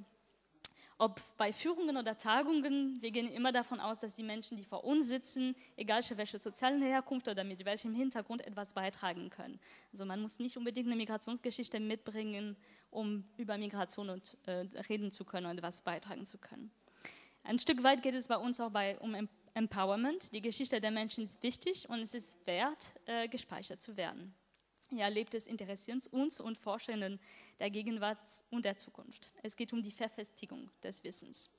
Ob bei Führungen oder Tagungen, wir gehen immer davon aus, dass die Menschen, die vor uns sitzen, egal welche sozialen Herkunft oder mit welchem Hintergrund, etwas beitragen können. Also man muss nicht unbedingt eine Migrationsgeschichte mitbringen, um über Migration reden zu können und etwas beitragen zu können. Ein Stück weit geht es bei uns auch um Empowerment. Die Geschichte der Menschen ist wichtig und es ist wert, gespeichert zu werden. Hier erlebt es interessiert uns und Forschenden der Gegenwart und der Zukunft. Es geht um die Verfestigung des Wissens.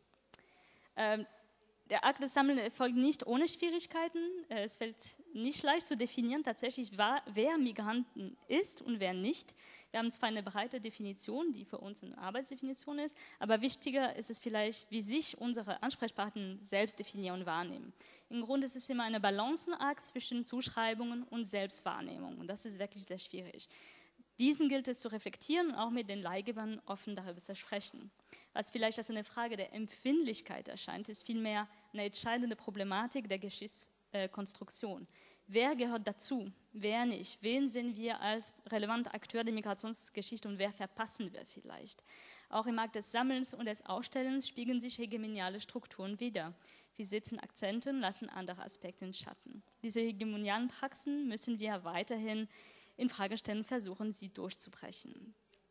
Der Akt des Sammelns erfolgt nicht ohne Schwierigkeiten. Es fällt nicht leicht zu definieren, tatsächlich, wer Migranten ist und wer nicht. Wir haben zwar eine breite Definition, die für uns eine Arbeitsdefinition ist, aber wichtiger ist es vielleicht, wie sich unsere Ansprechpartner selbst definieren und wahrnehmen. Im Grunde ist es immer ein Balanceakt zwischen Zuschreibungen und Selbstwahrnehmung und das ist wirklich sehr schwierig. Diesen gilt es zu reflektieren und auch mit den Leihgebern offen darüber zu sprechen. Was vielleicht als eine Frage der Empfindlichkeit erscheint, ist vielmehr eine entscheidende Problematik der Geschichtskonstruktion. Wer gehört dazu, wer nicht? Wen sehen wir als relevanter Akteur der Migrationsgeschichte und wer verpassen wir vielleicht? Auch im Akt des Sammelns und des Ausstellens spiegeln sich hegemoniale Strukturen wider. Wir setzen Akzente und lassen andere Aspekte in Schatten. Diese hegemonialen Praxen müssen wir weiterhin in Frage stellen, versuchen, sie durchzubrechen.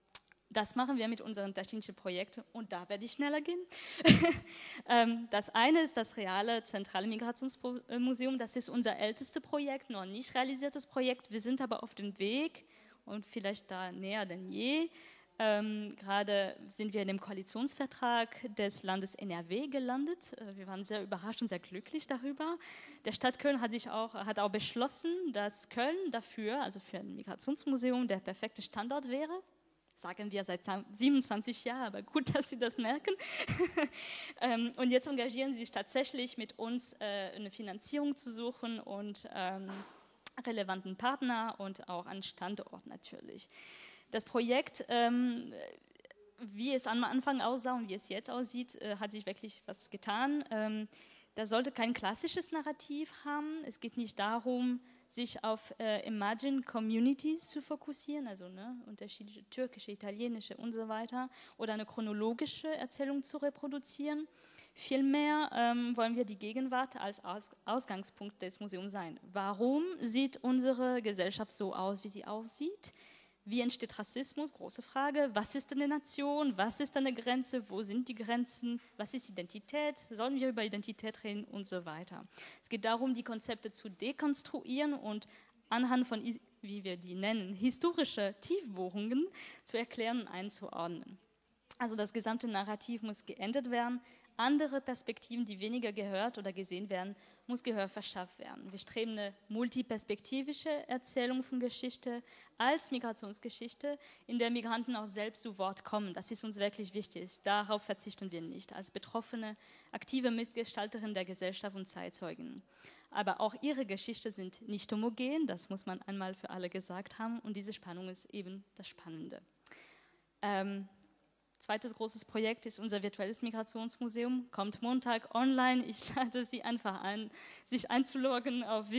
Das machen wir mit unseren technischen Projekten und da werde ich schneller gehen. Das eine ist das reale zentrale Migrationsmuseum. Das ist unser ältestes Projekt, noch nicht realisiertes Projekt. Wir sind aber auf dem Weg und vielleicht da näher denn je. Gerade sind wir in dem Koalitionsvertrag des Landes NRW gelandet. Wir waren sehr überrascht und sehr glücklich darüber. Der Stadt Köln hat auch beschlossen, dass Köln dafür, also für ein Migrationsmuseum, der perfekte Standort wäre. Sagen wir seit 27 Jahren, aber gut, dass Sie das merken. Und jetzt engagieren Sie sich tatsächlich mit uns, eine Finanzierung zu suchen und relevanten Partner und auch einen Standort natürlich. Das Projekt, wie es am Anfang aussah und wie es jetzt aussieht, hat sich wirklich was getan. Da sollte kein klassisches Narrativ haben. Es geht nicht darum, sich auf Imagine Communities zu fokussieren, also unterschiedliche türkische, italienische und so weiter, oder eine chronologische Erzählung zu reproduzieren. Vielmehr wollen wir die Gegenwart als Ausgangspunkt des Museums sein. Warum sieht unsere Gesellschaft so aus, wie sie aussieht? Wie entsteht Rassismus? Große Frage. Was ist eine Nation? Was ist eine Grenze? Wo sind die Grenzen? Was ist Identität? Sollen wir über Identität reden? Und so weiter. Es geht darum, die Konzepte zu dekonstruieren und anhand von, wie wir die nennen, historische Tiefbohrungen zu erklären und einzuordnen. Also das gesamte Narrativ muss geändert werden. Andere Perspektiven, die weniger gehört oder gesehen werden, muss Gehör verschafft werden. Wir streben eine multiperspektivische Erzählung von Geschichte als Migrationsgeschichte, in der Migranten auch selbst zu Wort kommen. Das ist uns wirklich wichtig. Darauf verzichten wir nicht. Als betroffene, aktive Mitgestalterin der Gesellschaft und Zeitzeugen. Aber auch ihre Geschichte sind nicht homogen, das muss man einmal für alle gesagt haben. Und diese Spannung ist eben das Spannende. Zweites großes Projekt ist unser virtuelles Migrationsmuseum. Kommt Montag online. Ich lade Sie einfach ein, sich einzuloggen auf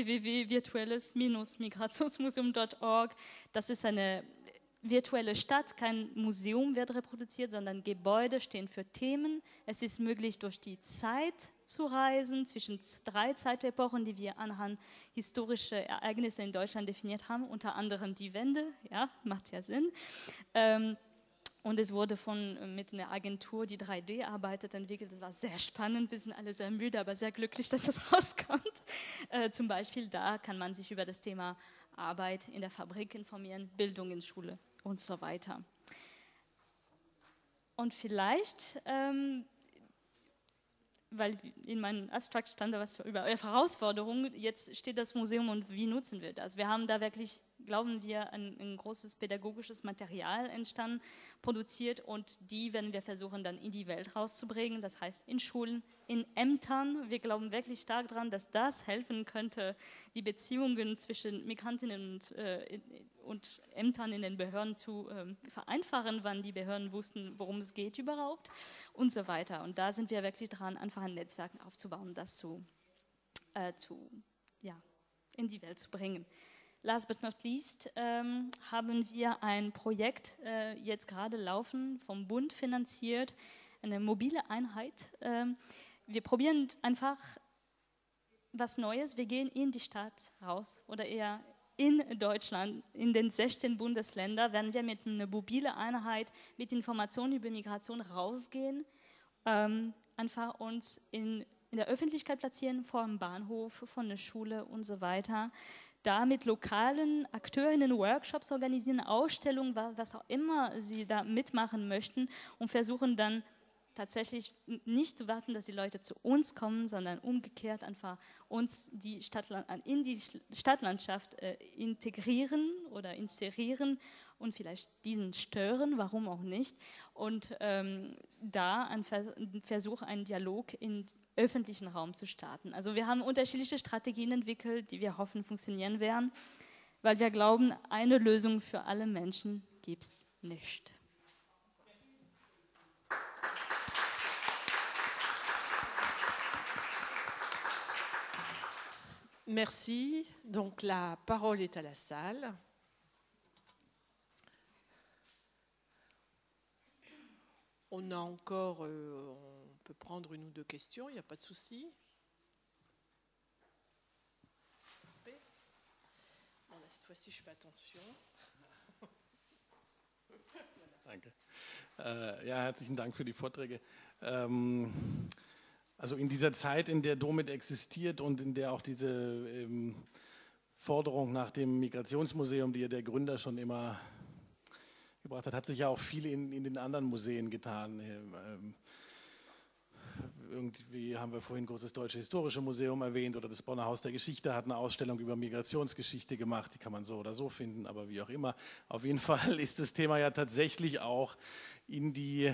www.virtuelles-migrationsmuseum.org. Das ist eine virtuelle Stadt. Kein Museum wird reproduziert, sondern Gebäude stehen für Themen. Es ist möglich, durch die Zeit zu reisen, zwischen 3 Zeitepochen, die wir anhand historischer Ereignisse in Deutschland definiert haben, unter anderem die Wende. Ja, macht ja Sinn. Und es wurde mit einer Agentur, die 3D arbeitet, entwickelt. Das war sehr spannend. Wir sind alle sehr müde, aber sehr glücklich, dass es rauskommt. Zum Beispiel da kann man sich über das Thema Arbeit in der Fabrik informieren, Bildung in Schule und so weiter. Und vielleicht, weil in meinem Abstract stand da was über Herausforderungen, jetzt steht das Museum und wie nutzen wir das? Wir haben da wirklich, glauben wir, ein großes pädagogisches Material produziert und die werden wir versuchen dann in die Welt rauszubringen, das heißt in Schulen, in Ämtern. Wir glauben wirklich stark daran, dass das helfen könnte, die Beziehungen zwischen Migrantinnen und Ämtern in den Behörden zu vereinfachen, wann die Behörden wussten, worum es geht überhaupt und so weiter. Und da sind wir wirklich dran, einfach ein Netzwerk aufzubauen, das in die Welt zu bringen. Last but not least haben wir ein Projekt jetzt gerade laufen, vom Bund finanziert, eine mobile Einheit. Wir probieren einfach was Neues. Wir gehen in die Stadt raus oder eher in Deutschland, in den 16 Bundesländern, werden wir mit einer mobilen Einheit mit Informationen über Migration rausgehen, einfach uns in der Öffentlichkeit platzieren, vor dem Bahnhof, von der Schule und so weiter. Da mit lokalen Akteurinnen Workshops organisieren, Ausstellungen, was auch immer sie da mitmachen möchten und versuchen dann tatsächlich nicht zu warten, dass die Leute zu uns kommen, sondern umgekehrt einfach uns in die Stadtlandschaft integrieren oder inserieren und vielleicht diesen stören, warum auch nicht. Und da ein Versuch, einen Dialog im öffentlichen Raum zu starten. Also wir haben unterschiedliche Strategien entwickelt, die wir hoffen funktionieren werden, weil wir glauben, eine Lösung für alle Menschen gibt es nicht. Merci. Donc la parole est à la salle. On a encore, on peut prendre une ou deux questions, il n'y a pas de souci. Bon, là, cette fois-ci, je fais attention. Danke. Ja, herzlichen Dank für die Vorträge. Also in dieser Zeit, in der Domit existiert und in der auch diese Forderung nach dem Migrationsmuseum, die ja der Gründer schon immer gebracht hat, hat sich ja auch viel in den anderen Museen getan. Irgendwie haben wir vorhin kurz das Deutsche Historische Museum erwähnt oder das Bonner Haus der Geschichte hat eine Ausstellung über Migrationsgeschichte gemacht, die kann man so oder so finden, aber wie auch immer. Auf jeden Fall ist das Thema ja tatsächlich auch in die,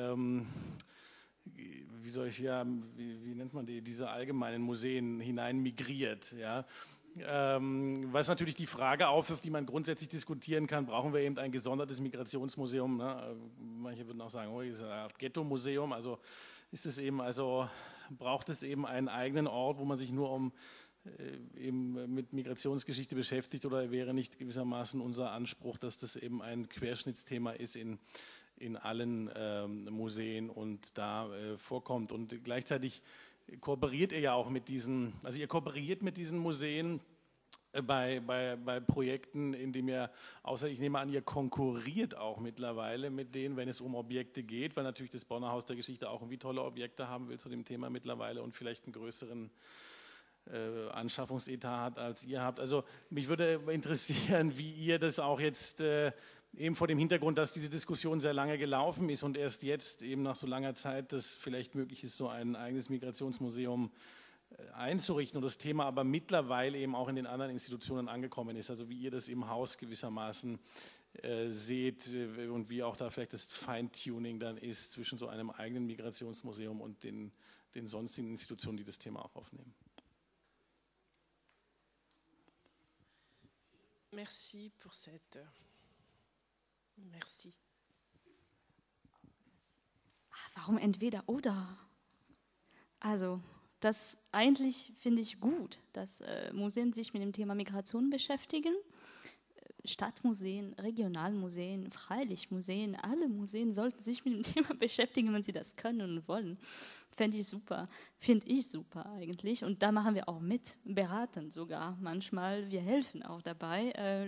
wie nennt man die, diese allgemeinen Museen hinein migriert, ja. Was natürlich die Frage aufwirft, die man grundsätzlich diskutieren kann, brauchen wir eben ein gesondertes Migrationsmuseum, ne? Manche würden auch sagen, oh, das ist eine Art Ghetto-Museum, also ist es eben, also braucht es eben einen eigenen Ort, wo man sich nur eben mit Migrationsgeschichte beschäftigt, oder wäre nicht gewissermaßen unser Anspruch, dass das eben ein Querschnittsthema ist in allen Museen und da vorkommt. Und gleichzeitig kooperiert ihr ja auch mit diesen, also ihr kooperiert mit diesen Museen bei Projekten, in dem ihr, außer ich nehme an, ihr konkurriert auch mittlerweile mit denen, wenn es um Objekte geht, weil natürlich das Bonner Haus der Geschichte auch irgendwie tolle Objekte haben will zu dem Thema mittlerweile und vielleicht einen größeren Anschaffungsetat hat, als ihr habt. Also mich würde interessieren, wie ihr das auch jetzt eben vor dem Hintergrund, dass diese Diskussion sehr lange gelaufen ist und erst jetzt eben nach so langer Zeit, dass vielleicht möglich ist, so ein eigenes Migrationsmuseum einzurichten und das Thema aber mittlerweile eben auch in den anderen Institutionen angekommen ist, also wie ihr das im Haus gewissermaßen seht und wie auch da vielleicht das Feintuning dann ist zwischen so einem eigenen Migrationsmuseum und den sonstigen Institutionen, die das Thema auch aufnehmen. Merci pour cette... Merci. Warum entweder oder? Also, das eigentlich finde ich gut, dass Museen sich mit dem Thema Migration beschäftigen. Stadtmuseen, Regionalmuseen, Freilichtmuseen, alle Museen sollten sich mit dem Thema beschäftigen, wenn sie das können und wollen. Finde ich super eigentlich. Und da machen wir auch mit, beraten sogar manchmal. Wir helfen auch dabei.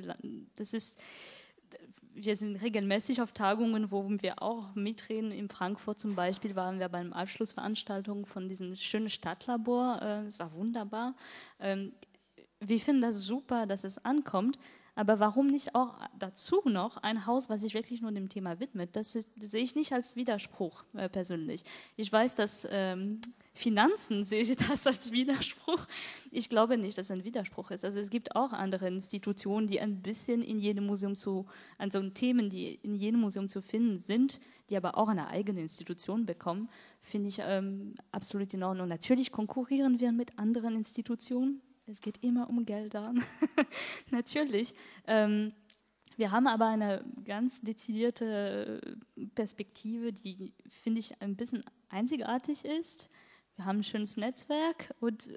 Wir sind regelmäßig auf Tagungen, wo wir auch mitreden. In Frankfurt zum Beispiel waren wir bei einer Abschlussveranstaltung von diesem schönen Stadtlabor. Es war wunderbar. Wir finden das super, dass es ankommt. Aber warum nicht auch dazu noch ein Haus, was sich wirklich nur dem Thema widmet? Das sehe ich nicht als Widerspruch persönlich. Ich weiß, dass Finanzen sehe ich das als Widerspruch. Ich glaube nicht, dass es ein Widerspruch ist. Also es gibt auch andere Institutionen, die ein bisschen in jedem Museum an so Themen, die in jedem Museum zu finden sind, die aber auch eine eigene Institution bekommen, finde ich absolut in Ordnung. Natürlich konkurrieren wir mit anderen Institutionen. Es geht immer um Gelder, natürlich. Wir haben aber eine ganz dezidierte Perspektive, die, finde ich, ein bisschen einzigartig ist. Wir haben ein schönes Netzwerk und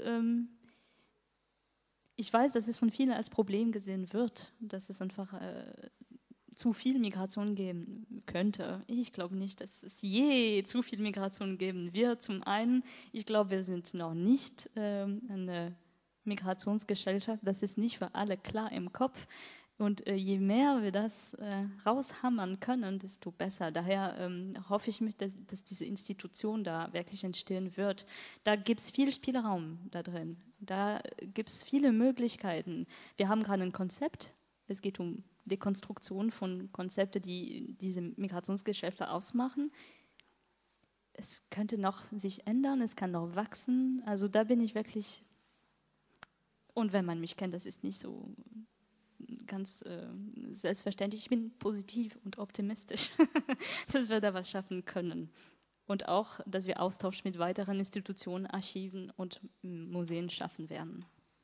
ich weiß, dass es von vielen als Problem gesehen wird, dass es einfach zu viel Migration geben könnte. Ich glaube nicht, dass es je zu viel Migration geben wird. Zum einen, ich glaube, wir sind noch nicht eine Migrationsgesellschaft, das ist nicht für alle klar im Kopf. Und je mehr wir das raushammern können, desto besser. Daher hoffe ich, dass diese Institution da wirklich entstehen wird. Da gibt es viel Spielraum da drin. Da gibt es viele Möglichkeiten. Wir haben gerade ein Konzept. Es geht um Dekonstruktion von Konzepten, die diese Migrationsgeschäfte ausmachen. Es könnte noch sich ändern, es kann noch wachsen. Also da bin ich wirklich... Und wenn man mich kennt, das ist nicht so ganz selbstverständlich. Ich bin positiv und optimistisch, dass wir da was schaffen können. Und auch, dass wir Austausch mit weiteren Institutionen, Archiven und Museen schaffen werden.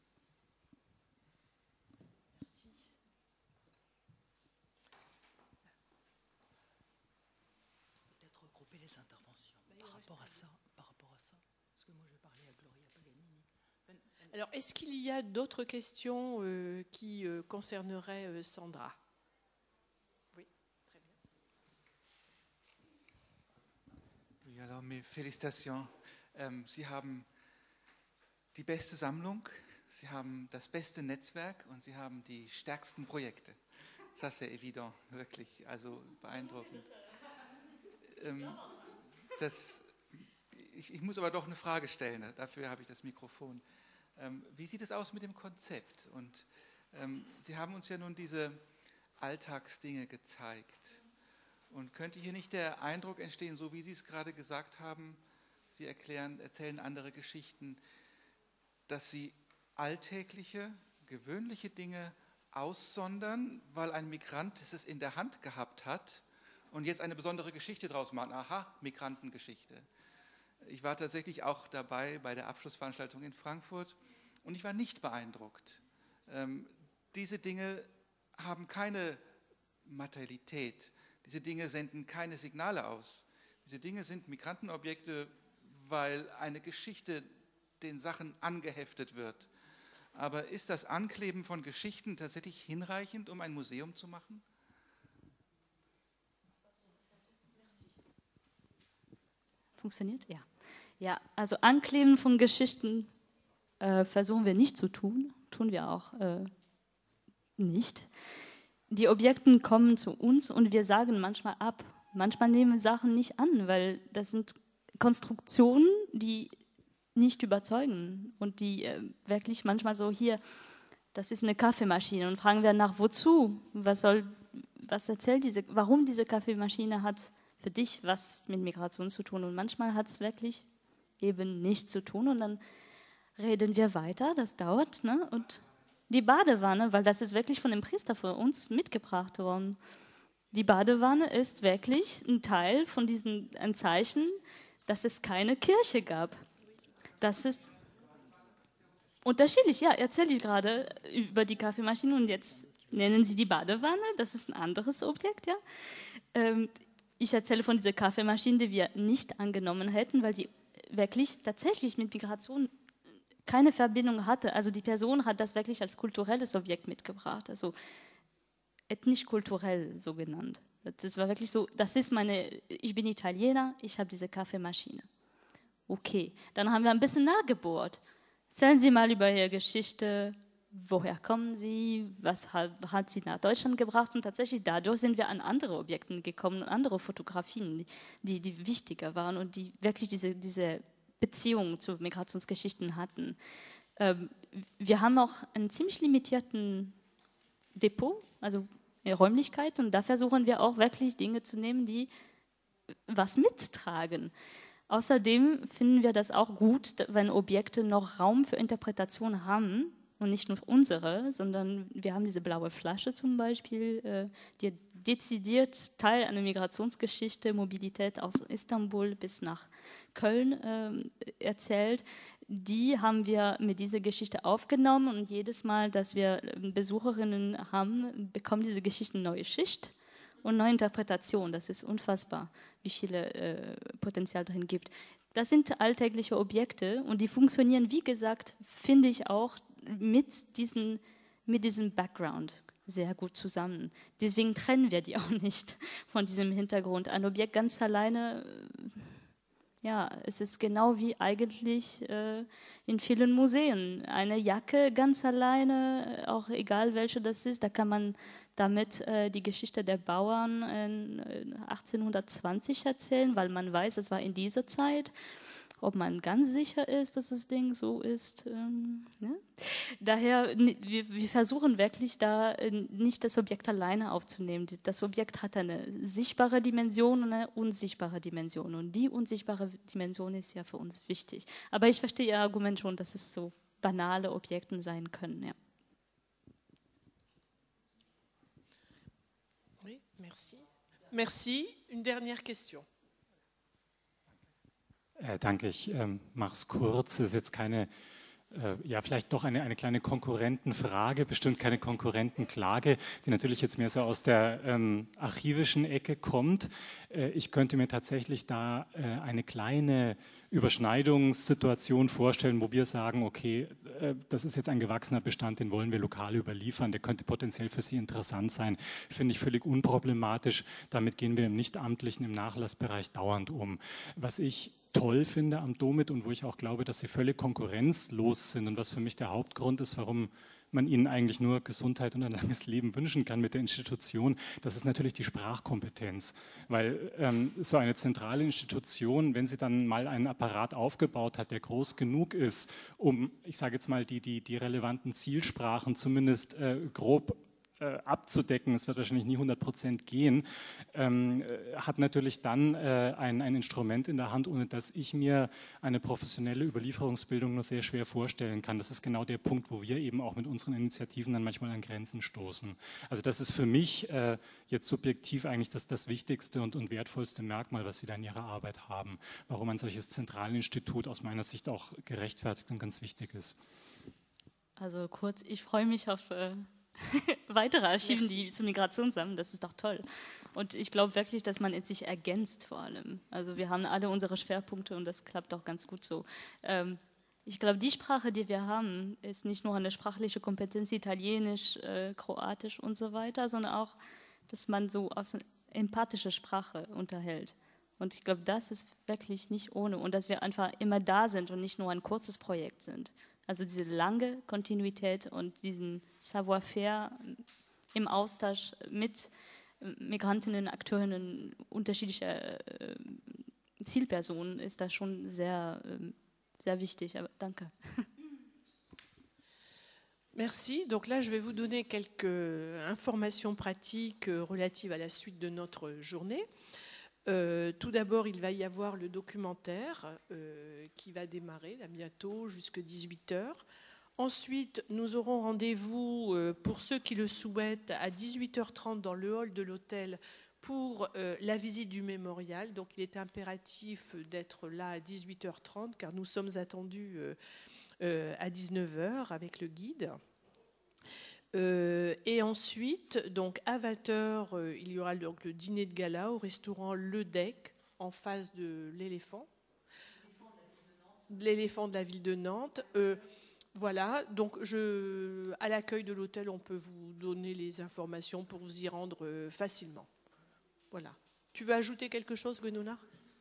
Alors, est-ce qu'il y a d'autres questions qui concerneraient Sandra? Oui, très bien. Oui, alors mes félicitations. Sie haben die beste Sammlung, Sie haben das beste Netzwerk und Sie haben die stärksten Projekte. Ça c'est évident, wirklich, also beeindruckend. Ich muss aber doch eine Frage stellen, dafür habe ich das Mikrofon. Wie sieht es aus mit dem Konzept? Und Sie haben uns ja nun diese Alltagsdinge gezeigt. Und könnte hier nicht der Eindruck entstehen, so wie Sie es gerade gesagt haben, Sie erzählen andere Geschichten, dass Sie alltägliche, gewöhnliche Dinge aussondern, weil ein Migrant es in der Hand gehabt hat und jetzt eine besondere Geschichte draus machen. Aha, Migrantengeschichte. Ich war tatsächlich auch dabei bei der Abschlussveranstaltung in Frankfurt und ich war nicht beeindruckt. Diese Dinge haben keine Materialität. Diese Dinge senden keine Signale aus. Diese Dinge sind Migrantenobjekte, weil eine Geschichte den Sachen angeheftet wird. Aber ist das Ankleben von Geschichten tatsächlich hinreichend, um ein Museum zu machen? Funktioniert? Ja. Ja, also Ankleben von Geschichten versuchen wir nicht zu tun. Tun wir auch nicht. Die Objekte kommen zu uns und wir sagen manchmal ab. Manchmal nehmen wir Sachen nicht an, weil das sind Konstruktionen, die nicht überzeugen und die wirklich manchmal so, hier, das ist eine Kaffeemaschine und fragen wir nach, wozu? Warum diese Kaffeemaschine hat für dich was mit Migration zu tun? Und manchmal hat es wirklich eben nichts zu tun und dann reden wir weiter, das dauert, ne? Und die Badewanne, weil das ist wirklich von dem Priester für uns mitgebracht worden. Die Badewanne ist wirklich ein Teil von ein Zeichen, dass es keine Kirche gab. Das ist unterschiedlich, ja, erzähle ich gerade über die Kaffeemaschine und jetzt nennen Sie die Badewanne, das ist ein anderes Objekt, ja. Ich erzähle von dieser Kaffeemaschine, die wir nicht angenommen hätten, weil sie wirklich tatsächlich mit Migration keine Verbindung hatte. Also die Person hat das wirklich als kulturelles Objekt mitgebracht, also ethnisch-kulturell so genannt. Das war wirklich so, ich bin Italiener, ich habe diese Kaffeemaschine. Okay, dann haben wir ein bisschen nachgebohrt. Erzählen Sie mal über Ihre Geschichte, woher kommen Sie, was hat Sie nach Deutschland gebracht und tatsächlich dadurch sind wir an andere Objekte gekommen und andere Fotografien, die wichtiger waren und die wirklich diese Beziehung zu Migrationsgeschichten hatten. Wir haben auch einen ziemlich limitierten Depot, also Räumlichkeit und da versuchen wir auch wirklich Dinge zu nehmen, die was mittragen. Außerdem finden wir das auch gut, wenn Objekte noch Raum für Interpretation haben und nicht nur unsere, sondern wir haben diese blaue Flasche zum Beispiel, die dezidiert Teil einer Migrationsgeschichte, Mobilität aus Istanbul bis nach Köln erzählt. Die haben wir mit dieser Geschichte aufgenommen und jedes Mal, dass wir Besucherinnen haben, bekommen diese Geschichten eine neue Schicht und neue Interpretation. Das ist unfassbar, wie viele Potenzial drin gibt. Das sind alltägliche Objekte und die funktionieren, wie gesagt, finde ich auch mit diesem Background sehr gut zusammen. Deswegen trennen wir die auch nicht von diesem Hintergrund. Ein Objekt ganz alleine, ja, es ist genau wie eigentlich in vielen Museen. Eine Jacke ganz alleine, auch egal welche das ist, da kann man damit die Geschichte der Bauern in 1820 erzählen, weil man weiß, es war in dieser Zeit. Ob man ganz sicher ist, dass das Ding so ist. Ne? Daher, wir versuchen wirklich da nicht das Objekt alleine aufzunehmen. Das Objekt hat eine sichtbare Dimension und eine unsichtbare Dimension. Und die unsichtbare Dimension ist ja für uns wichtig. Aber ich verstehe Ihr Argument schon, dass es so banale Objekte sein können. Ja. Oui, merci. Merci. Une dernière question. Danke, ich mache es kurz. Es ist jetzt keine, ja vielleicht doch eine kleine Konkurrentenfrage, bestimmt keine Konkurrentenklage, die natürlich jetzt mehr so aus der archivischen Ecke kommt. Ich könnte mir tatsächlich da eine kleine Überschneidungssituation vorstellen, wo wir sagen, okay, das ist jetzt ein gewachsener Bestand, den wollen wir lokal überliefern, der könnte potenziell für Sie interessant sein, finde ich völlig unproblematisch. Damit gehen wir im Nichtamtlichen, im Nachlassbereich dauernd um. Was ich toll finde am Domit und wo ich auch glaube, dass sie völlig konkurrenzlos sind und was für mich der Hauptgrund ist, warum man ihnen eigentlich nur Gesundheit und ein langes Leben wünschen kann mit der Institution, das ist natürlich die Sprachkompetenz. Weil so eine zentrale Institution, wenn sie dann mal einen Apparat aufgebaut hat, der groß genug ist, um, ich sage jetzt mal, die relevanten Zielsprachen zumindest grob abzudecken, es wird wahrscheinlich nie 100% gehen, hat natürlich dann ein Instrument in der Hand, ohne dass ich mir eine professionelle Überlieferungsbildung nur sehr schwer vorstellen kann. Das ist genau der Punkt, wo wir eben auch mit unseren Initiativen dann manchmal an Grenzen stoßen. Also das ist für mich jetzt subjektiv eigentlich das wichtigste und wertvollste Merkmal, was Sie da in Ihrer Arbeit haben, warum ein solches Zentralinstitut aus meiner Sicht auch gerechtfertigt und ganz wichtig ist. Also kurz, ich freue mich auf weitere Archiven, die zur Migration sammeln, das ist doch toll. Und ich glaube wirklich, dass man es sich ergänzt vor allem. Also wir haben alle unsere Schwerpunkte und das klappt auch ganz gut so. Ich glaube, die Sprache, die wir haben, ist nicht nur eine sprachliche Kompetenz, Italienisch, Kroatisch und so weiter, sondern auch, dass man so aus einer empathischen Sprache unterhält. Und ich glaube, das ist wirklich nicht ohne und dass wir einfach immer da sind und nicht nur ein kurzes Projekt sind. Also diese lange Kontinuität und diesen Savoir-faire im Austausch mit Migrantinnen, Akteurinnen unterschiedlicher Zielpersonen ist da schon sehr, sehr wichtig. Aber danke. Merci. Donc là, je vais vous donner quelques informations pratiques relatives à la suite de notre journée. Tout d'abord, il va y avoir le documentaire qui va démarrer là, bientôt jusqu'à 18h. Ensuite, nous aurons rendez-vous pour ceux qui le souhaitent à 18h30 dans le hall de l'hôtel pour la visite du mémorial. Donc il est impératif d'être là à 18h30 car nous sommes attendus à 19h avec le guide. Et ensuite, donc à 20h, il y aura donc le dîner de gala au restaurant Le Deck, en face de l'éléphant. L'éléphant de la ville de Nantes. Voilà, donc à l'accueil de l'hôtel, on peut vous donner les informations pour vous y rendre facilement. Voilà. Tu veux ajouter quelque chose, Gwenola ?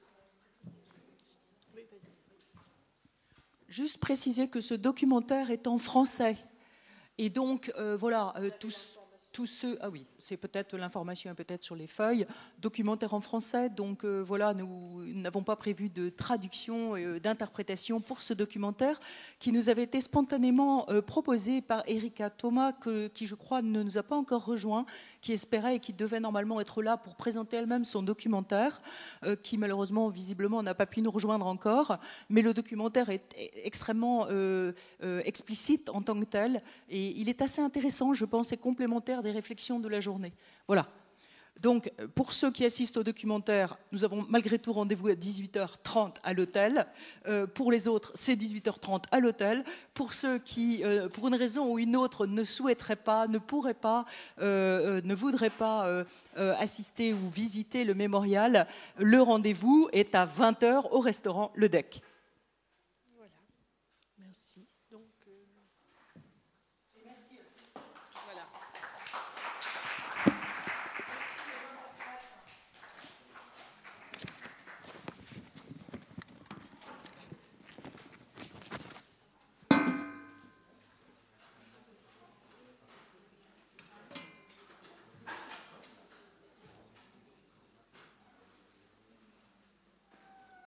Juste préciser que ce documentaire est en français. Et donc, voilà, tous ceux... Ah oui, c'est peut-être l'information peut-être sur les feuilles. Documentaire en français, donc voilà, nous n'avons pas prévu de traduction et d'interprétation pour ce documentaire qui nous avait été spontanément proposé par Erika Thomas, qui je crois ne nous a pas encore rejoint, qui espérait et qui devait normalement être là pour présenter elle-même son documentaire, qui malheureusement, visiblement, n'a pas pu nous rejoindre encore. Mais le documentaire est extrêmement explicite en tant que tel et il est assez intéressant, je pense, et complémentaire des réflexions de la journée. Voilà. Donc, pour ceux qui assistent au documentaire, nous avons malgré tout rendez-vous à 18h30 à l'hôtel. Pour les autres, c'est 18h30 à l'hôtel. Pour ceux qui, pour une raison ou une autre, ne souhaiteraient pas, ne pourraient pas, ne voudraient pas assister ou visiter le mémorial, le rendez-vous est à 20h au restaurant Le Deck.